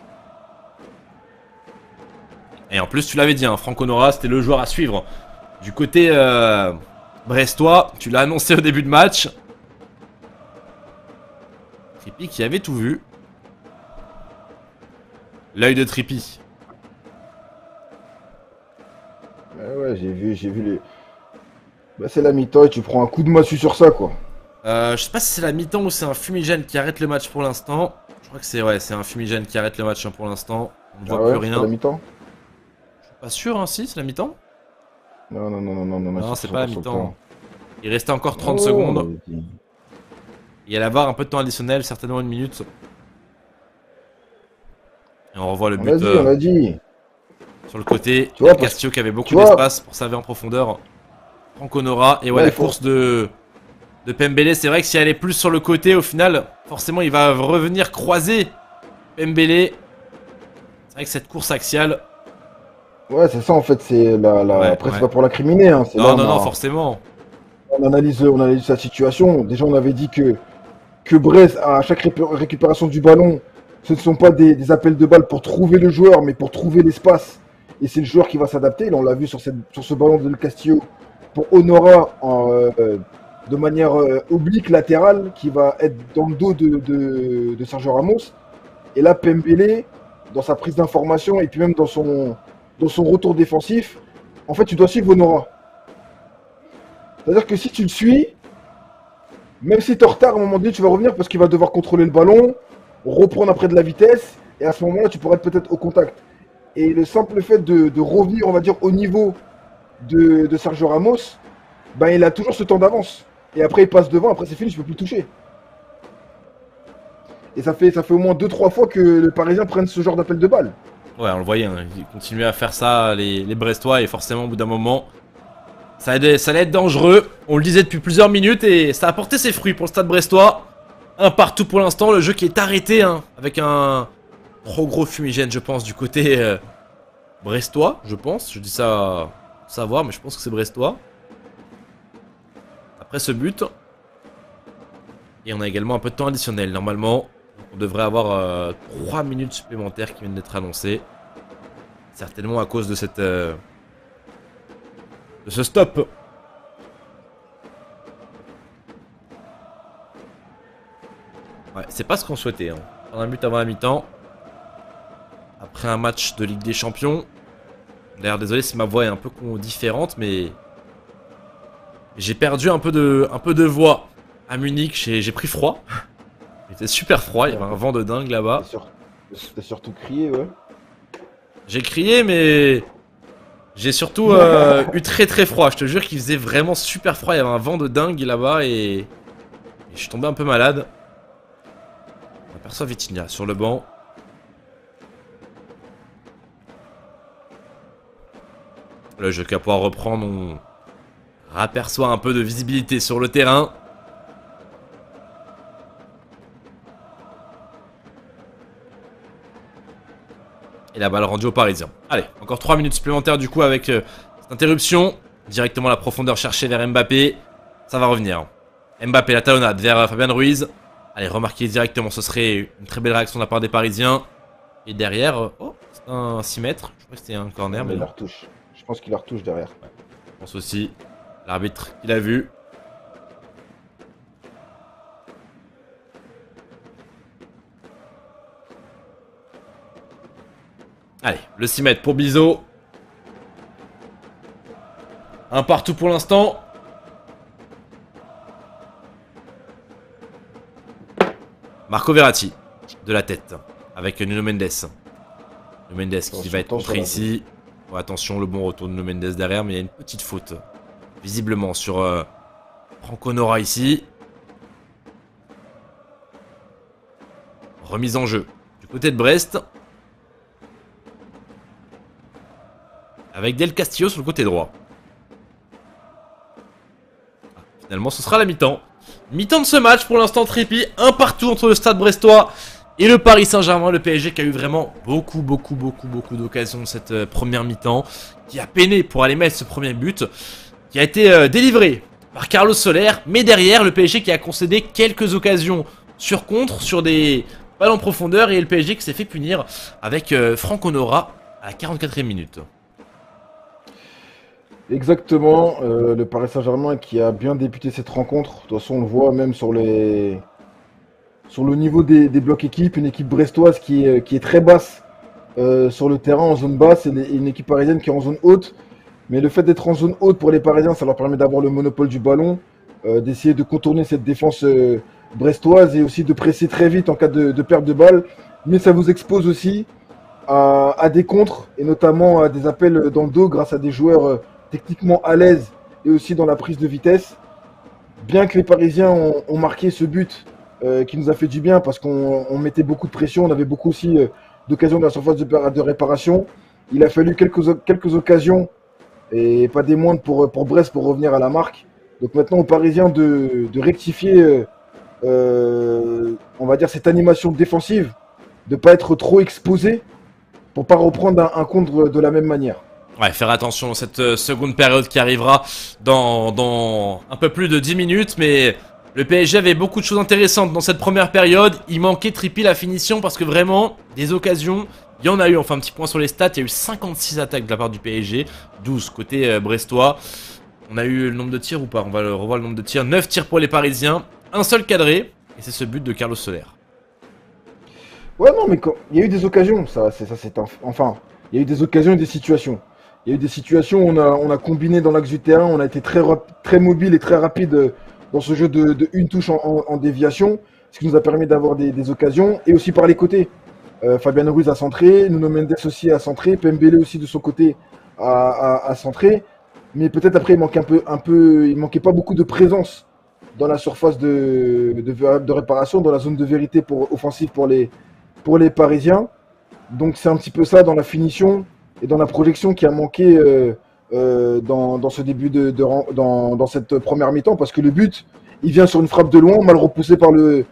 Et en plus tu l'avais dit, hein, Franck Honora c'était le joueur à suivre. Du côté brestois, tu l'as annoncé au début de match. Tripi qui avait tout vu. L'œil de Tripi. Ouais, j'ai vu les... Bah c'est la mi-temps et tu prends un coup de massue sur ça quoi. Je sais pas si c'est la mi-temps ou c'est un fumigène qui arrête le match pour l'instant. Je crois que c'est un fumigène qui arrête le match pour l'instant. On ne voit plus rien. C'est la mi-temps. Je suis pas sûr, hein, si c'est la mi-temps. Non. Non, c'est pas la mi-temps. Il restait encore 30 secondes. Il allait avoir un peu de temps additionnel, certainement 1 minute. Et on revoit le but on a dit. Sur le côté. Tu vois, Castillo qui avait beaucoup d'espace pour saver en profondeur. Franck Honora. Et ouais, la course de Pembele. C'est vrai que si elle est plus sur le côté, au final, forcément, il va revenir croiser Pembele. vrai que cette course axiale. Ouais, c'est ça en fait. C'est Ouais, après, c'est ouais. pas pour l'incriminer. Hein. C'est là, Non, non, non, forcément. on analyse sa situation. Déjà, on avait dit que Brest, à chaque récupération du ballon, ce ne sont pas des appels de balle pour trouver le joueur, mais pour trouver l'espace. Et c'est le joueur qui va s'adapter. Là, on l'a vu sur ce ballon de Del Castillo pour Honora de manière oblique, latérale, qui va être dans le dos de Sergio Ramos. Et là, Pembele, dans sa prise d'information et puis même dans son retour défensif, en fait, tu dois suivre Honora. C'est-à-dire que si tu le suis, même si tu es en retard, à un moment donné, tu vas revenir parce qu'il va devoir contrôler le ballon, reprendre après de la vitesse, et à ce moment-là, tu pourras être peut-être au contact. Et le simple fait de revenir, on va dire, au niveau de Sergio Ramos, ben, il a toujours ce temps d'avance. Et après, il passe devant, après c'est fini, je peux plus le toucher. Et ça fait au moins 2-3 fois que le Parisien prenne ce genre d'appel de balle. Ouais, on le voyait, hein, ils continuaient à faire ça, les Brestois, et forcément, au bout d'un moment, ça allait être dangereux. On le disait depuis plusieurs minutes, et ça a porté ses fruits pour le stade brestois. Un partout pour l'instant, le jeu qui est arrêté, hein, avec un trop gros fumigène, je pense, du côté brestois, je pense. Je dis ça sans savoir, mais je pense que c'est brestois. Après ce but. Et on a également un peu de temps additionnel, normalement. On devrait avoir 3 minutes supplémentaires qui viennent d'être annoncées. Certainement à cause de cette de ce stop. Ouais, c'est pas ce qu'on souhaitait. Hein. Prendre un but avant la mi-temps. Après un match de Ligue des Champions. D'ailleurs, désolé si ma voix est un peu différente, mais j'ai perdu un peu de voix à Munich. J'ai pris froid. Il était super froid, il y avait un vent de dingue là-bas. T'as surtout crié, ouais. J'ai crié, mais j'ai surtout eu très très froid. Je te jure qu'il faisait vraiment super froid. Il y avait un vent de dingue là-bas et je suis tombé un peu malade. On aperçoit Vitinha sur le banc. Le jeu qu'à pouvoir reprendre, on raperçoit un peu de visibilité sur le terrain. Et la balle rendue aux Parisiens. Allez, encore 3 minutes supplémentaires du coup avec cette interruption. Directement la profondeur cherchée vers Mbappé. Ça va revenir. Mbappé, la talonnade vers Fabien Ruiz. Allez, remarquez directement, ce serait une très belle réaction de la part des Parisiens. Et derrière, oh, c'est un 6 mètres. Je crois que c'était un corner. Mais il la retouche. Je pense qu'il la retouche derrière. Ouais, je pense aussi. L'arbitre, il a vu. Allez, le 6 mètres pour Bizot. Un partout pour l'instant. Marco Verratti, de la tête, avec Nuno Mendes. Nuno Mendes qui va être contré ici. Oh, attention, le bon retour de Nuno Mendes derrière, mais il y a une petite faute. Visiblement sur Franco Nora ici. Remise en jeu du côté de Brest. Avec Del Castillo sur le côté droit. Finalement, ce sera la mi-temps. Mi-temps de ce match pour l'instant, Trépi. Un partout entre le stade brestois et le Paris Saint-Germain. Le PSG qui a eu vraiment beaucoup d'occasions de cette première mi-temps. Qui a peiné pour aller mettre ce premier but. Qui a été délivré par Carlos Soler. Mais derrière, le PSG qui a concédé quelques occasions sur contre, sur des balles en profondeur. Et le PSG qui s'est fait punir avec Franco Nora à la 44e minute. Exactement, le Paris Saint-Germain qui a bien débuté cette rencontre. De toute façon, on le voit même sur le niveau des blocs équipes, une équipe brestoise qui est très basse sur le terrain en zone basse et une équipe parisienne qui est en zone haute. Mais le fait d'être en zone haute pour les Parisiens, ça leur permet d'avoir le monopole du ballon, d'essayer de contourner cette défense brestoise et aussi de presser très vite en cas de perte de balle. Mais ça vous expose aussi à des contres et notamment à des appels dans le dos grâce à des joueurs techniquement à l'aise et aussi dans la prise de vitesse. Bien que les Parisiens ont marqué ce but qui nous a fait du bien parce qu'on mettait beaucoup de pression, on avait beaucoup aussi d'occasions de la surface de réparation. Il a fallu quelques occasions et pas des moindres pour Brest pour revenir à la marque. Donc maintenant aux Parisiens de rectifier on va dire cette animation défensive, de ne pas être trop exposé pour pas reprendre un contre de la même manière. Ouais, faire attention dans cette seconde période qui arrivera dans un peu plus de 10 minutes, mais le PSG avait beaucoup de choses intéressantes dans cette première période. Il manquait Trippi la finition parce que vraiment, des occasions, il y en a eu. Enfin, un petit point sur les stats, il y a eu 56 attaques de la part du PSG, 12 côté brestois. On a eu le nombre de tirs ou pas? On va revoir le nombre de tirs. 9 tirs pour les Parisiens, un seul cadré, et c'est ce but de Carlos Soler. Ouais, non, mais il y a eu des occasions, enfin, il y a eu des occasions et des situations. Il y a eu des situations où on a combiné dans l'axe du terrain, on a été très mobile et très rapide dans ce jeu de une touche en déviation, ce qui nous a permis d'avoir des occasions, et aussi par les côtés. Fabian Ruiz a centré, Nuno Mendes aussi a centré, Pembele aussi de son côté a centré, mais peut-être après il manquait pas beaucoup de présence dans la surface de réparation, dans la zone de vérité offensive pour les Parisiens. Donc c'est un petit peu ça dans la finition et dans la projection qui a manqué dans ce début dans cette première mi-temps, parce que le but, il vient sur une frappe de loin, mal repoussé par le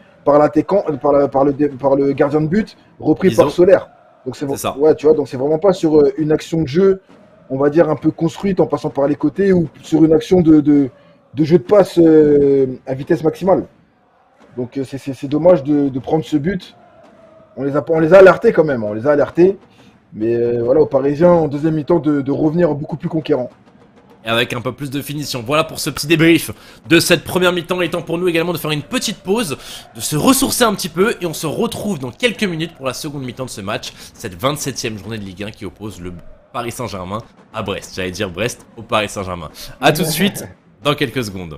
gardien de but, repris par Soler. Donc c'est ça. Ouais, tu vois, donc c'est vraiment pas sur une action de jeu, on va dire un peu construite en passant par les côtés, ou sur une action de jeu de passe à vitesse maximale. Donc c'est dommage de prendre ce but. On les a alertés quand même, on les a alertés. Mais voilà, aux Parisiens, en deuxième mi-temps, de revenir beaucoup plus conquérants. Et avec un peu plus de finition. Voilà pour ce petit débrief de cette première mi-temps. Il est temps pour nous également de faire une petite pause, de se ressourcer un petit peu. Et on se retrouve dans quelques minutes pour la seconde mi-temps de ce match. Cette 27e journée de Ligue 1 qui oppose le Paris Saint-Germain à Brest. J'allais dire Brest au Paris Saint-Germain. A tout de suite, dans quelques secondes.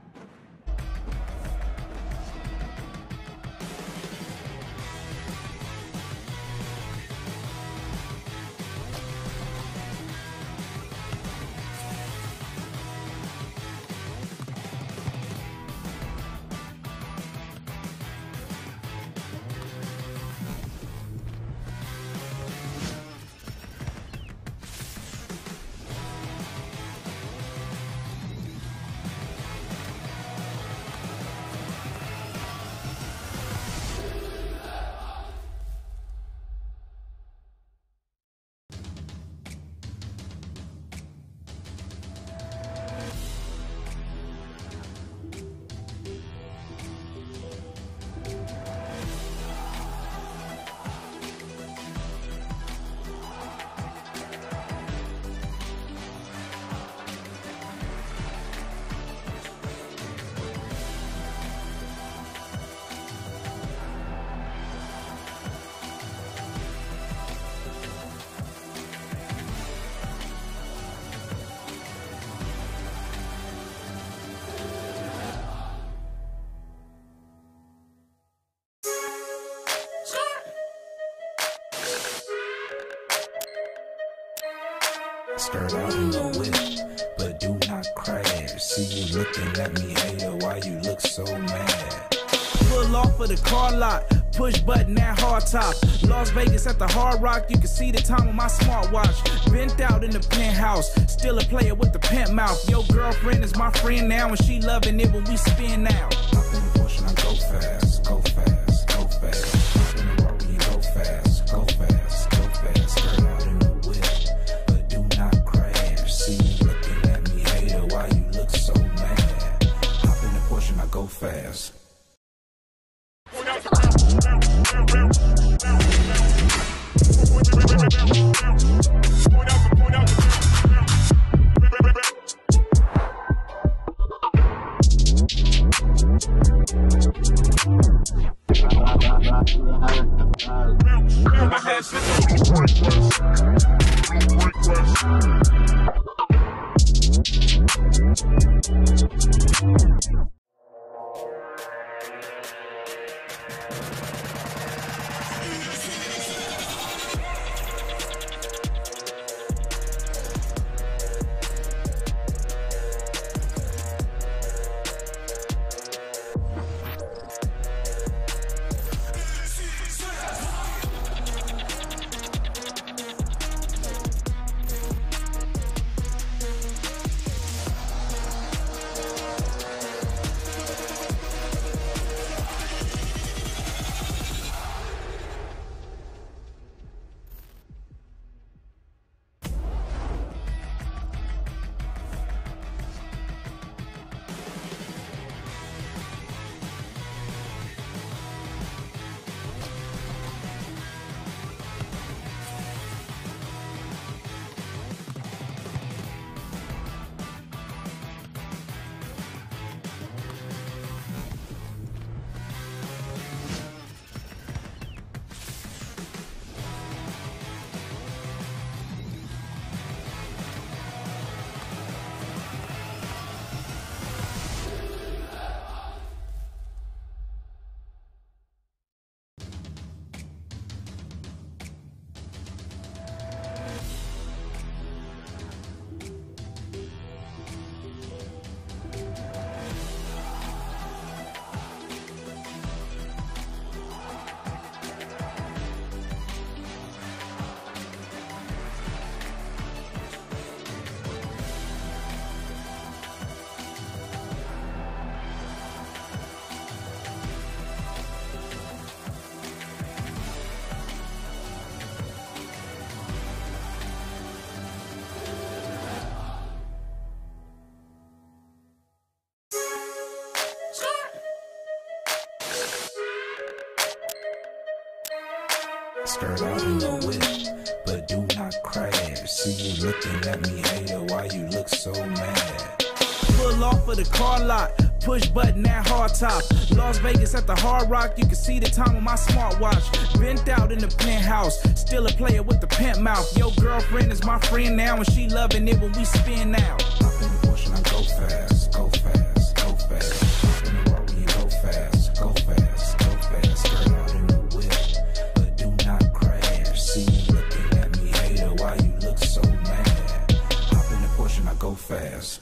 Skirt out in the whip, but do not crash. See you looking at me, hater, why you look so mad? Pull off of the car lot, push button at hard top. Las Vegas at the Hard Rock, you can see the time on my smartwatch. Bent out in the penthouse, still a player with the pimp mouth. Your girlfriend is my friend now, and she loving it when we spin out. Hop in the Porsche and I go fast, go fast, go fast. Hop in the rock when you go fast, go fast, go fast. Skirt out in the whip, but do not crash. See you looking at me, hater, why you look so mad? Hop in the Porsche and I go fast. Skirt out in the whip, but do not crash. See you looking at me, hater, why you look so mad? Pull off of the car lot, push button that hard top. Las Vegas at the Hard Rock, you can see the time on my smartwatch. Bent out in the penthouse, still a player with the pimp mouth. Your girlfriend is my friend now, and she loving it when we spin out. Hop in the Porsche and I go fast, go fast, go fast. Hop in the road when you go fast, go fast, go fast. Skirt out in the whip, but do not crash. See you looking at me, hater, why you look so mad? Hop in the Porsche and I go fast.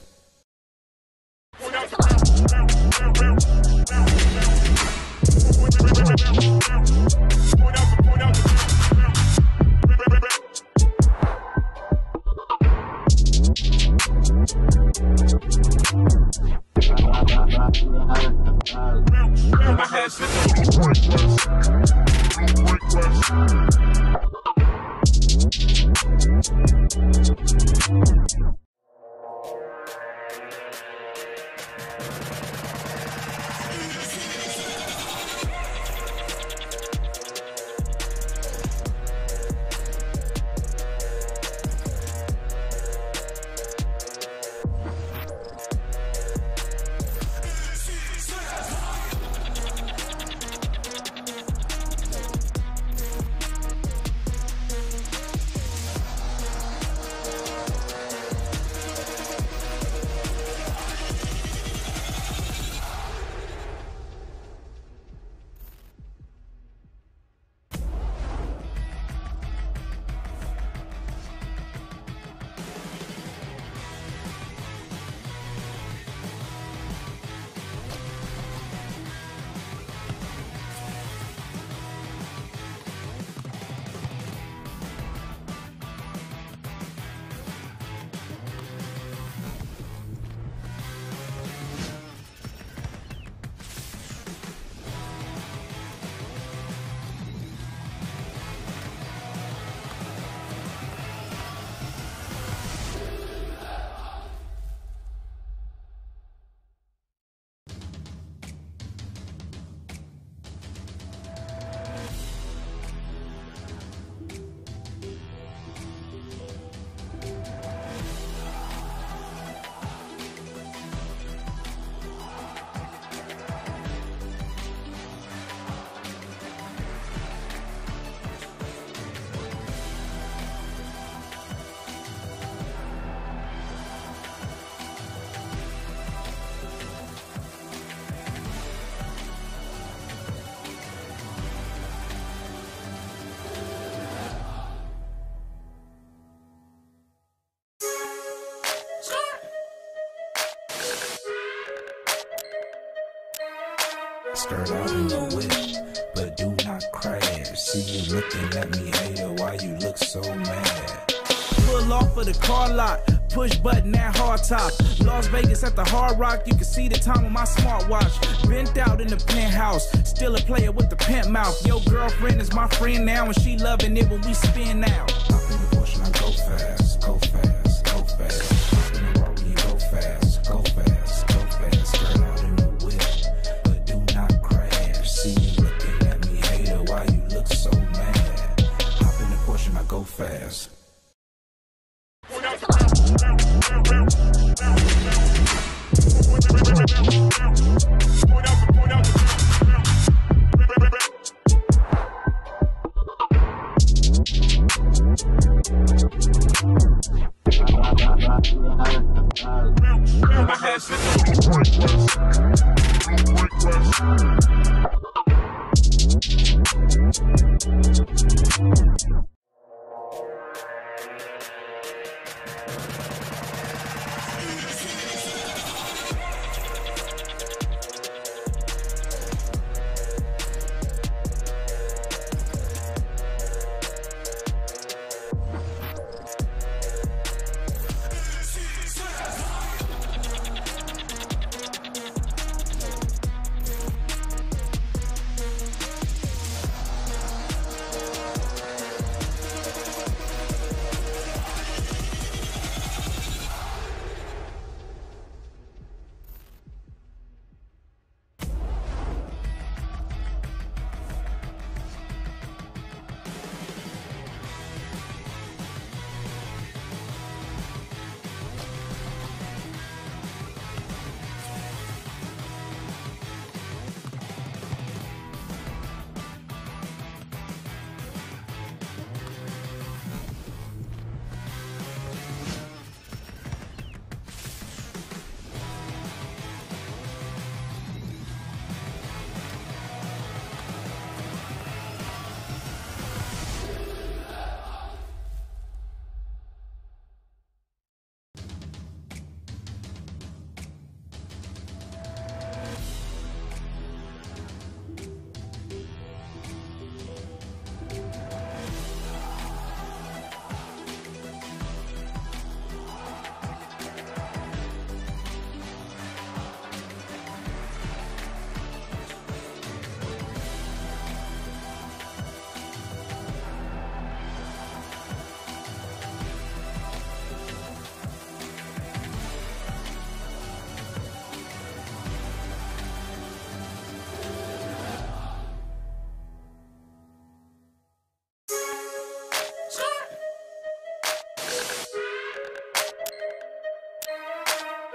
Skirt out in the whip, but do not crash. See you looking at me, hater, why you look so mad? Pull off of the car lot, push button that hard top. Las Vegas at the Hard Rock, you can see the time on my smartwatch. Bent out in the penthouse, still a player with the pimp mouth. Your girlfriend is my friend now, and she loving it when we spin out. Hop in the Porsche and I go fast, go fast, go fast. Hop in the road when you go fast, go fast, go fast. Skirt out in the whip, but do not crash. See you looking at me, hater, why you look so mad? Hop in the Porsche and I go fast.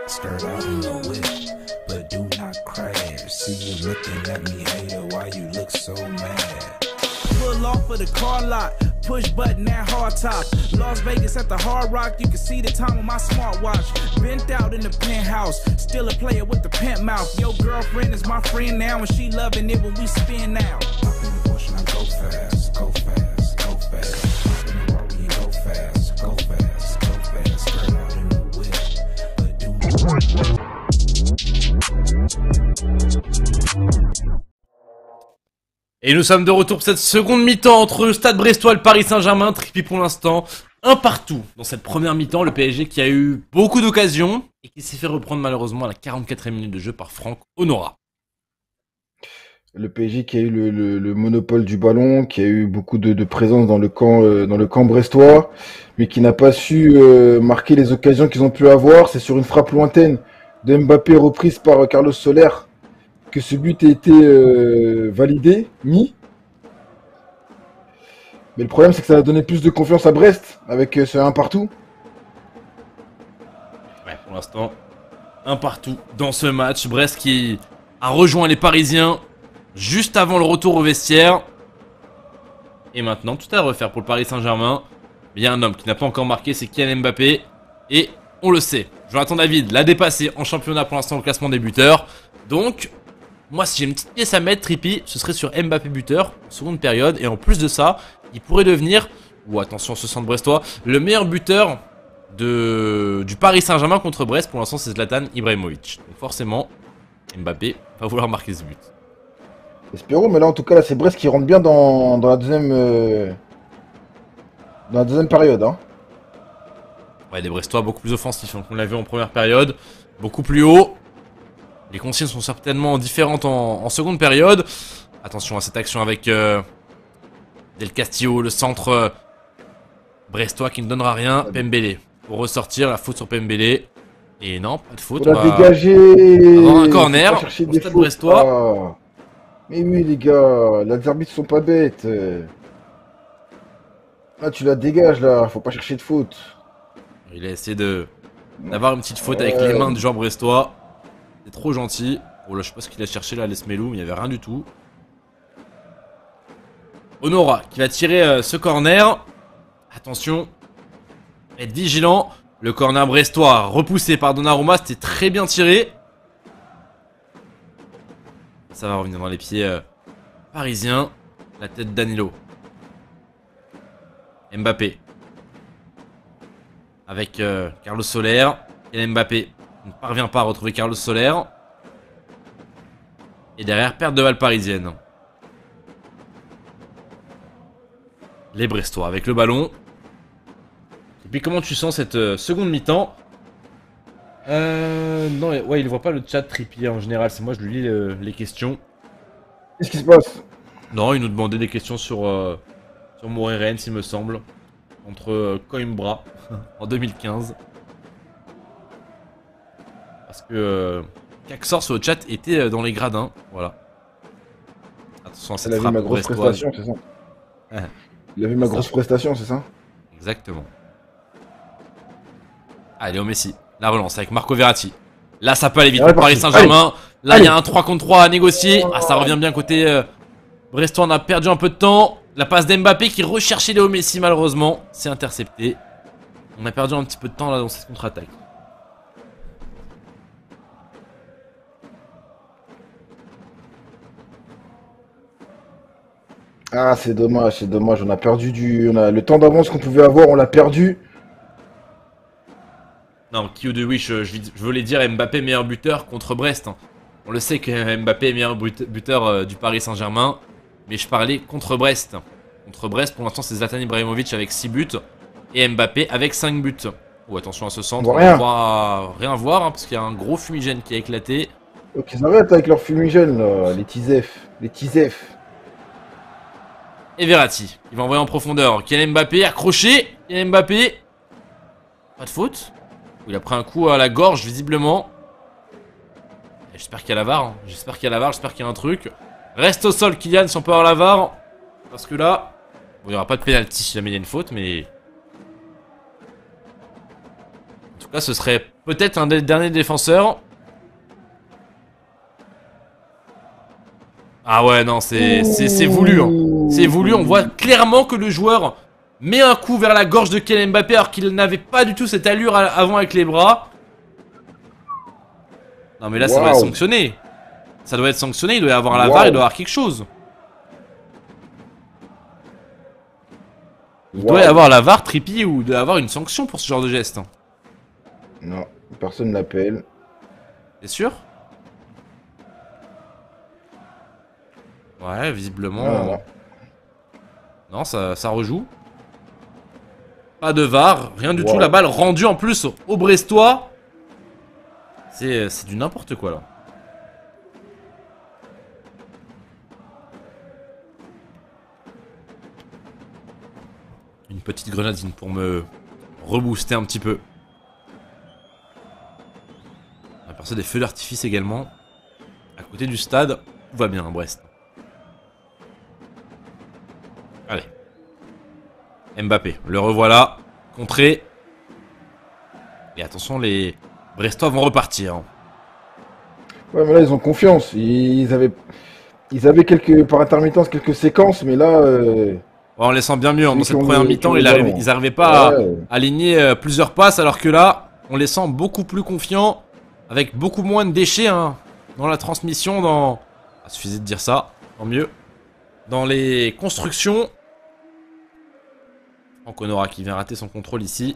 skirt out in the whip, but do not crash. See you looking at me, hater, why you look so mad? Pull off of the car lot, push button that hard top. Las Vegas at the Hard Rock, you can see the time on my smartwatch. Bent out in the penthouse, still a player with the pimp mouth. Your girlfriend is my friend now, and she loving it when we spin now. Hop in the Porsche and I go fast, go fast, go fast. Hop in the Rari and go fast, go fast, go fast. Skirt out in the whip, but do not. Et nous sommes de retour pour cette seconde mi-temps entre le Stade Brestois et le Paris Saint-Germain. Tripi pour l'instant, un partout dans cette première mi-temps. Le PSG qui a eu beaucoup d'occasions et qui s'est fait reprendre malheureusement à la 44e minute de jeu par Franck Honora. Le PSG qui a eu le monopole du ballon, qui a eu beaucoup de présence dans le camp brestois, mais qui n'a pas su marquer les occasions qu'ils ont pu avoir. C'est sur une frappe lointaine de Mbappé reprise par Carlos Soler que ce but a été validé, mis. Mais le problème, c'est que ça a donné plus de confiance à Brest avec ce 1 partout. Ouais, pour l'instant, un partout dans ce match. Brest qui a rejoint les Parisiens juste avant le retour au vestiaire. Et maintenant, tout à refaire pour le Paris Saint-Germain. Il y a un homme qui n'a pas encore marqué, c'est Kylian Mbappé. Et on le sait, Jonathan David l'a dépassé en championnat pour l'instant au classement des buteurs. Donc, moi, si j'ai une petite pièce à mettre, Tripi, ce serait sur Mbappé buteur, en seconde période. Et en plus de ça, il pourrait devenir, ou attention, ce centre brestois, le meilleur buteur du Paris Saint-Germain contre Brest. Pour l'instant, c'est Zlatan Ibrahimovic. Donc forcément, Mbappé va vouloir marquer ce but. Espérons, mais là, en tout cas, là, c'est Brest qui rentre bien dans la deuxième période. Hein. Ouais, les Brestois beaucoup plus offensifs, hein, qu'on l'a vu en première période, beaucoup plus haut. Les consignes sont certainement différentes en seconde période. Attention à cette action avec Del Castillo, le centre brestois qui ne donnera rien. Pembele pour ressortir, la faute sur Pembele. Et non, pas de faute. On va dégager. Avoir un corner au stade brestois. Ah. Mais oui, les gars, les arbitres sont pas bêtes. Là, tu la dégages, là, faut pas chercher de faute. Il a essayé d'avoir une petite faute avec les mains du joueur brestois. C'est trop gentil. Oh là, je sais pas ce qu'il a cherché là, Lesmelou, mais il n'y avait rien du tout. Honora qui va tirer ce corner. Attention, être vigilant. Le corner brestois repoussé par Donnarumma, c'était très bien tiré. Ça va revenir dans les pieds parisiens. La tête d'Danilo. Mbappé. Avec Carlos Soler. Et Mbappé ne parvient pas à retrouver Carlos Soler. Et derrière, perte de balle parisienne. Les Brestois avec le ballon. Et puis comment tu sens cette seconde mi-temps? Non, ouais, il voit pas le chat Trippier en général. C'est moi, je lui lis les questions. Qu'est-ce qui se passe? Non, il nous demandait des questions sur Montréal, il me semble. Entre Coimbra en 2015. Parce que Caxor sur le chat était dans les gradins. Voilà. Attention à cette frappe brestoise. C'est ça. Il a vu ma grosse prestation, c'est ça? Exactement. Allez, au Messi. La relance avec Marco Verratti. Là, ça peut aller vite pour Paris Saint-Germain. Là, il y a un 3 contre 3 à négocier. Ah, ça revient bien côté brestois. On a perdu un peu de temps. La passe d'Mbappé qui recherchait Léo Messi, malheureusement. C'est intercepté. On a perdu un petit peu de temps là dans cette contre-attaque. Ah, c'est dommage, c'est dommage. On a perdu le temps d'avance qu'on pouvait avoir, on l'a perdu. Non, Kyo de Wish, je voulais dire Mbappé meilleur buteur contre Brest. On le sait que Mbappé est meilleur buteur du Paris Saint-Germain. Mais je parlais contre Brest. Contre Brest, pour l'instant, c'est Zlatan Ibrahimovic avec 6 buts. Et Mbappé avec 5 buts. Oh, attention à ce centre. On va rien voir, hein, parce qu'il y a un gros fumigène qui a éclaté. Ok, ils arrêtent avec leur fumigène, là. Les Tizef. Les Tizef. Et Verratti, il va envoyer en profondeur. Kylian Mbappé, accroché. Kylian Mbappé. Pas de faute. Il a pris un coup à la gorge, visiblement. J'espère qu'il y a la VAR. Hein. J'espère qu'il y a la VAR, j'espère qu'il y a un truc. Reste au sol, Kylian, si on peut avoir la VAR. Parce que là, bon, il n'y aura pas de pénalty si jamais il y a une faute, mais... En tout cas, ce serait peut-être un des derniers défenseurs. Ah ouais, non, c'est voulu. Hein. C'est voulu, on voit clairement que le joueur met un coup vers la gorge de Kylian Mbappé alors qu'il n'avait pas du tout cette allure avant avec les bras. Non mais là, ça doit être sanctionné. Ça doit être sanctionné, il doit y avoir la VAR, il doit y avoir quelque chose. Il doit y avoir la VAR, Trippi, ou il doit y avoir une sanction pour ce genre de geste. Non, personne l'appelle. T'es sûr? Ouais, visiblement. Non, ça rejoue. Pas de VAR, rien du tout. La balle rendue en plus au Brestois. C'est du n'importe quoi là. Une petite grenadine pour me rebooster un petit peu. On a percé des feux d'artifice également. À côté du stade, tout va bien à Brest. Allez. Mbappé, le revoilà. Contré. Et attention, les Brestois vont repartir. Ouais, mais là, ils ont confiance. Ils avaient par intermittence quelques séquences, mais là... Ouais, on les sent bien mieux. Dans cette première mi-temps, ils n'arrivaient pas à aligner plusieurs passes, alors que là, on les sent beaucoup plus confiants, avec beaucoup moins de déchets dans la transmission, Il suffisait de dire ça, tant mieux. Dans les constructions. Franck Honora qui vient rater son contrôle ici.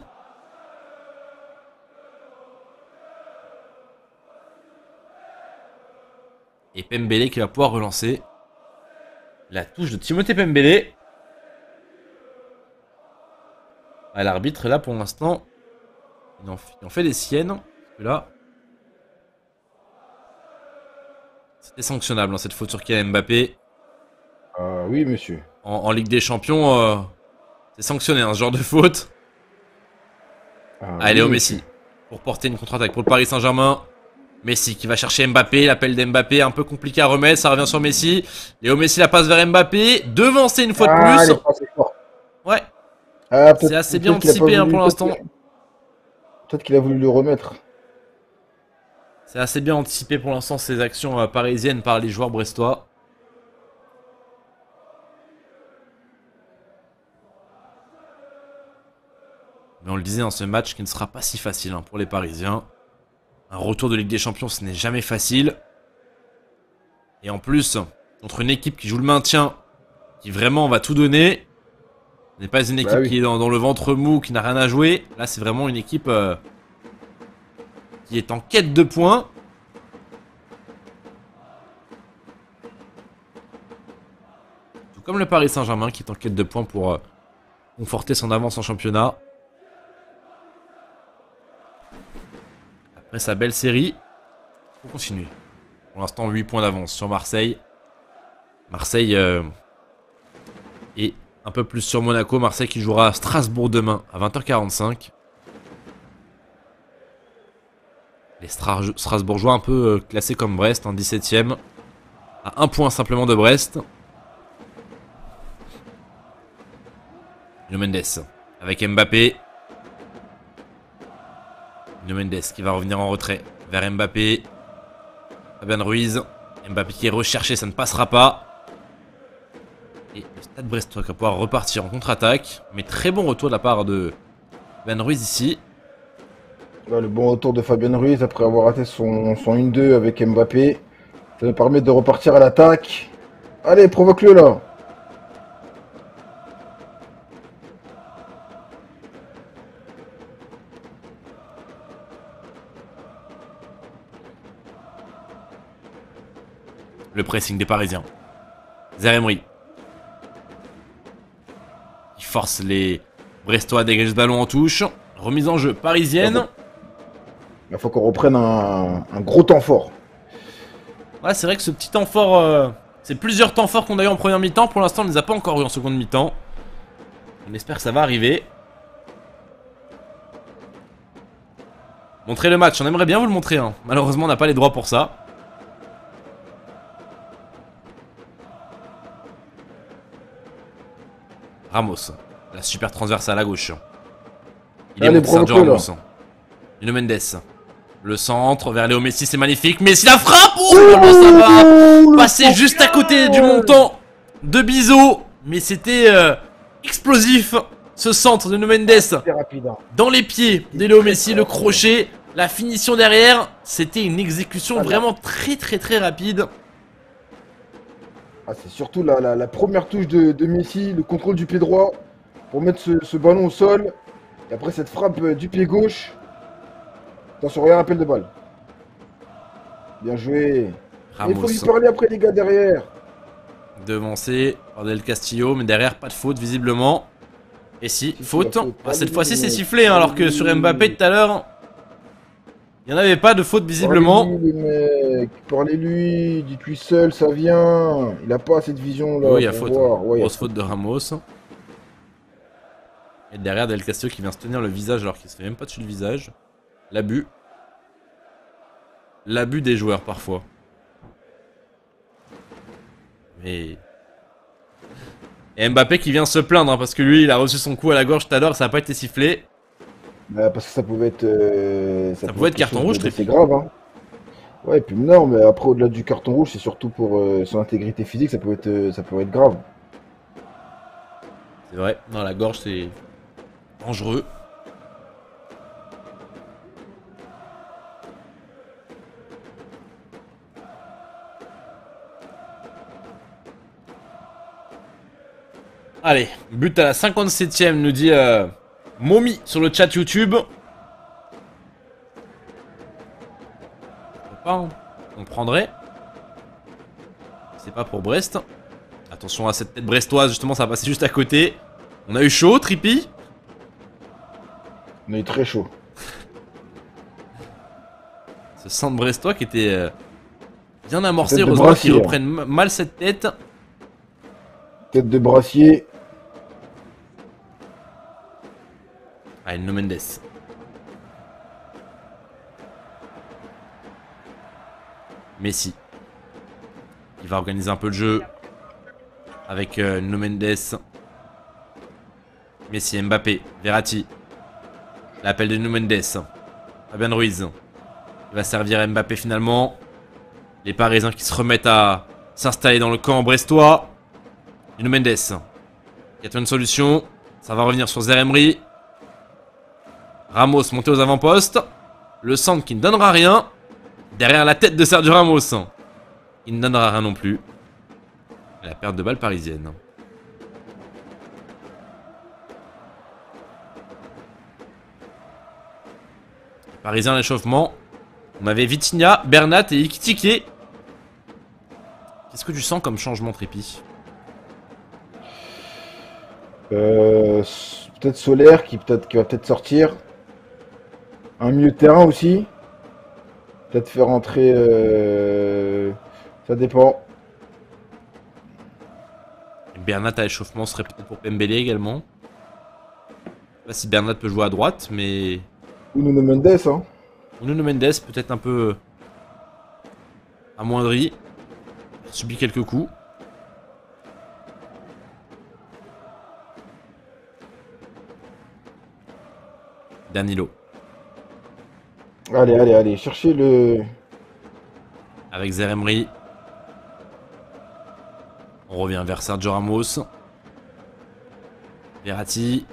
Et Pembele qui va pouvoir relancer. La touche de Timothée Pembele. Ah, l'arbitre là pour l'instant, il en fait des siennes. Parce que là, c'était sanctionnable dans cette faute sur Kylian Mbappé. Oui, monsieur. En Ligue des Champions, c'est sanctionné ce genre de faute. Allez, Léo Messi pour porter une contre-attaque pour le Paris Saint-Germain. Messi qui va chercher Mbappé, l'appel d'Mbappé un peu compliqué à remettre, ça revient sur Messi. Léo Messi la passe vers Mbappé, devancé une fois de plus. Ouais. C'est assez bien anticipé pour l'instant. Peut-être qu'il a voulu le remettre. C'est assez bien anticipé pour l'instant ces actions parisiennes par les joueurs brestois. Mais on le disait dans ce match qui ne sera pas si facile pour les Parisiens. Un retour de Ligue des Champions, ce n'est jamais facile. Et en plus, contre une équipe qui joue le maintien, qui vraiment va tout donner. Ce n'est pas une équipe qui est dans le ventre mou, qui n'a rien à jouer. Là, c'est vraiment une équipe qui est en quête de points. Tout comme le Paris Saint-Germain qui est en quête de points pour conforter son avance en championnat. Après sa belle série, il faut continuer. Pour l'instant, 8 points d'avance sur Marseille. Marseille est un peu plus sur Monaco. Marseille qui jouera à Strasbourg demain à 20h45. Les Strasbourgeois un peu classés comme Brest, 17ème. À 1 point simplement de Brest. Nuno Mendes avec Mbappé. Nuno Mendes qui va revenir en retrait vers Mbappé. Fabian Ruiz. Mbappé qui est recherché, ça ne passera pas. Et le Stade Brestois qui va pouvoir repartir en contre-attaque. Mais très bon retour de la part de Fabian Ruiz ici. Là, le bon retour de Fabian Ruiz après avoir raté son 1-2 avec Mbappé. Ça nous permet de repartir à l'attaque. Allez, provoque-le là. Le pressing des Parisiens. Zaïre-Emery. Il force les Brestois à dégager ce ballon en touche. Remise en jeu parisienne. Il faut qu'on reprenne un gros temps fort. Ouais, c'est vrai que ce petit temps fort... c'est plusieurs temps forts qu'on a eu en première mi-temps. Pour l'instant, on ne les a pas encore eu en seconde mi-temps. On espère que ça va arriver. Montrez le match. On aimerait bien vous le montrer. Malheureusement, on n'a pas les droits pour ça. Ramos, la super transversale à gauche. Il est monté Sergio Ramos. Nuno Mendes, Le centre vers Léo Messi, c'est magnifique. Messi la frappe. Oh là là, ça va passer juste à côté du montant de Bizot. Mais c'était explosif. Ce centre de Nuno Mendes C'est rapide. Hein. dans les pieds de Léo Messi, le crochet, la finition derrière. C'était une exécution vraiment très rapide. Ah, c'est surtout la première touche de Messi, le contrôle du pied droit pour mettre ce ballon au sol. Et après cette frappe du pied gauche. Attention, regarde l'appel de balle. Bien joué. Il faut lui Ramos parler après les gars derrière. devancé par Del Castillo, mais derrière pas de faute visiblement. Et si, faute. Ah, cette fois-ci c'est sifflé, hein, alors que sur Mbappé tout à l'heure, il n'y en avait pas de faute visiblement. Parlez-lui, les mecs. Parlez-lui, dites-lui seul, ça vient. Il a pas cette vision là. Oui, il y a pour faute. voir. Ouais, il y a Grosse faute de Ramos. Et derrière Del Castillo qui vient se tenir le visage alors qu'il se fait même pas dessus le visage. L'abus. L'abus des joueurs parfois. Mais... Et Mbappé qui vient se plaindre, hein, parce que lui il a reçu son coup à la gorge tout à l'heure, ça n'a pas été sifflé. Bah, parce que ça pouvait être. Ça pouvait être carton rouge, c'est grave, hein. Ouais, et puis non, mais après, au-delà du carton rouge, c'est surtout pour son intégrité physique, ça peut être grave. C'est vrai, dans la gorge c'est dangereux. Allez, but à la 57ème, nous dit Momi sur le chat YouTube. Pas, hein. On prendrait. C'est pas pour Brest. Attention à cette tête brestoise, justement, ça va passer juste à côté. On a eu chaud, Trippi. On est très chaud. Ce centre brestois qui était bien amorcé, Tête de heureusement qu'ils Brassier, reprennent mal cette tête. Tête de brassier. Allez, Nuno Mendes. Messi. Il va organiser un peu le jeu. Avec Nuno Mendes. Messi, Mbappé, Verratti. L'appel de Nuno Mendes. Fabian Ruiz. Il va servir Mbappé finalement. Les Parisiens qui se remettent à s'installer dans le camp brestois. Nuno Mendes. Il y a une solution. Ça va revenir sur Zeremri. Ramos monté aux avant-postes. Le centre qui ne donnera rien. Derrière la tête de Sergio Ramos. Il ne donnera rien non plus. Et la perte de balle parisienne. Parisien à l'échauffement. On avait Vitinha, Bernat et Ekitike. Qu'est-ce que tu sens comme changement, Trippi? Peut-être Solaire qui va peut-être sortir. Un milieu de terrain aussi. Peut-être faire entrer. Ça dépend. Bernat à l'échauffement serait peut-être pour Pembele également. Je sais pas si Bernat peut jouer à droite, mais... Ou Nuno Mendes, hein. Nuno Mendes peut-être un peu amoindri. Il a subi quelques coups. Danilo. Allez, cherchez le... Avec Zeremri. On revient vers Sergio Ramos. Verratti.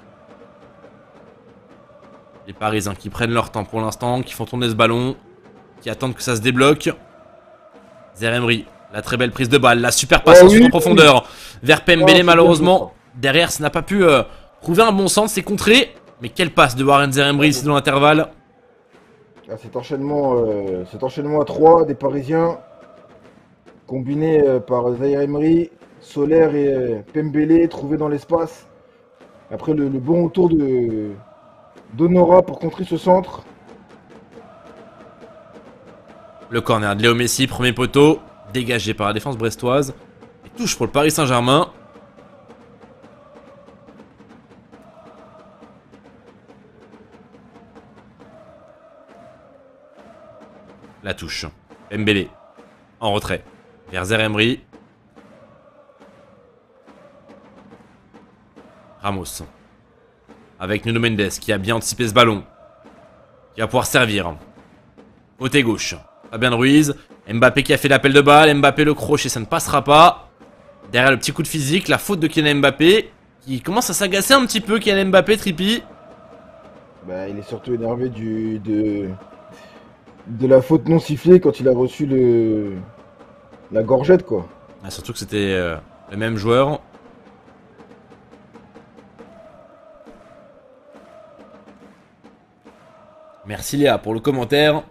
Les Parisiens qui prennent leur temps pour l'instant, qui font tourner ce ballon, qui attendent que ça se débloque. Zeremri, la très belle prise de balle, la super passe en profondeur vers Pembele malheureusement. Derrière, ça n'a pas pu trouver un bon sens, c'est contré. Mais quelle passe de Warren Zeremri ici dans l'intervalle. Ah, cet enchaînement à 3 des Parisiens, combiné par Zeremri, Solaire et Pembele, trouvé dans l'espace. Après le bon retour d'Honora pour contrer ce centre. Le corner de Léo Messi, premier poteau, dégagé par la défense brestoise. Et touche pour le Paris Saint-Germain. La touche. Pembele. En retrait. Vers Zeremri. Ramos. Avec Nuno Mendes qui a bien anticipé ce ballon. Qui va pouvoir servir. Côté gauche, Fabien Ruiz. Mbappé qui a fait l'appel de balle. Mbappé le crochet, ça ne passera pas. Derrière le petit coup de physique, la faute de Kylian Mbappé. Qui commence à s'agacer un petit peu, Kylian Mbappé, Trippi. Bah, il est surtout énervé de la faute non sifflée quand il a reçu la gorgette, quoi. Ah, surtout que c'était le même joueur. Merci Léa pour le commentaire.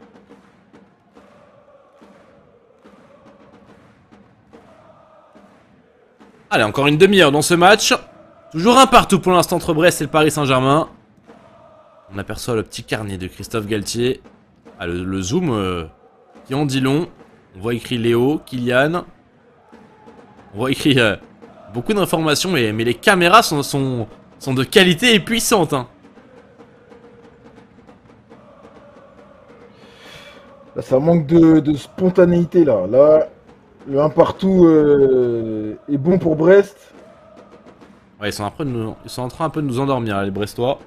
Allez, encore une demi-heure dans ce match. Toujours un partout pour l'instant entre Brest et le Paris Saint-Germain. On aperçoit le petit carnet de Christophe Galtier. Ah, le zoom qui en dit long. On voit écrit Léo, Kylian. On voit écrit beaucoup d'informations, mais les caméras sont de qualité et puissantes. Hein. Là, ça manque de spontanéité, là. Là, le 1 partout est bon pour Brest. Ouais, ils sont en train un peu de nous endormir, là, les Brestois.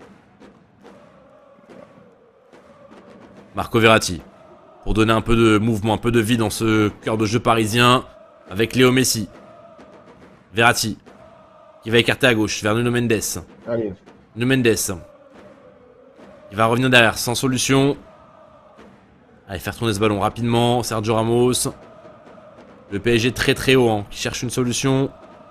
Marco Verratti. Pour donner un peu de mouvement, un peu de vie dans ce cœur de jeu parisien. Avec Léo Messi. Verratti. Qui va écarter à gauche vers Nuno Mendes. Allez. Nuno Mendes. Il va revenir derrière, sans solution. Allez, faire tourner ce ballon rapidement. Sergio Ramos. Le PSG très très haut, hein, qui cherche une solution.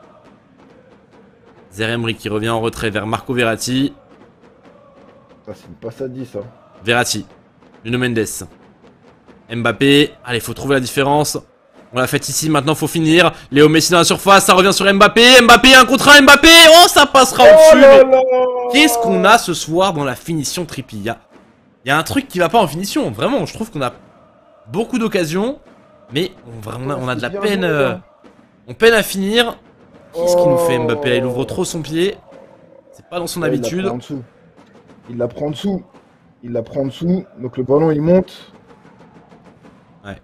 Zeremri qui revient en retrait vers Marco Verratti. Ça, c'est une passe à 10, ça. Verratti. Nuno Mendes. Mbappé. Allez, faut trouver la différence. On l'a fait ici, maintenant faut finir. Léo Messi dans la surface, ça revient sur Mbappé. Mbappé, un contre un, Mbappé. Oh, ça passera au-dessus. Qu'est-ce qu'on a ce soir dans la finition Trippi? Il y a un truc qui va pas en finition. Vraiment, je trouve qu'on a beaucoup d'occasions. Mais on a de la peine. On peine à finir. Qu'est-ce qu'il nous fait Mbappé là? Il ouvre trop son pied. C'est pas dans son habitude. Il la prend en dessous. Il la prend en dessous. Donc le ballon il monte. Ouais.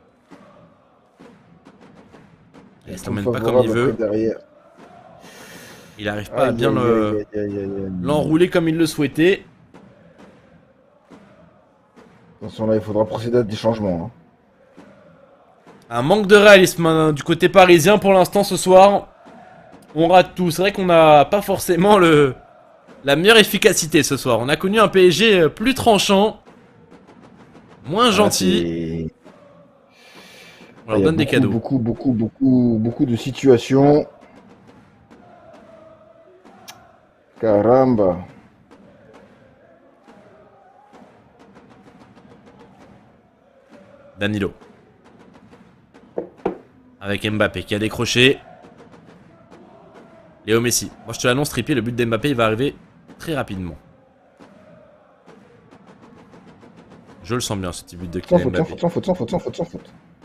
Il se l'emmène pas comme il veut. Il arrive pas à bien l'enrouler comme il le souhaitait. Attention là, il faudra procéder à des changements. Hein. Un manque de réalisme hein, du côté parisien pour l'instant ce soir. On rate tout. C'est vrai qu'on n'a pas forcément la meilleure efficacité ce soir. On a connu un PSG plus tranchant, moins gentil. On leur donne des cadeaux. Beaucoup de situations. Caramba. Danilo. Avec Mbappé qui a décroché. Léo Messi. Moi je te l'annonce, Trippier, le but d'Mbappé il va arriver très rapidement. Je le sens bien ce petit but de Kylian Mbappé. Faute.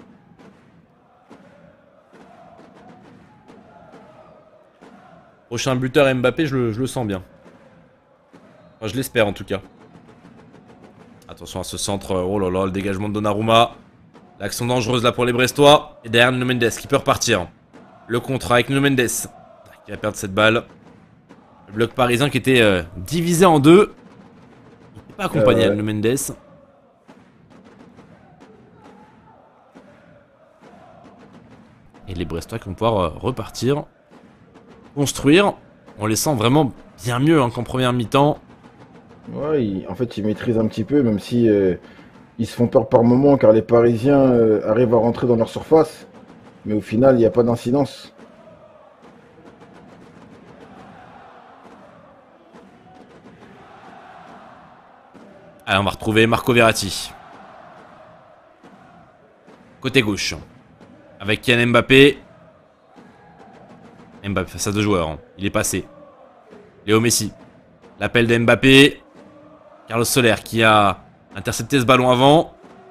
Prochain buteur Mbappé, je le sens bien. Enfin, je l'espère en tout cas. Attention à ce centre. Oh là là, le dégagement de Donnarumma. L'action dangereuse là pour les Brestois. Et derrière Nuno Mendes qui peut repartir. Le contre avec Nuno Mendes. Qui va perdre cette balle. Le bloc parisien qui était divisé en deux. Il n'était pas accompagné Nuno Mendes. Et les Brestois qui vont pouvoir repartir. Construire. On les sent vraiment bien mieux hein, qu'en première mi-temps. Ouais, en fait, ils maîtrisent un petit peu, même si ils se font peur par moment, car les Parisiens arrivent à rentrer dans leur surface. Mais au final, il n'y a pas d'incidence. Allez, on va retrouver Marco Verratti. Côté gauche. Avec Kylian Mbappé. Mbappé face à deux joueurs. Hein. Il est passé. Léo Messi. L'appel de Mbappé. Carlos Soler qui a intercepté ce ballon avant.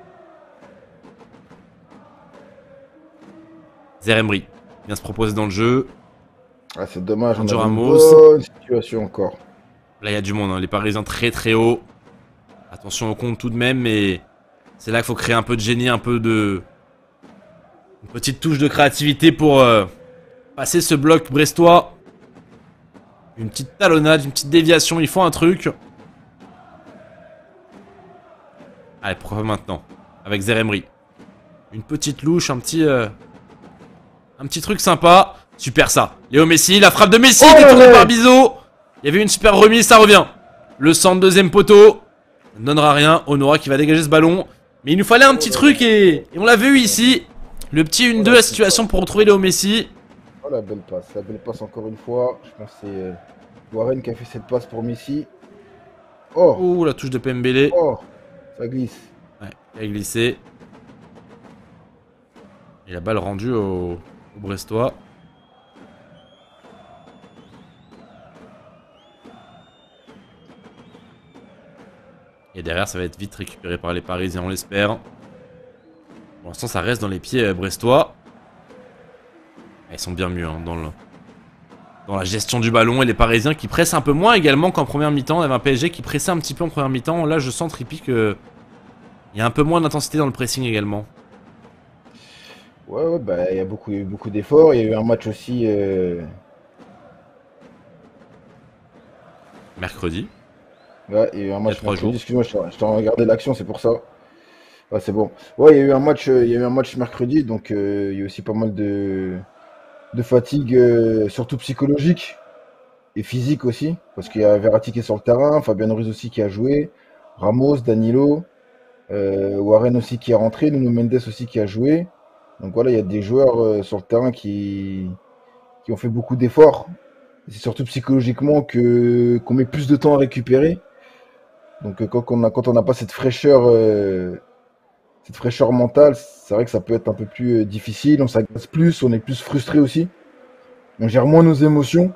Zeremri vient se proposer dans le jeu. Ah, c'est dommage, on a une Ramos. bonne situation encore. Là, il y a du monde. Hein. Les Parisiens très très haut. Attention au compte tout de même, mais c'est là qu'il faut créer un peu de génie, un peu de... Une petite touche de créativité pour passer ce bloc brestois. Une petite talonnade, une petite déviation, il faut un truc. Allez, pourquoi pas maintenant? avec Zeremri. Une petite louche, un petit truc sympa. Super ça. Léo Messi, la frappe de Messi, détournée par Bizot. Il y avait une super remise, ça revient. Le centre, deuxième poteau. Ça ne donnera rien. Honora qui va dégager ce ballon. Mais il nous fallait un petit truc et on l'avait eu ici. Le petit 1-2, la situation pour retrouver Léo Messi. Oh la belle passe encore une fois. Je pense que c'est Warren qui a fait cette passe pour Messi. Oh, Ouh, la touche de Pembele. oh, ça glisse. Ouais, il a glissé. Et la balle rendue au Brestois. Et derrière, ça va être vite récupéré par les Parisiens, on l'espère. Pour l'instant, ça reste dans les pieds brestois. Ils sont bien mieux hein, dans la gestion du ballon. Et les Parisiens qui pressent un peu moins également qu'en première mi-temps. Il y avait un PSG qui pressait un petit peu en première mi-temps. Là, je sens Trippi qu'il y a un peu moins d'intensité dans le pressing également. Ouais, bah il y a eu beaucoup d'efforts. Il y a eu un match aussi Mercredi. ouais, il y a eu un match 3 mercredi. jours. Excuse-moi, je t'en regardé l'action, c'est pour ça. Ouais, c'est bon. Ouais, il y a eu un match mercredi, donc il y a aussi pas mal de fatigue, surtout psychologique et physique aussi, parce qu'il y a Verratti qui est sur le terrain, Fabien Ruiz aussi qui a joué, Ramos, Danilo, Warren aussi qui est rentré, Nuno Mendes aussi qui a joué. Donc voilà, il y a des joueurs sur le terrain qui ont fait beaucoup d'efforts. C'est surtout psychologiquement qu'on met plus de temps à récupérer. Donc quand on n'a pas cette fraîcheur mentale, c'est vrai que ça peut être un peu plus difficile. On s'agace plus, on est plus frustré aussi. On gère moins nos émotions.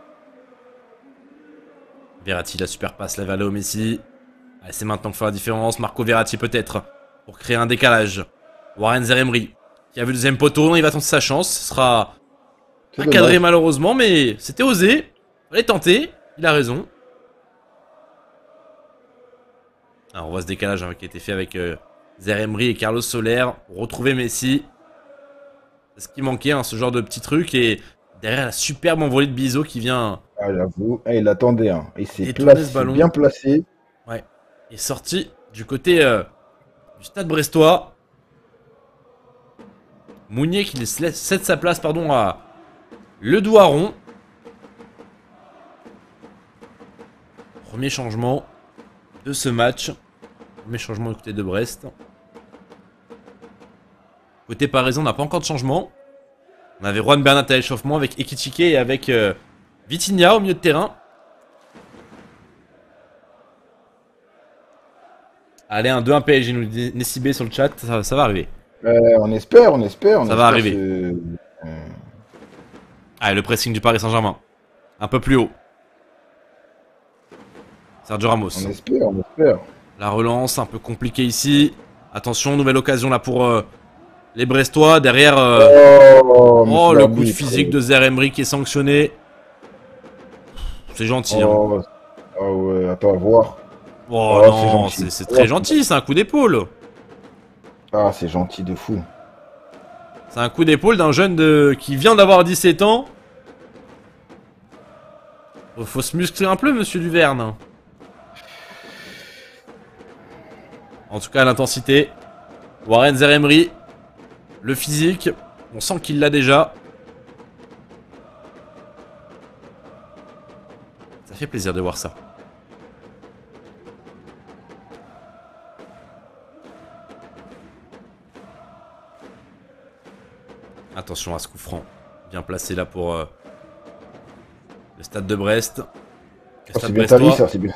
Verratti, la super passe, la Léo Messi. Allez, c'est maintenant qu'il faut la différence. Marco Verratti peut-être, pour créer un décalage. Warren Zeremri, qui a vu le deuxième poteau, il va tenter sa chance. Ce sera encadré malheureusement, mais c'était osé. Fallait tenter, il a raison. Alors on voit ce décalage qui a été fait avec Zeremri et Carlos Soler pour retrouver Messi. C'est ce qui manquait, hein, ce genre de petit truc. Et derrière la superbe envolée de Bizot qui vient... Ah, j'avoue, il l'attendait. Hein. Il s'est détourner ce ballon. bien placé. Ouais. Il est sorti du côté du stade brestois. Mounier qui cède sa place à Le Douaron. Premier changement de ce match. Premier changement du côté de Brest. Côté parisien, on n'a pas encore de changement. On avait Juan Bernat à l'échauffement avec Ekitike et avec Vitinha au milieu de terrain. Allez, un 2-1 PSG, nous dit Nessibé sur le chat, ça va arriver. On espère. Ça va arriver. Allez, le pressing du Paris Saint-Germain. Un peu plus haut. Sergio Ramos. On espère. La relance, un peu compliquée ici. Attention, nouvelle occasion là pour les Brestois. Derrière, le coup de physique de Zeremri qui est sanctionné. C'est gentil. Hein. Oh ouais, attends, à voir. Oh non, c'est très gentil, c'est un coup d'épaule. Ah, c'est gentil de fou. C'est un coup d'épaule d'un jeune qui vient d'avoir 17 ans. Faut se muscler un peu, monsieur Duverne. En tout cas, l'intensité. Warren Zeremri. Le physique. On sent qu'il l'a déjà. Ça fait plaisir de voir ça. Attention à ce coup franc. Bien placé là pour le stade de Brest. C'est bien taillé, ça, c'est bien.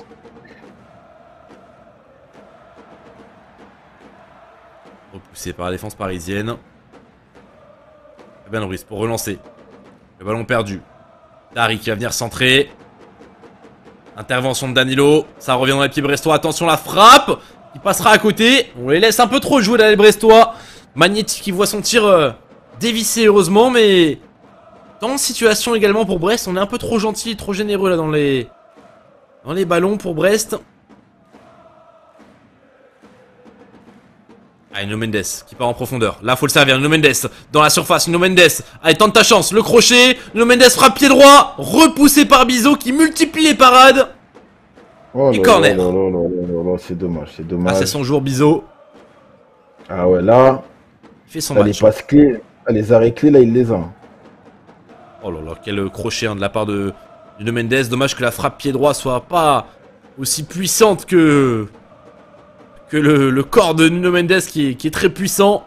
Repoussé par la défense parisienne. Fabien Ruiz pour relancer. Le ballon perdu. Dari qui va venir centrer. Intervention de Danilo. Ça revient dans les pieds brestois. Attention la frappe. Il passera à côté. On les laisse un peu trop jouer là les brestois. Magnétique qui voit son tir dévissé heureusement. Mais dans situation également pour Brest. On est un peu trop gentil, trop généreux là dans les ballons pour Brest. Allez, Nuno Mendes qui part en profondeur. Là, faut le servir. Nuno Mendes dans la surface. Nuno Mendes. Allez, tente ta chance. Le crochet. Nuno Mendes frappe pied droit. Repoussé par Bizot qui multiplie les parades. Oh et corner. C'est dommage, c'est dommage. Ah, c'est son jour, Bizot. Ah ouais, là, Il fait son là, les match. passes clés, là, les arrêts clés, là, il les a. Oh là là, quel crochet hein, de la part de Nuno Mendes. Dommage que la frappe pied droit soit pas aussi puissante que le corps de Nuno Mendes qui est très puissant.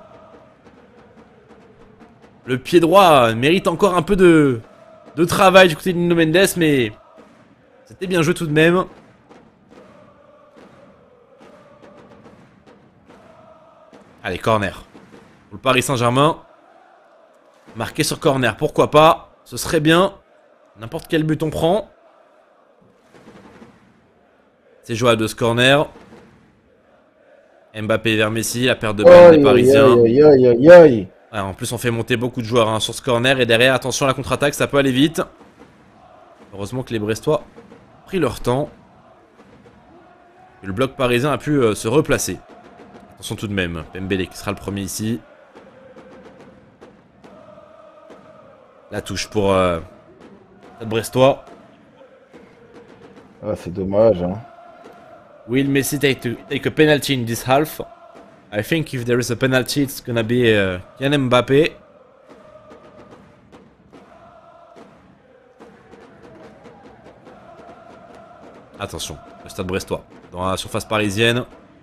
Le pied droit mérite encore un peu de travail du côté de Nuno Mendes, mais c'était bien joué tout de même. Allez, corner. Pour le Paris Saint-Germain. Marqué sur corner, pourquoi pas. Ce serait bien. N'importe quel but on prend. C'est jouable de ce corner. Mbappé vers Messi, la perte de balle des Parisiens. Aïe, aïe, aïe, aïe. Ouais, en plus on fait monter beaucoup de joueurs hein, sur ce corner. Et derrière, attention à la contre-attaque, ça peut aller vite. Heureusement que les Brestois ont pris leur temps. Et le bloc parisien a pu se replacer. Attention tout de même, Pembele qui sera le premier ici. La touche pour le Brestois. Ah, c'est dommage, hein. Will Messi take a penalty in this half? I think if there is a penalty, it's gonna be Kylian Mbappé. Attention, le stade brestois, dans la surface parisienne.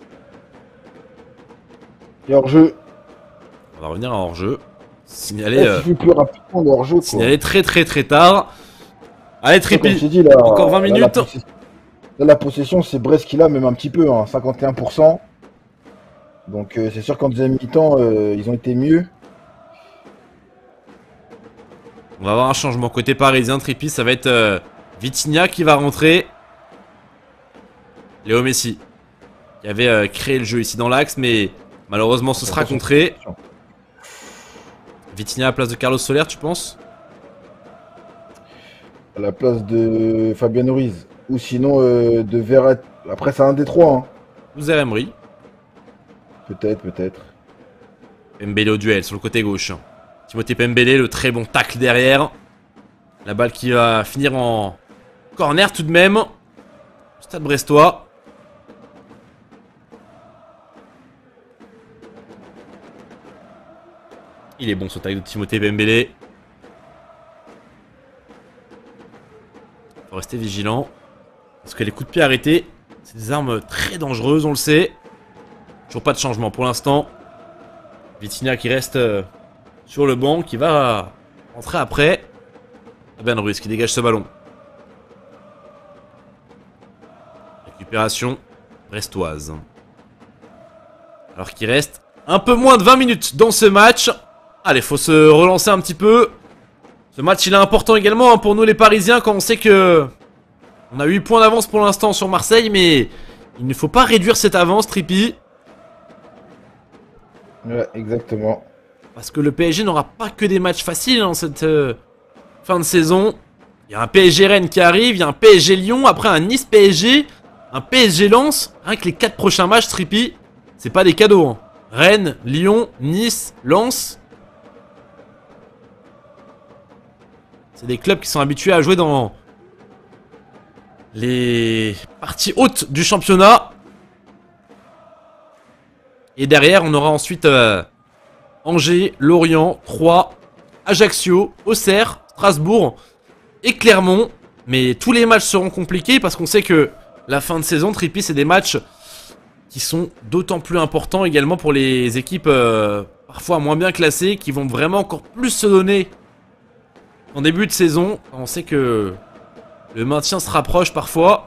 Et hors-jeu. On va revenir à hors-jeu. Signalé, Il suffit plus rapidement de hors-jeu, quoi. signalé très tard. Allez, Comme Trippi. je t'ai dit, là, Encore 20 minutes. Là, la possession, c'est Brest qui l'a, même un petit peu, hein, 51%. Donc, c'est sûr qu'en deuxième mi-temps, ils ont été mieux. On va avoir un changement côté parisien, Trippi. Ça va être Vitinha qui va rentrer. Léo Messi, qui avait créé le jeu ici dans l'axe, mais malheureusement ce sera contré. Vitinha à la place de Carlos Soler, tu penses? À la place de Fabian Ruiz. Ou sinon, de Verratti. Après, c'est un des trois, hein. Ou Emery. Peut-être, peut-être. Pembele au duel sur le côté gauche. Timothée Pembele, le très bon tacle derrière. La balle qui va finir en corner tout de même. Stade brestois. Il est bon ce tacle de Timothée Pembele. Faut rester vigilant. Parce que les coups de pied arrêtés, c'est des armes très dangereuses, on le sait. Toujours pas de changement pour l'instant. Vitinha qui reste sur le banc, qui va rentrer après. Fabian Ruiz qui dégage ce ballon. Récupération brestoise. Alors qu'il reste un peu moins de 20 minutes dans ce match. Allez, faut se relancer un petit peu. Ce match il est important également hein, pour nous les Parisiens quand on sait que on a 8 points d'avance pour l'instant sur Marseille, mais il ne faut pas réduire cette avance, Trippi. Ouais, exactement. Parce que le PSG n'aura pas que des matchs faciles dans cette fin de saison. Il y a un PSG Rennes qui arrive, il y a un PSG Lyon, après un Nice PSG, un PSG Lens. Rien que les 4 prochains matchs, Trippi, c'est pas des cadeaux. Hein. Rennes, Lyon, Nice, Lens. C'est des clubs qui sont habitués à jouer dans les parties hautes du championnat. Et derrière, on aura ensuite Angers, Lorient, Troyes, Ajaccio, Auxerre, Strasbourg et Clermont. Mais tous les matchs seront compliqués parce qu'on sait que la fin de saison, Trippi, c'est des matchs qui sont d'autant plus importants également pour les équipes parfois moins bien classées, qui vont vraiment encore plus se donner en début de saison. On sait que le maintien se rapproche parfois.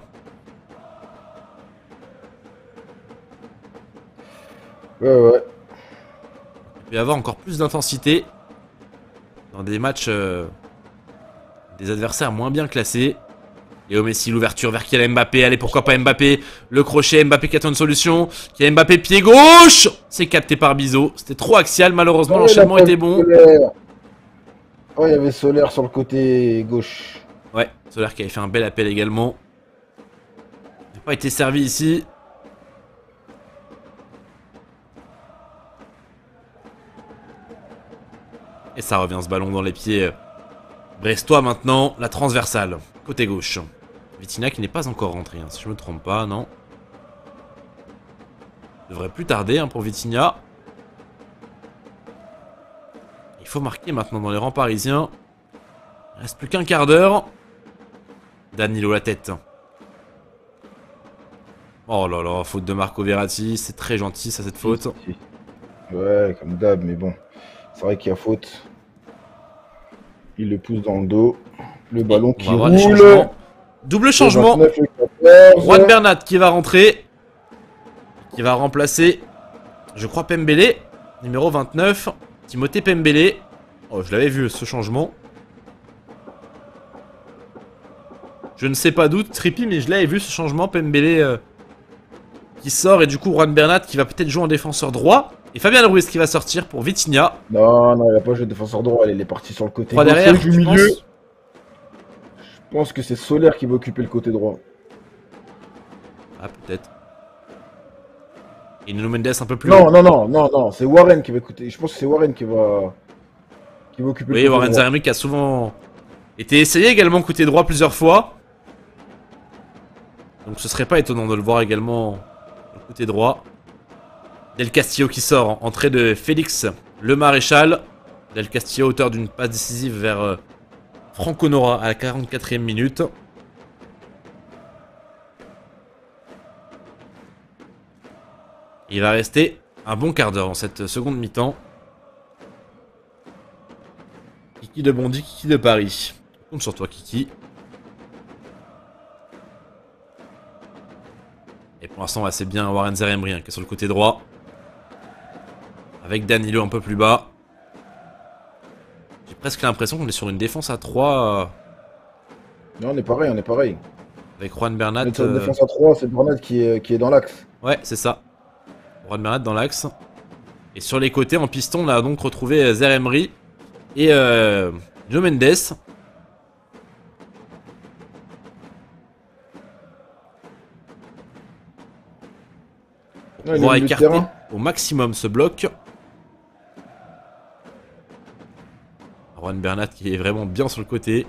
Ouais. Il va y avoir encore plus d'intensité dans des matchs des adversaires moins bien classés. Léo Messi, l'ouverture vers Kylian Mbappé. Allez, pourquoi pas Mbappé? Le crochet, Mbappé qui attend une solution. Kylian Mbappé, pied gauche. C'est capté par Bizot. C'était trop axial, malheureusement, l'enchaînement était bon. Oh, il y avait Solaire sur le côté gauche. Ouais, Solaire qui avait fait un bel appel également. Il n'a pas été servi ici. Et ça revient ce ballon dans les pieds brestois maintenant. La transversale, côté gauche. Vitinha qui n'est pas encore rentré, hein, si je me trompe pas, non. Devrait plus tarder hein, pour Vitinha. Il faut marquer maintenant dans les rangs parisiens. Il reste plus qu'un quart d'heure. Danilo la tête. Oh là là, faute de Marco Verratti. C'est très gentil ça cette faute. Ouais, comme d'hab, mais bon. C'est vrai qu'il y a faute. Il le pousse dans le dos. Le ballon qui On va avoir des roule. changements. Double changement. 29, le 14. Juan Bernat qui va rentrer. Qui va remplacer, je crois, Pembele. Numéro 29. Timothée Pembele. Oh, je l'avais vu ce changement. Je ne sais pas d'où, Trippi, mais je l'avais vu ce changement. Pembele qui sort et du coup Juan Bernat qui va peut-être jouer en défenseur droit. Et Fabien Ruiz qui va sortir pour Vitinha. Non, non, il a pas joué de défenseur droit, il est parti sur le côté 3 gauche derrière, du tu milieu. penses Je pense que c'est Solaire qui va occuper le côté droit. Ah, peut-être. Et Nuno Mendes un peu plus Non, haut. non, non, non, non, c'est Warren qui va écouter. Je pense que c'est Warren qui va occuper Oui, le côté Warren droit. Zaïre qui a souvent été essayé également côté droit plusieurs fois. Donc ce serait pas étonnant de le voir également le côté droit. Del Castillo qui sort, entrée de Félix Le Maréchal. Del Castillo, auteur d'une passe décisive vers Franco Nora à la 44e minute. Il va rester un bon quart d'heure dans cette seconde mi-temps. Kiki de Bondy, Kiki de Paris. On compte sur toi, Kiki. Et pour l'instant, c'est bien Warren Zaïre qui est sur le côté droit. Avec Danilo un peu plus bas. J'ai presque l'impression qu'on est sur une défense à 3. Non, on est pareil, on est pareil. Avec Juan Bernat. On est sur une défense à 3, c'est Bernat qui est dans l'axe. Ouais, c'est ça. Juan Bernat dans l'axe. Et sur les côtés, en piston, on a donc retrouvé Zaïre et Joe Mendes. Non, On il est va au milieu de écarter terrain. au maximum ce bloc. Juan Bernat qui est vraiment bien sur le côté.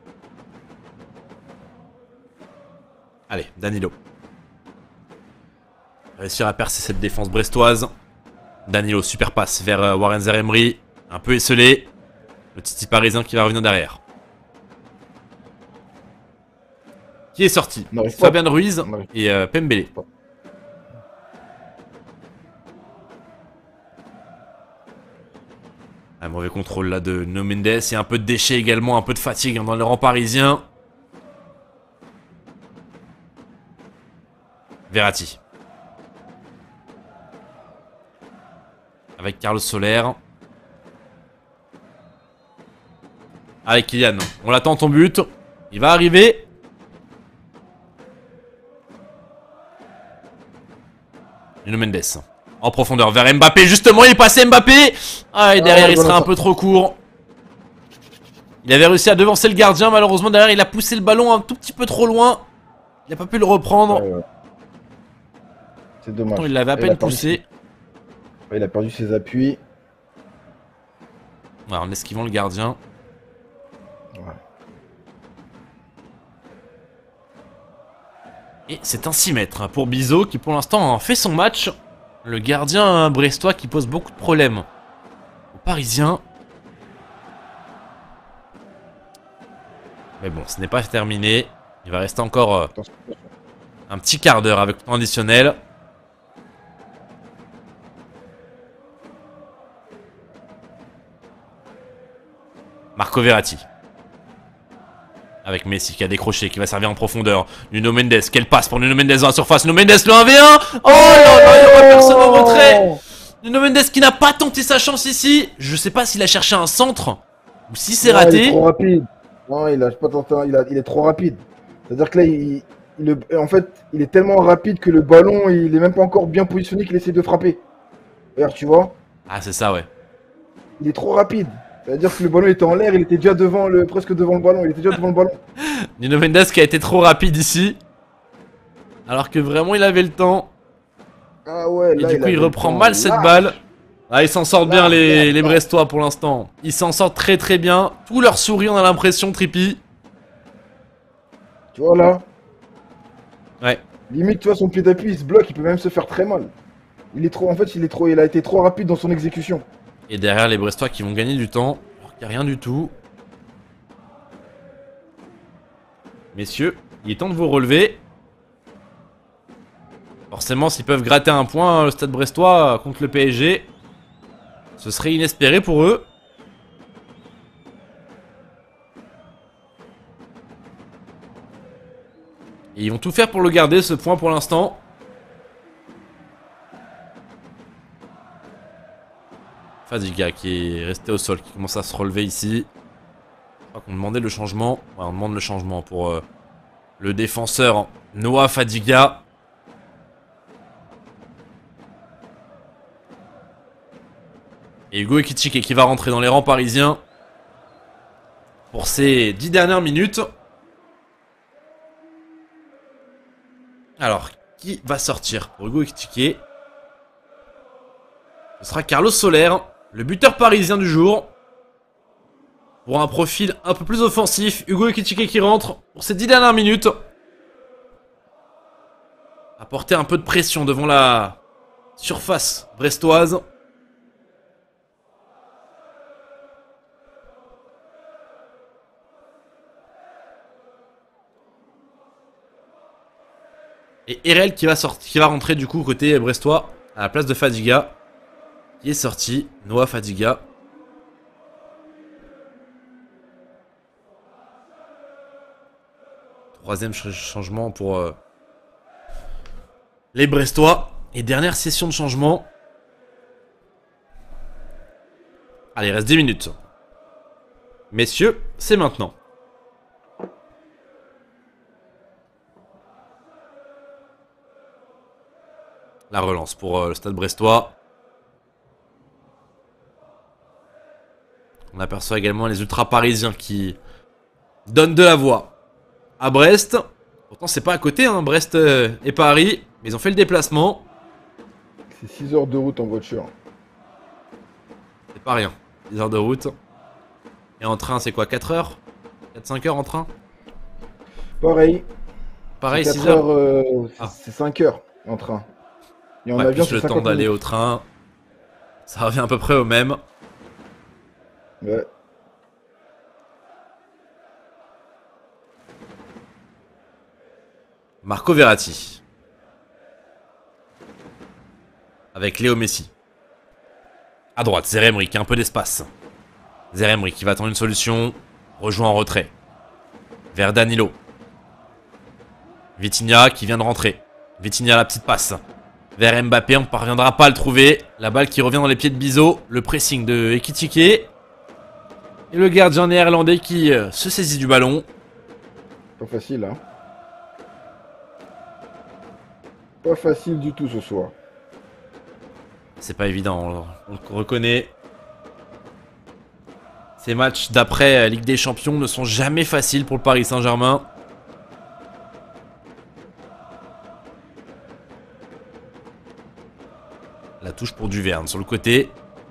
Allez, Danilo. Réussir à percer cette défense brestoise. Danilo, super passe vers Warren Zaïre. Un peu esselé. Le Titi parisien qui va revenir derrière. Qui est sorti? On n'arrive pas. Fabien Ruiz On n'arrive et Pembele. pas. Un mauvais contrôle là de No Mendes. Il y a un peu de déchets également, un peu de fatigue dans le rang parisien. Verratti. Avec Carlos Soler. Avec Kylian. On l'attend ton but. Il va arriver. Nuno Mendes. En profondeur vers Mbappé. Justement, il est passé Mbappé. Ah, et derrière, il sera un peu trop court. Il avait réussi à devancer le gardien. Malheureusement, derrière, il a poussé le ballon un tout petit peu trop loin. Il n'a pas pu le reprendre. Ouais. C'est dommage. Pourtant, il l'avait à Il a peine perdu- poussé. Il a perdu ses appuis. Ouais, en esquivant le gardien. Ouais. Et c'est un 6 mètres pour Bizot qui pour l'instant fait son match. Le gardien brestois qui pose beaucoup de problèmes aux Parisiens. Mais bon, ce n'est pas terminé. Il va rester encore Attention. un petit quart d'heure avec temps additionnel. Marco Verratti. Avec Messi qui a décroché, qui va servir en profondeur. Nuno Mendes, quelle passe pour Nuno Mendes dans la surface. Nuno Mendes, le 1v1. Oh là là, il n'y aura personne en retrait. Nuno Mendes qui n'a pas tenté sa chance ici. Je sais pas s'il a cherché un centre ou si c'est Non, Il est raté. trop rapide. Non, il a pas tenté. Il est trop rapide. C'est-à-dire que là, en fait, il est tellement rapide que le ballon, il est même pas encore bien positionné qu'il essaie de frapper. Regarde, tu vois, Ah, c'est ça, ouais. il est trop rapide. C'est-à-dire que le ballon était en l'air, il était déjà presque devant le ballon. Il était déjà devant le ballon. Nuno Mendes qui a été trop rapide ici. Alors que vraiment il avait le temps. Ah ouais, Et là, du coup a il le reprend temps. mal cette Là, balle. Ah, ils s'en sortent bien Là, les là. Brestois pour l'instant. Ils s'en sortent très très bien. Tout leur sourit, on a l'impression, Trippi. Tu vois là, Ouais. limite, tu vois, son pied d'appui, il se bloque, il peut même se faire très mal. Il a été trop rapide dans son exécution. Et derrière les Brestois qui vont gagner du temps. Alors qu'il n'y a rien du tout. Messieurs, il est temps de vous relever. Forcément, s'ils peuvent gratter un point, le Stade Brestois contre le PSG, ce serait inespéré pour eux. Et ils vont tout faire pour le garder, ce point pour l'instant. Fadiga qui est resté au sol, qui commence à se relever ici. Je crois qu'on demandait le changement. Ouais, on demande le changement pour le défenseur Noah Fadiga. Et Hugo Ekitike qui va rentrer dans les rangs parisiens pour ces 10 dernières minutes. Alors, qui va sortir pour Hugo Ekitike? Ce sera Carlos Soler, le buteur parisien du jour. Pour un profil un peu plus offensif, Hugo Ekitike qui rentre pour ces 10 dernières minutes. Apporter un peu de pression devant la surface brestoise. Et Erel qui va rentrer du coup côté brestois à la place de Fadiga. Qui est sorti, Noah Fadiga. Troisième changement pour les Brestois. Et dernière session de changement. Allez, il reste 10 minutes. Messieurs, c'est maintenant. La relance pour le Stade Brestois. On aperçoit également les ultras parisiens qui donnent de la voix à Brest. Pourtant c'est pas à côté, hein, Brest et Paris. Mais ils ont fait le déplacement. C'est 6 heures de route en voiture. C'est pas rien. 10 heures de route. Et en train c'est quoi, 4 heures 4-5 heures en train? Pareil. Pareil, 4 6 heures. C'est 5 heures en train. Et en Ouais, avion, plus c'est le temps 50 d'aller minutes. au train. Ça revient à peu près au même. Ouais. Marco Verratti. Avec Léo Messi. À droite, Zeremri qui a un peu d'espace. Zeremri qui va attendre une solution. Rejoint en retrait. Vers Danilo. Vitinha qui vient de rentrer. Vitinha la petite passe. Vers Mbappé, on ne parviendra pas à le trouver. La balle qui revient dans les pieds de Bizot. Le pressing de Ekitike. Et le gardien néerlandais qui se saisit du ballon. Pas facile, hein. Pas facile du tout ce soir. C'est pas évident, on le reconnaît. Ces matchs d'après Ligue des Champions ne sont jamais faciles pour le Paris Saint-Germain. La touche pour Duverne sur le côté.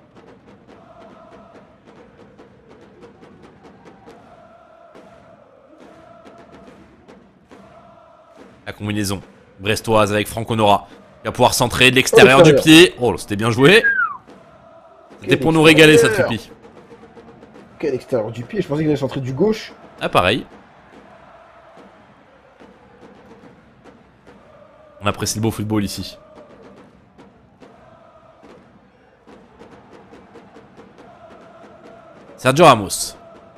La combinaison brestoise avec Franck Nora. Il va pouvoir centrer de l'extérieur du pied. Oh, c'était bien joué. C'était pour nous régaler ça, Tupi. Quel extérieur du pied, je pensais qu'il allait centrer du gauche. Ah, pareil. On apprécie le beau football ici. Sergio Ramos.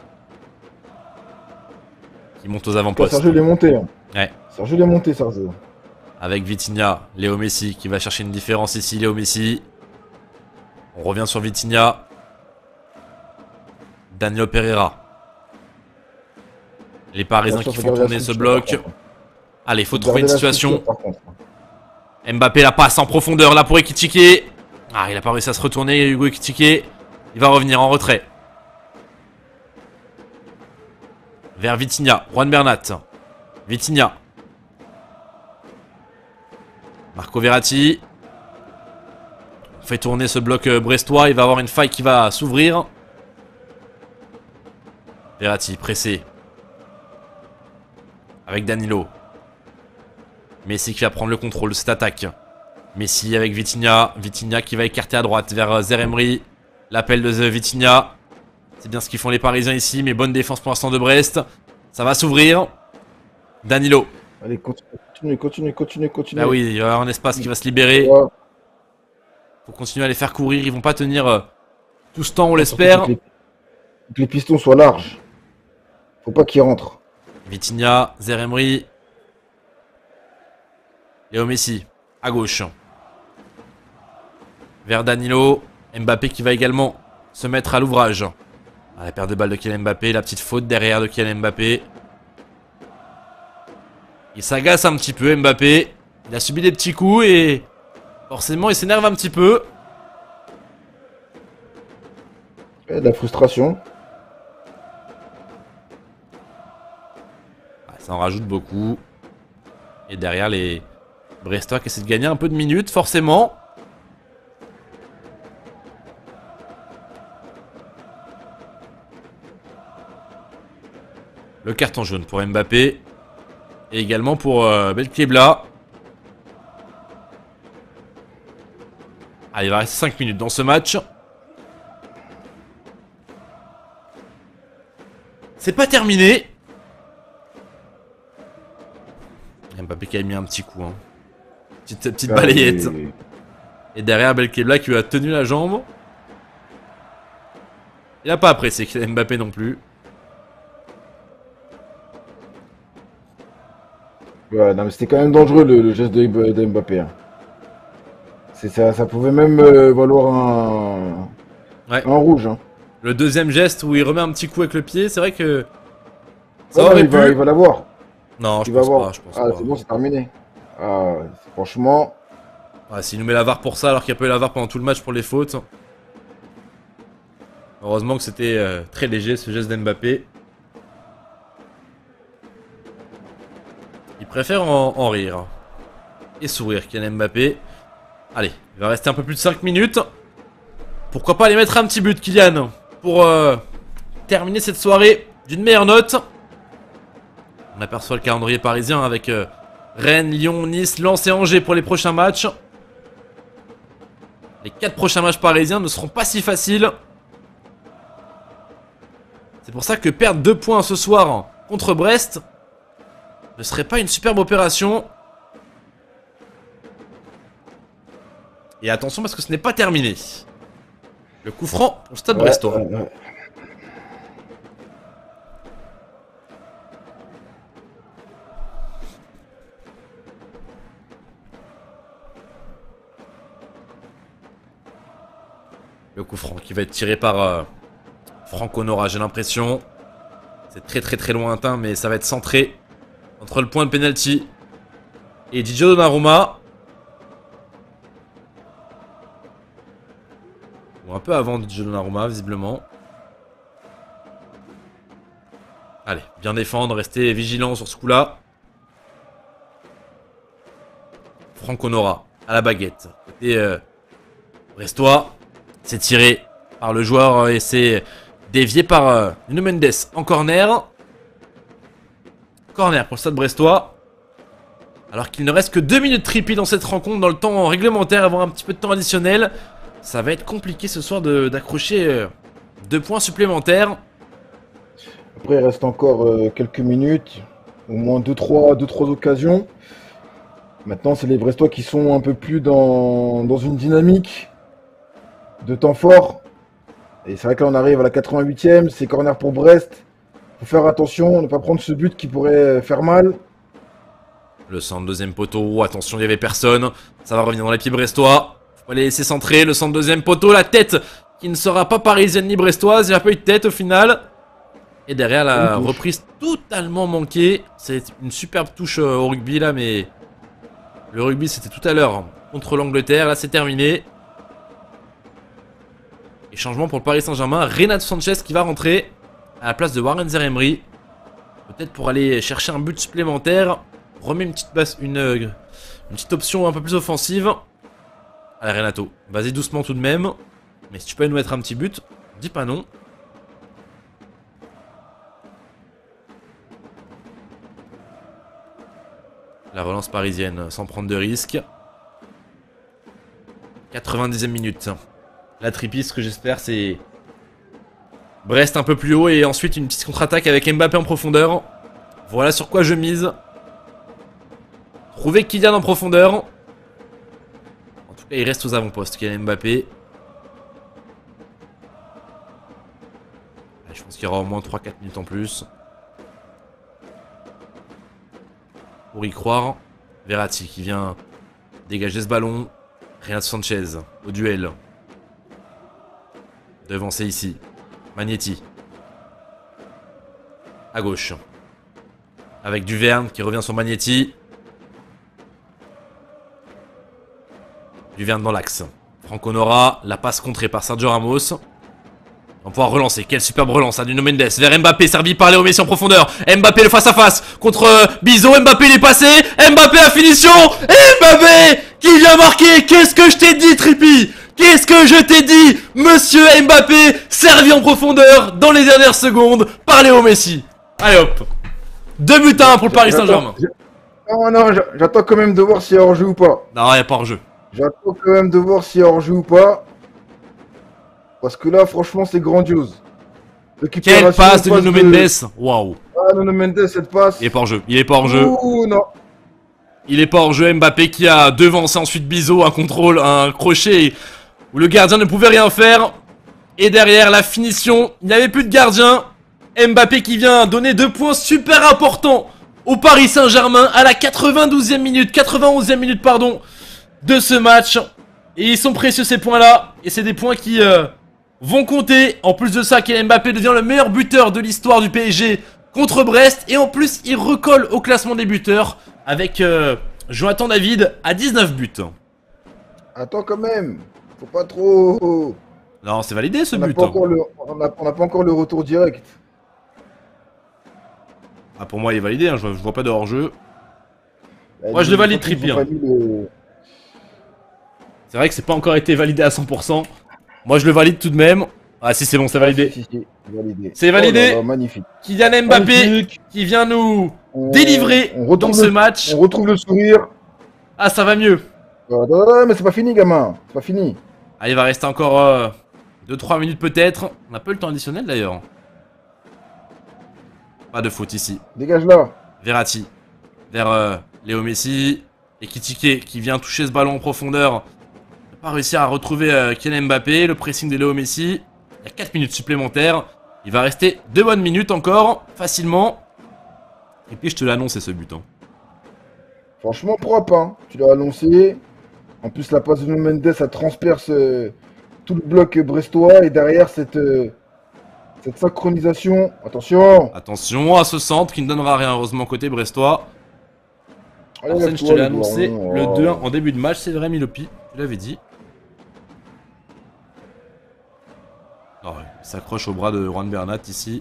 Qui monte aux avant-postes. Sergio l'est monté. Hein. Ouais. Sergio l'est monté, Sergio. Avec Vitinha, Léo Messi qui va chercher une différence ici, Léo Messi. On revient sur Vitinha. Danilo Pereira. Les Parisiens qui font tourner ce bloc. Allez, il faut trouver une situation. Mbappé la passe en profondeur là pour Ekitike. Ah, il a pas réussi à se retourner, Hugo Ekitike. Il va revenir en retrait. Vers Vitinha, Juan Bernat. Vitinha. Marco Verratti. On fait tourner ce bloc brestois. Il va avoir une faille qui va s'ouvrir. Verratti pressé. Avec Danilo. Messi qui va prendre le contrôle de cette attaque. Messi avec Vitinha. Vitinha qui va écarter à droite vers Zeremri. L'appel de Vitinha. C'est bien ce qu'ils font les Parisiens ici, mais bonne défense pour l'instant de Brest. Ça va s'ouvrir. Danilo. Allez, continue. Bah oui, il va y avoir un espace qui va se libérer. Ouais. Faut continuer à les faire courir. Ils vont pas tenir tout ce temps, on l'espère. Que les pistons soient larges. Faut pas qu'ils rentrent. Vitinha, Zeremri. Léo Messi, à gauche. Vers Danilo. Mbappé qui va également se mettre à l'ouvrage. Ah, la perte de balle de Kylian Mbappé. La petite faute derrière de Kylian Mbappé. Il s'agace un petit peu, Mbappé. Il a subi des petits coups et forcément il s'énerve un petit peu. De la frustration. Ah, ça en rajoute beaucoup. Et derrière les Brestois qui essaient de gagner un peu de minutes, forcément. Le carton jaune pour Mbappé. Et également pour Belkebla. Allez, il va rester 5 minutes dans ce match. C'est pas terminé. Mbappé qui a mis un petit coup. Hein. Petite balayette. Et derrière Belkebla qui lui a tenu la jambe. Il a pas apprécié Mbappé non plus. Ouais, non, mais c'était quand même dangereux le geste de Mbappé. Hein. Ça pouvait même valoir un rouge. Hein. Le deuxième geste où il remet un petit coup avec le pied, c'est vrai que ça Ouais, aurait il pu. va l'avoir. Non, je Il va pense voir. pas. Je pense Ah, pas. c'est bon, c'est terminé. Ah, franchement. Ouais, s'il nous met la VAR pour ça alors qu'il n'y a pas eu la VAR pendant tout le match pour les fautes. Heureusement que c'était très léger ce geste d'Mbappé. Il préfère en rire. Et sourire Kylian Mbappé. Allez, il va rester un peu plus de 5 minutes. Pourquoi pas aller mettre un petit but Kylian. Pour terminer cette soirée d'une meilleure note. On aperçoit le calendrier parisien avec Rennes, Lyon, Nice, Lens et Angers pour les prochains matchs. Les 4 prochains matchs parisiens ne seront pas si faciles. C'est pour ça que perdre 2 points ce soir contre Brest ne serait pas une superbe opération. Et attention parce que ce n'est pas terminé. Le coup franc au stade brestois. Ouais. Le coup franc qui va être tiré par Franck Honora, j'ai l'impression. C'est très lointain, mais ça va être centré entre le point de penalty et Didier Donnarumma. Ou un peu avant Didier Donnarumma, visiblement. Allez, bien défendre, rester vigilant sur ce coup-là. Franck Honora à la baguette. Côté brestois. C'est tiré par le joueur et c'est dévié par Nuno Mendes en corner. Corner pour le stade brestois. Alors qu'il ne reste que 2 minutes trippy dans cette rencontre, dans le temps réglementaire, avoir un petit peu de temps additionnel. Ça va être compliqué ce soir d'accrocher 2 points supplémentaires. Après, il reste encore quelques minutes. Au moins 2-3 occasions. Maintenant, c'est les Brestois qui sont un peu plus dans une dynamique de temps fort. Et c'est vrai que là, on arrive à la 88e. C'est corner pour Brest. Faut faire attention, ne pas prendre ce but qui pourrait faire mal. Le centre deuxième poteau, attention, il n'y avait personne. Ça va revenir dans les pieds brestois. Faut pas les laisser centrer. Le centre deuxième poteau, la tête qui ne sera pas parisienne ni brestoise. Il n'y a pas eu de tête au final. Et derrière, la reprise totalement manquée. C'est une superbe touche au rugby là, mais le rugby c'était tout à l'heure contre l'Angleterre. Là, c'est terminé. Et changement pour le Paris Saint-Germain. Renato Sanchez qui va rentrer à la place de Warren Zaïre-Emery. Peut-être pour aller chercher un but supplémentaire. Remet une petite option un peu plus offensive. Allez Renato, vas-y doucement tout de même. Mais si tu peux nous mettre un petit but, dis pas non. La relance parisienne sans prendre de risques. 90e minute. La Tripi, ce que j'espère, c'est Brest un peu plus haut et ensuite une petite contre-attaque avec Mbappé en profondeur. Voilà sur quoi je mise. Trouver Kylian en profondeur. En tout cas, il reste aux avant-postes, Kylian Mbappé. Je pense qu'il y aura au moins 3-4 minutes en plus. Pour y croire. Verratti qui vient dégager ce ballon. Renato Sanchez au duel. Devancé ici. Magnetti. À gauche. Avec Duverne qui revient sur Magnetti. Duverne dans l'axe. Franco Nora. La passe contrée par Sergio Ramos. On va pouvoir relancer. Quelle superbe relance. Nuno Mendes vers Mbappé. Servi par Léo Messi en profondeur. Mbappé le face à face contre Bizot. Mbappé il est passé. Mbappé à finition. Mbappé qui vient marquer. Qu'est-ce que je t'ai dit, Tripi? Qu'est-ce que je t'ai dit? Monsieur Mbappé servi en profondeur dans les dernières secondes par Léo Messi. Allez hop. 2 buts à 1 pour le Paris Saint-Germain. Non, j'attends quand même de voir s'il y a hors-jeu ou pas. Non, il n'y a pas hors-jeu. J'attends quand même de voir s'il y a hors-jeu ou pas. Parce que là, franchement, c'est grandiose. Quelle passe de Nuno Mendes. Waouh. Ah, Nuno Mendes, cette passe. Il est pas hors-jeu. Il est pas hors-jeu. Ouh, non. Il est pas hors-jeu. Mbappé qui a devancé ensuite Bizot. Un contrôle, un crochet où le gardien ne pouvait rien faire. Et derrière, la finition. Il n'y avait plus de gardien. Mbappé qui vient donner 2 points super importants au Paris Saint-Germain à la 92e minute. 91e minute, pardon, de ce match. Et ils sont précieux ces points-là. Et c'est des points qui vont compter. En plus de ça, Kylian Mbappé devient le meilleur buteur de l'histoire du PSG contre Brest. Et en plus, il recolle au classement des buteurs avec Jonathan David à 19 buts. Attends quand même. Faut pas trop... Non, c'est validé ce On n'a but. pas encore le retour direct. Ah, pour moi, il est validé. Hein. Je vois pas de hors-jeu. Moi, je le valide, Trippier. C'est vrai que c'est pas encore été validé à 100%. Moi, je le valide tout de même. Ah si, c'est bon, c'est validé. Si, validé. C'est validé. Oh là là, magnifique. Kylian Mbappé Magnifique. qui vient nous délivrer dans ce match. On retrouve le sourire. Ah, ça va mieux. Mais c'est pas fini, gamin. C'est pas fini. Ah, il va rester encore 2-3 minutes peut-être. On a pas eu le temps additionnel d'ailleurs. Pas de faute ici. Dégage là. Verratti vers Léo Messi. Et Kitike qui vient toucher ce ballon en profondeur. Pas réussir à retrouver Kylian Mbappé. Le pressing de Léo Messi. Il y a 4 minutes supplémentaires. Il va rester 2 bonnes minutes encore, facilement. Et puis je te l'ai annoncé ce but. Hein. Franchement propre, hein. Tu l'as annoncé. En plus la passe de Nuno Mendes, ça transperce tout le bloc brestois. Et derrière cette synchronisation. Attention. Attention à ce centre qui ne donnera rien, heureusement, côté brestois. Arsène, je te l'ai annoncé, le 2-1 en début de match, c'est vrai, Milopi. Tu l'avais dit. Oh, ouais. Il s'accroche au bras de Juan Bernat ici.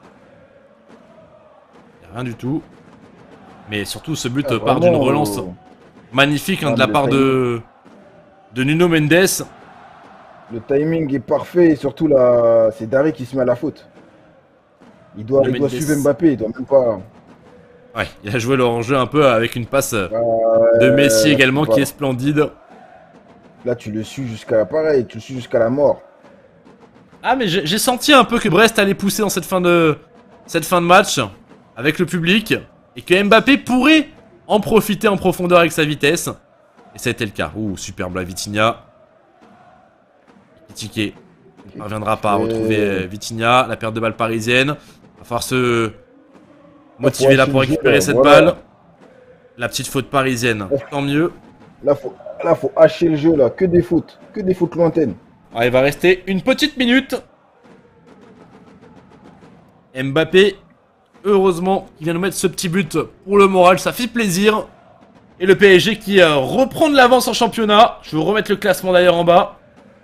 Il n'y a rien du tout. Mais surtout, ce but part d'une relance magnifique hein, de la part de Nuno Mendes. Le timing est parfait et surtout là, c'est Darry qui se met à la faute. Il doit suivre Mbappé, il doit même pas... Ouais, il a joué le hors-jeu un peu avec une passe de Messi également qui est splendide. Là, tu le suis jusqu'à pareil, tu le suis jusqu'à la mort. Ah, mais j'ai senti un peu que Brest allait pousser dans cette fin de match avec le public et que Mbappé pourrait en profiter en profondeur avec sa vitesse. Et ça a été le cas. Ouh, superbe la Vitinha. Kitike ne parviendra pas à retrouver Vitinha. La perte de balle parisienne. Il va falloir se motiver là pour récupérer cette balle. La petite faute parisienne, tant mieux. Là, faut hacher le jeu là, que des fautes lointaines. Ah, il va rester une petite minute. Mbappé, heureusement, qui vient nous mettre ce petit but pour le moral, ça fait plaisir. Et le PSG qui reprend de l'avance en championnat. Je vais vous remettre le classement d'ailleurs en bas.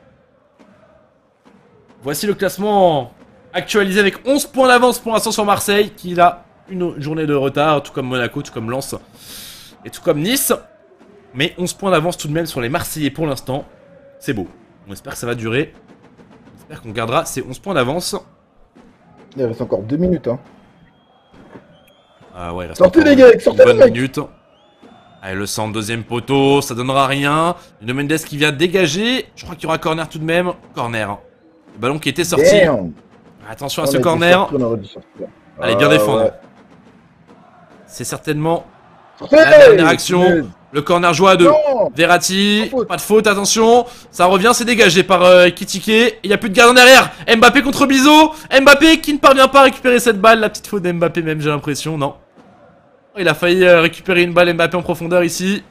Voici le classement actualisé avec 11 points d'avance pour l'instant sur Marseille, qui a une journée de retard, tout comme Monaco, tout comme Lens et tout comme Nice. Mais 11 points d'avance tout de même sur les Marseillais pour l'instant. C'est beau. On espère que ça va durer. On espère qu'on gardera ces 11 points d'avance. Il reste encore 2 minutes. Hein. Ah ouais, il reste sortez les gars, sortez les mecs. minute. Allez, le centre, deuxième poteau, ça donnera rien. Nuno Mendes qui vient dégager. Je crois qu'il y aura corner tout de même. Corner. Le ballon qui était sorti. Damn. Attention à ce corner. Allez, bien défendre. Ouais. C'est certainement La la dernière action. Le corner joué à 2. Non. Verratti, Pas de faute. pas de faute, attention. Ça revient, c'est dégagé par Ekitike. Il n'y a plus de gardien derrière. Mbappé contre Bizot. Mbappé qui ne parvient pas à récupérer cette balle. La petite faute d'Mbappé même, j'ai l'impression, non. Il a failli récupérer une balle Mbappé en profondeur ici.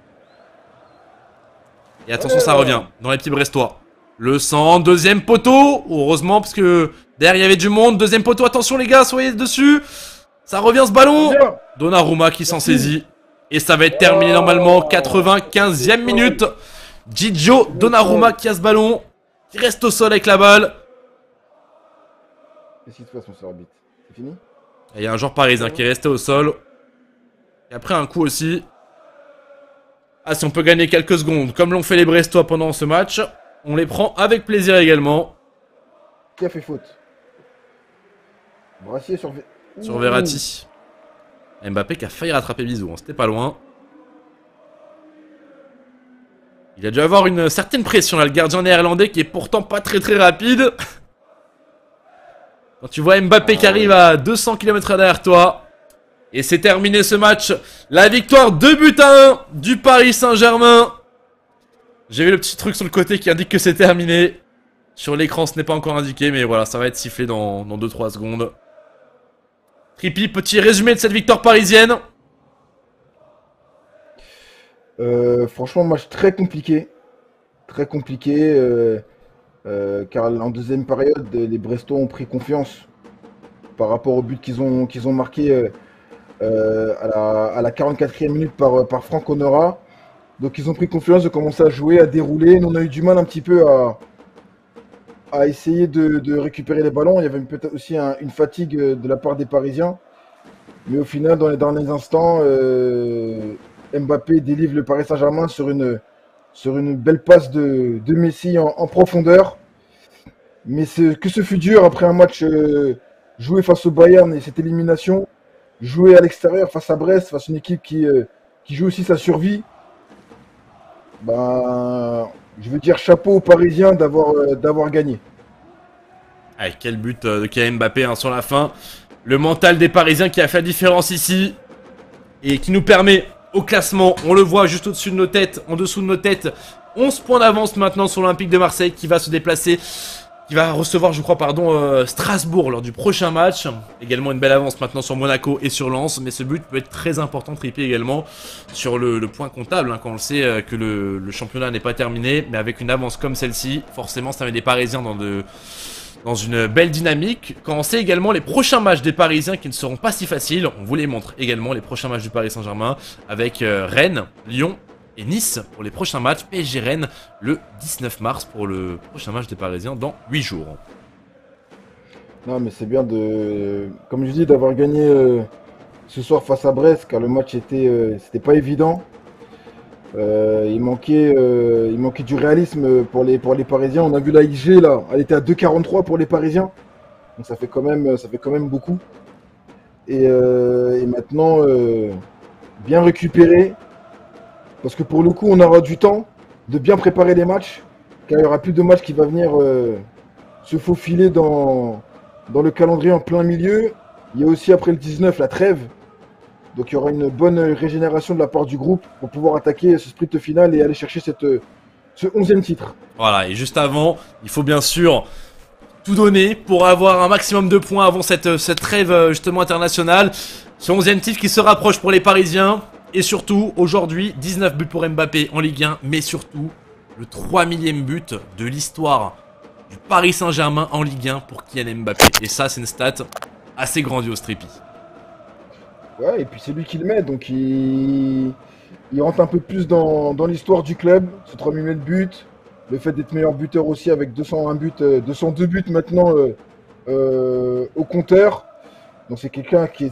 Et attention, ça revient dans les petits Brestois. Le centre, deuxième poteau. Heureusement, parce que derrière il y avait du monde. Deuxième poteau, attention les gars, soyez dessus. Ça revient ce ballon. Bien. Donnarumma qui s'en saisit. Et ça va être terminé normalement. 95e minute. Gigio Donnarumma qui a ce ballon. Qui reste au sol avec la balle. Qu'est-ce qui se passe, mon arbitre? C'est fini? Et il y a un joueur parisien qui est resté au sol. Et après un coup aussi. Ah, si on peut gagner quelques secondes, comme l'ont fait les Brestois pendant ce match, on les prend avec plaisir également. Qui a fait faute? Brassier sur... Sur Verratti. Mbappé qui a failli rattraper Bizot, hein, c'était pas loin. Il a dû avoir une certaine pression là, le gardien néerlandais qui est pourtant pas très rapide. Quand tu vois Mbappé qui arrive à 200 km/h derrière toi. Et c'est terminé ce match. La victoire 2-1 du Paris Saint-Germain. J'ai vu le petit truc sur le côté qui indique que c'est terminé. Sur l'écran, ce n'est pas encore indiqué, mais voilà, ça va être sifflé dans 2-3 secondes. Trippi, petit résumé de cette victoire parisienne. Franchement, match très compliqué. Très compliqué. Car en deuxième période, les Brestois ont pris confiance par rapport au but qu'ils ont marqué à la 44e minute par Franck Honora. Donc ils ont pris confiance de commencer à jouer, à dérouler. Nous, on a eu du mal un petit peu à essayer de récupérer les ballons. Il y avait peut-être aussi une fatigue de la part des Parisiens. Mais au final, dans les derniers instants, Mbappé délivre le Paris Saint-Germain sur une belle passe de Messi en profondeur. Mais que ce fut dur après un match joué face au Bayern et cette élimination. Jouer à l'extérieur face à Brest, face à une équipe qui joue aussi sa survie. Ben, je veux dire chapeau aux Parisiens d'avoir gagné. Allez, quel but de Kylian Mbappé hein, sur la fin. Le mental des Parisiens qui a fait la différence ici. Et qui nous permet au classement, on le voit juste au-dessus de nos têtes, en dessous de nos têtes, 11 points d'avance maintenant sur l'Olympique de Marseille qui va se déplacer. Qui va recevoir, je crois, Strasbourg lors du prochain match. Également une belle avance maintenant sur Monaco et sur Lens. Mais ce but peut être très important, Trippi également, sur le point comptable. Hein, quand on le sait que le championnat n'est pas terminé. Mais avec une avance comme celle-ci, forcément, ça met des Parisiens dans une belle dynamique. Quand on sait également les prochains matchs des Parisiens qui ne seront pas si faciles. On vous les montre également, les prochains matchs du Paris Saint-Germain. Avec Rennes, Lyon et Nice pour les prochains matchs. PSG Rennes le 19 mars pour le prochain match des Parisiens dans 8 jours. Non, mais c'est bien comme je dis, d'avoir gagné ce soir face à Brest, car le match c'était pas évident. Il manquait du réalisme pour les Parisiens. On a vu la XG là, elle était à 2,43 pour les Parisiens. Donc ça fait quand même beaucoup. Et maintenant, bien récupéré. Parce que pour le coup, on aura du temps de bien préparer les matchs. Car il n'y aura plus de matchs qui va venir se faufiler dans le calendrier en plein milieu. Il y a aussi après le 19 la trêve. Donc il y aura une bonne régénération de la part du groupe pour pouvoir attaquer ce sprint final et aller chercher ce 11e titre. Voilà, et juste avant, il faut bien sûr tout donner pour avoir un maximum de points avant cette trêve justement internationale. Ce 11e titre qui se rapproche pour les Parisiens. Et surtout, aujourd'hui, 19 buts pour Mbappé en Ligue 1, mais surtout, le 3000e but de l'histoire du Paris Saint-Germain en Ligue 1 pour Kylian Mbappé. Et ça, c'est une stat assez grandiose, Trippi. Ouais, et puis c'est lui qui le met, donc il rentre un peu plus dans l'histoire du club, ce 3000 buts, le fait d'être meilleur buteur aussi avec 201 buts, 202 buts maintenant au compteur. Donc c'est quelqu'un qui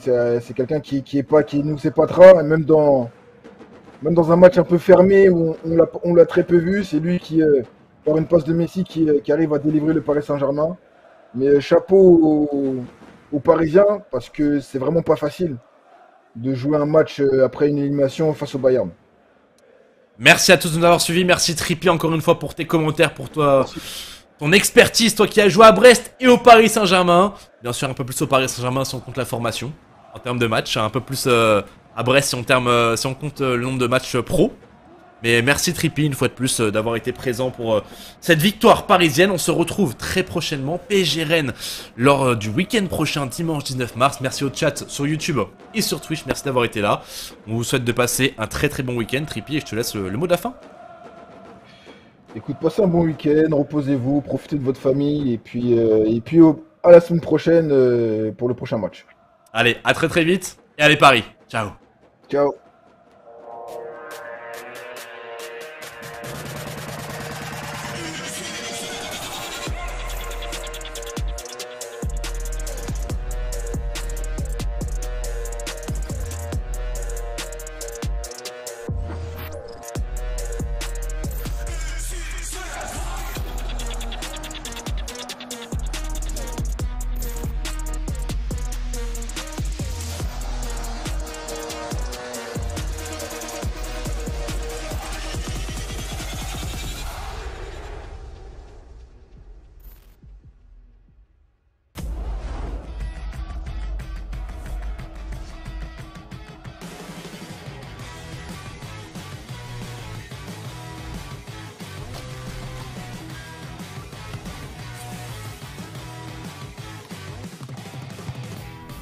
nous épatera, et même dans un match un peu fermé où on l'a très peu vu, c'est lui qui, par une passe de Messi, qui arrive à délivrer le Paris Saint-Germain. Mais chapeau aux Parisiens, parce que c'est vraiment pas facile. de jouer un match après une élimination face au Bayern. Merci à tous de nous avoir suivis. Merci Trippy encore une fois pour tes commentaires, pour toi, ton expertise, toi qui as joué à Brest et au Paris Saint-Germain. Bien sûr, un peu plus au Paris Saint-Germain si on compte la formation en termes de matchs, un peu plus à Brest si on compte le nombre de matchs pro. Mais merci Trippy une fois de plus d'avoir été présent pour cette victoire parisienne. On se retrouve très prochainement PSG Rennes lors du week-end prochain, dimanche 19 mars. Merci au chat sur YouTube et sur Twitch, merci d'avoir été là. On vous souhaite de passer un très très bon week-end Trippy et je te laisse le mot de la fin. Écoute, passez un bon week-end, reposez-vous, profitez de votre famille et puis à la semaine prochaine pour le prochain match. Allez, à très très vite et allez Paris. Ciao. Ciao.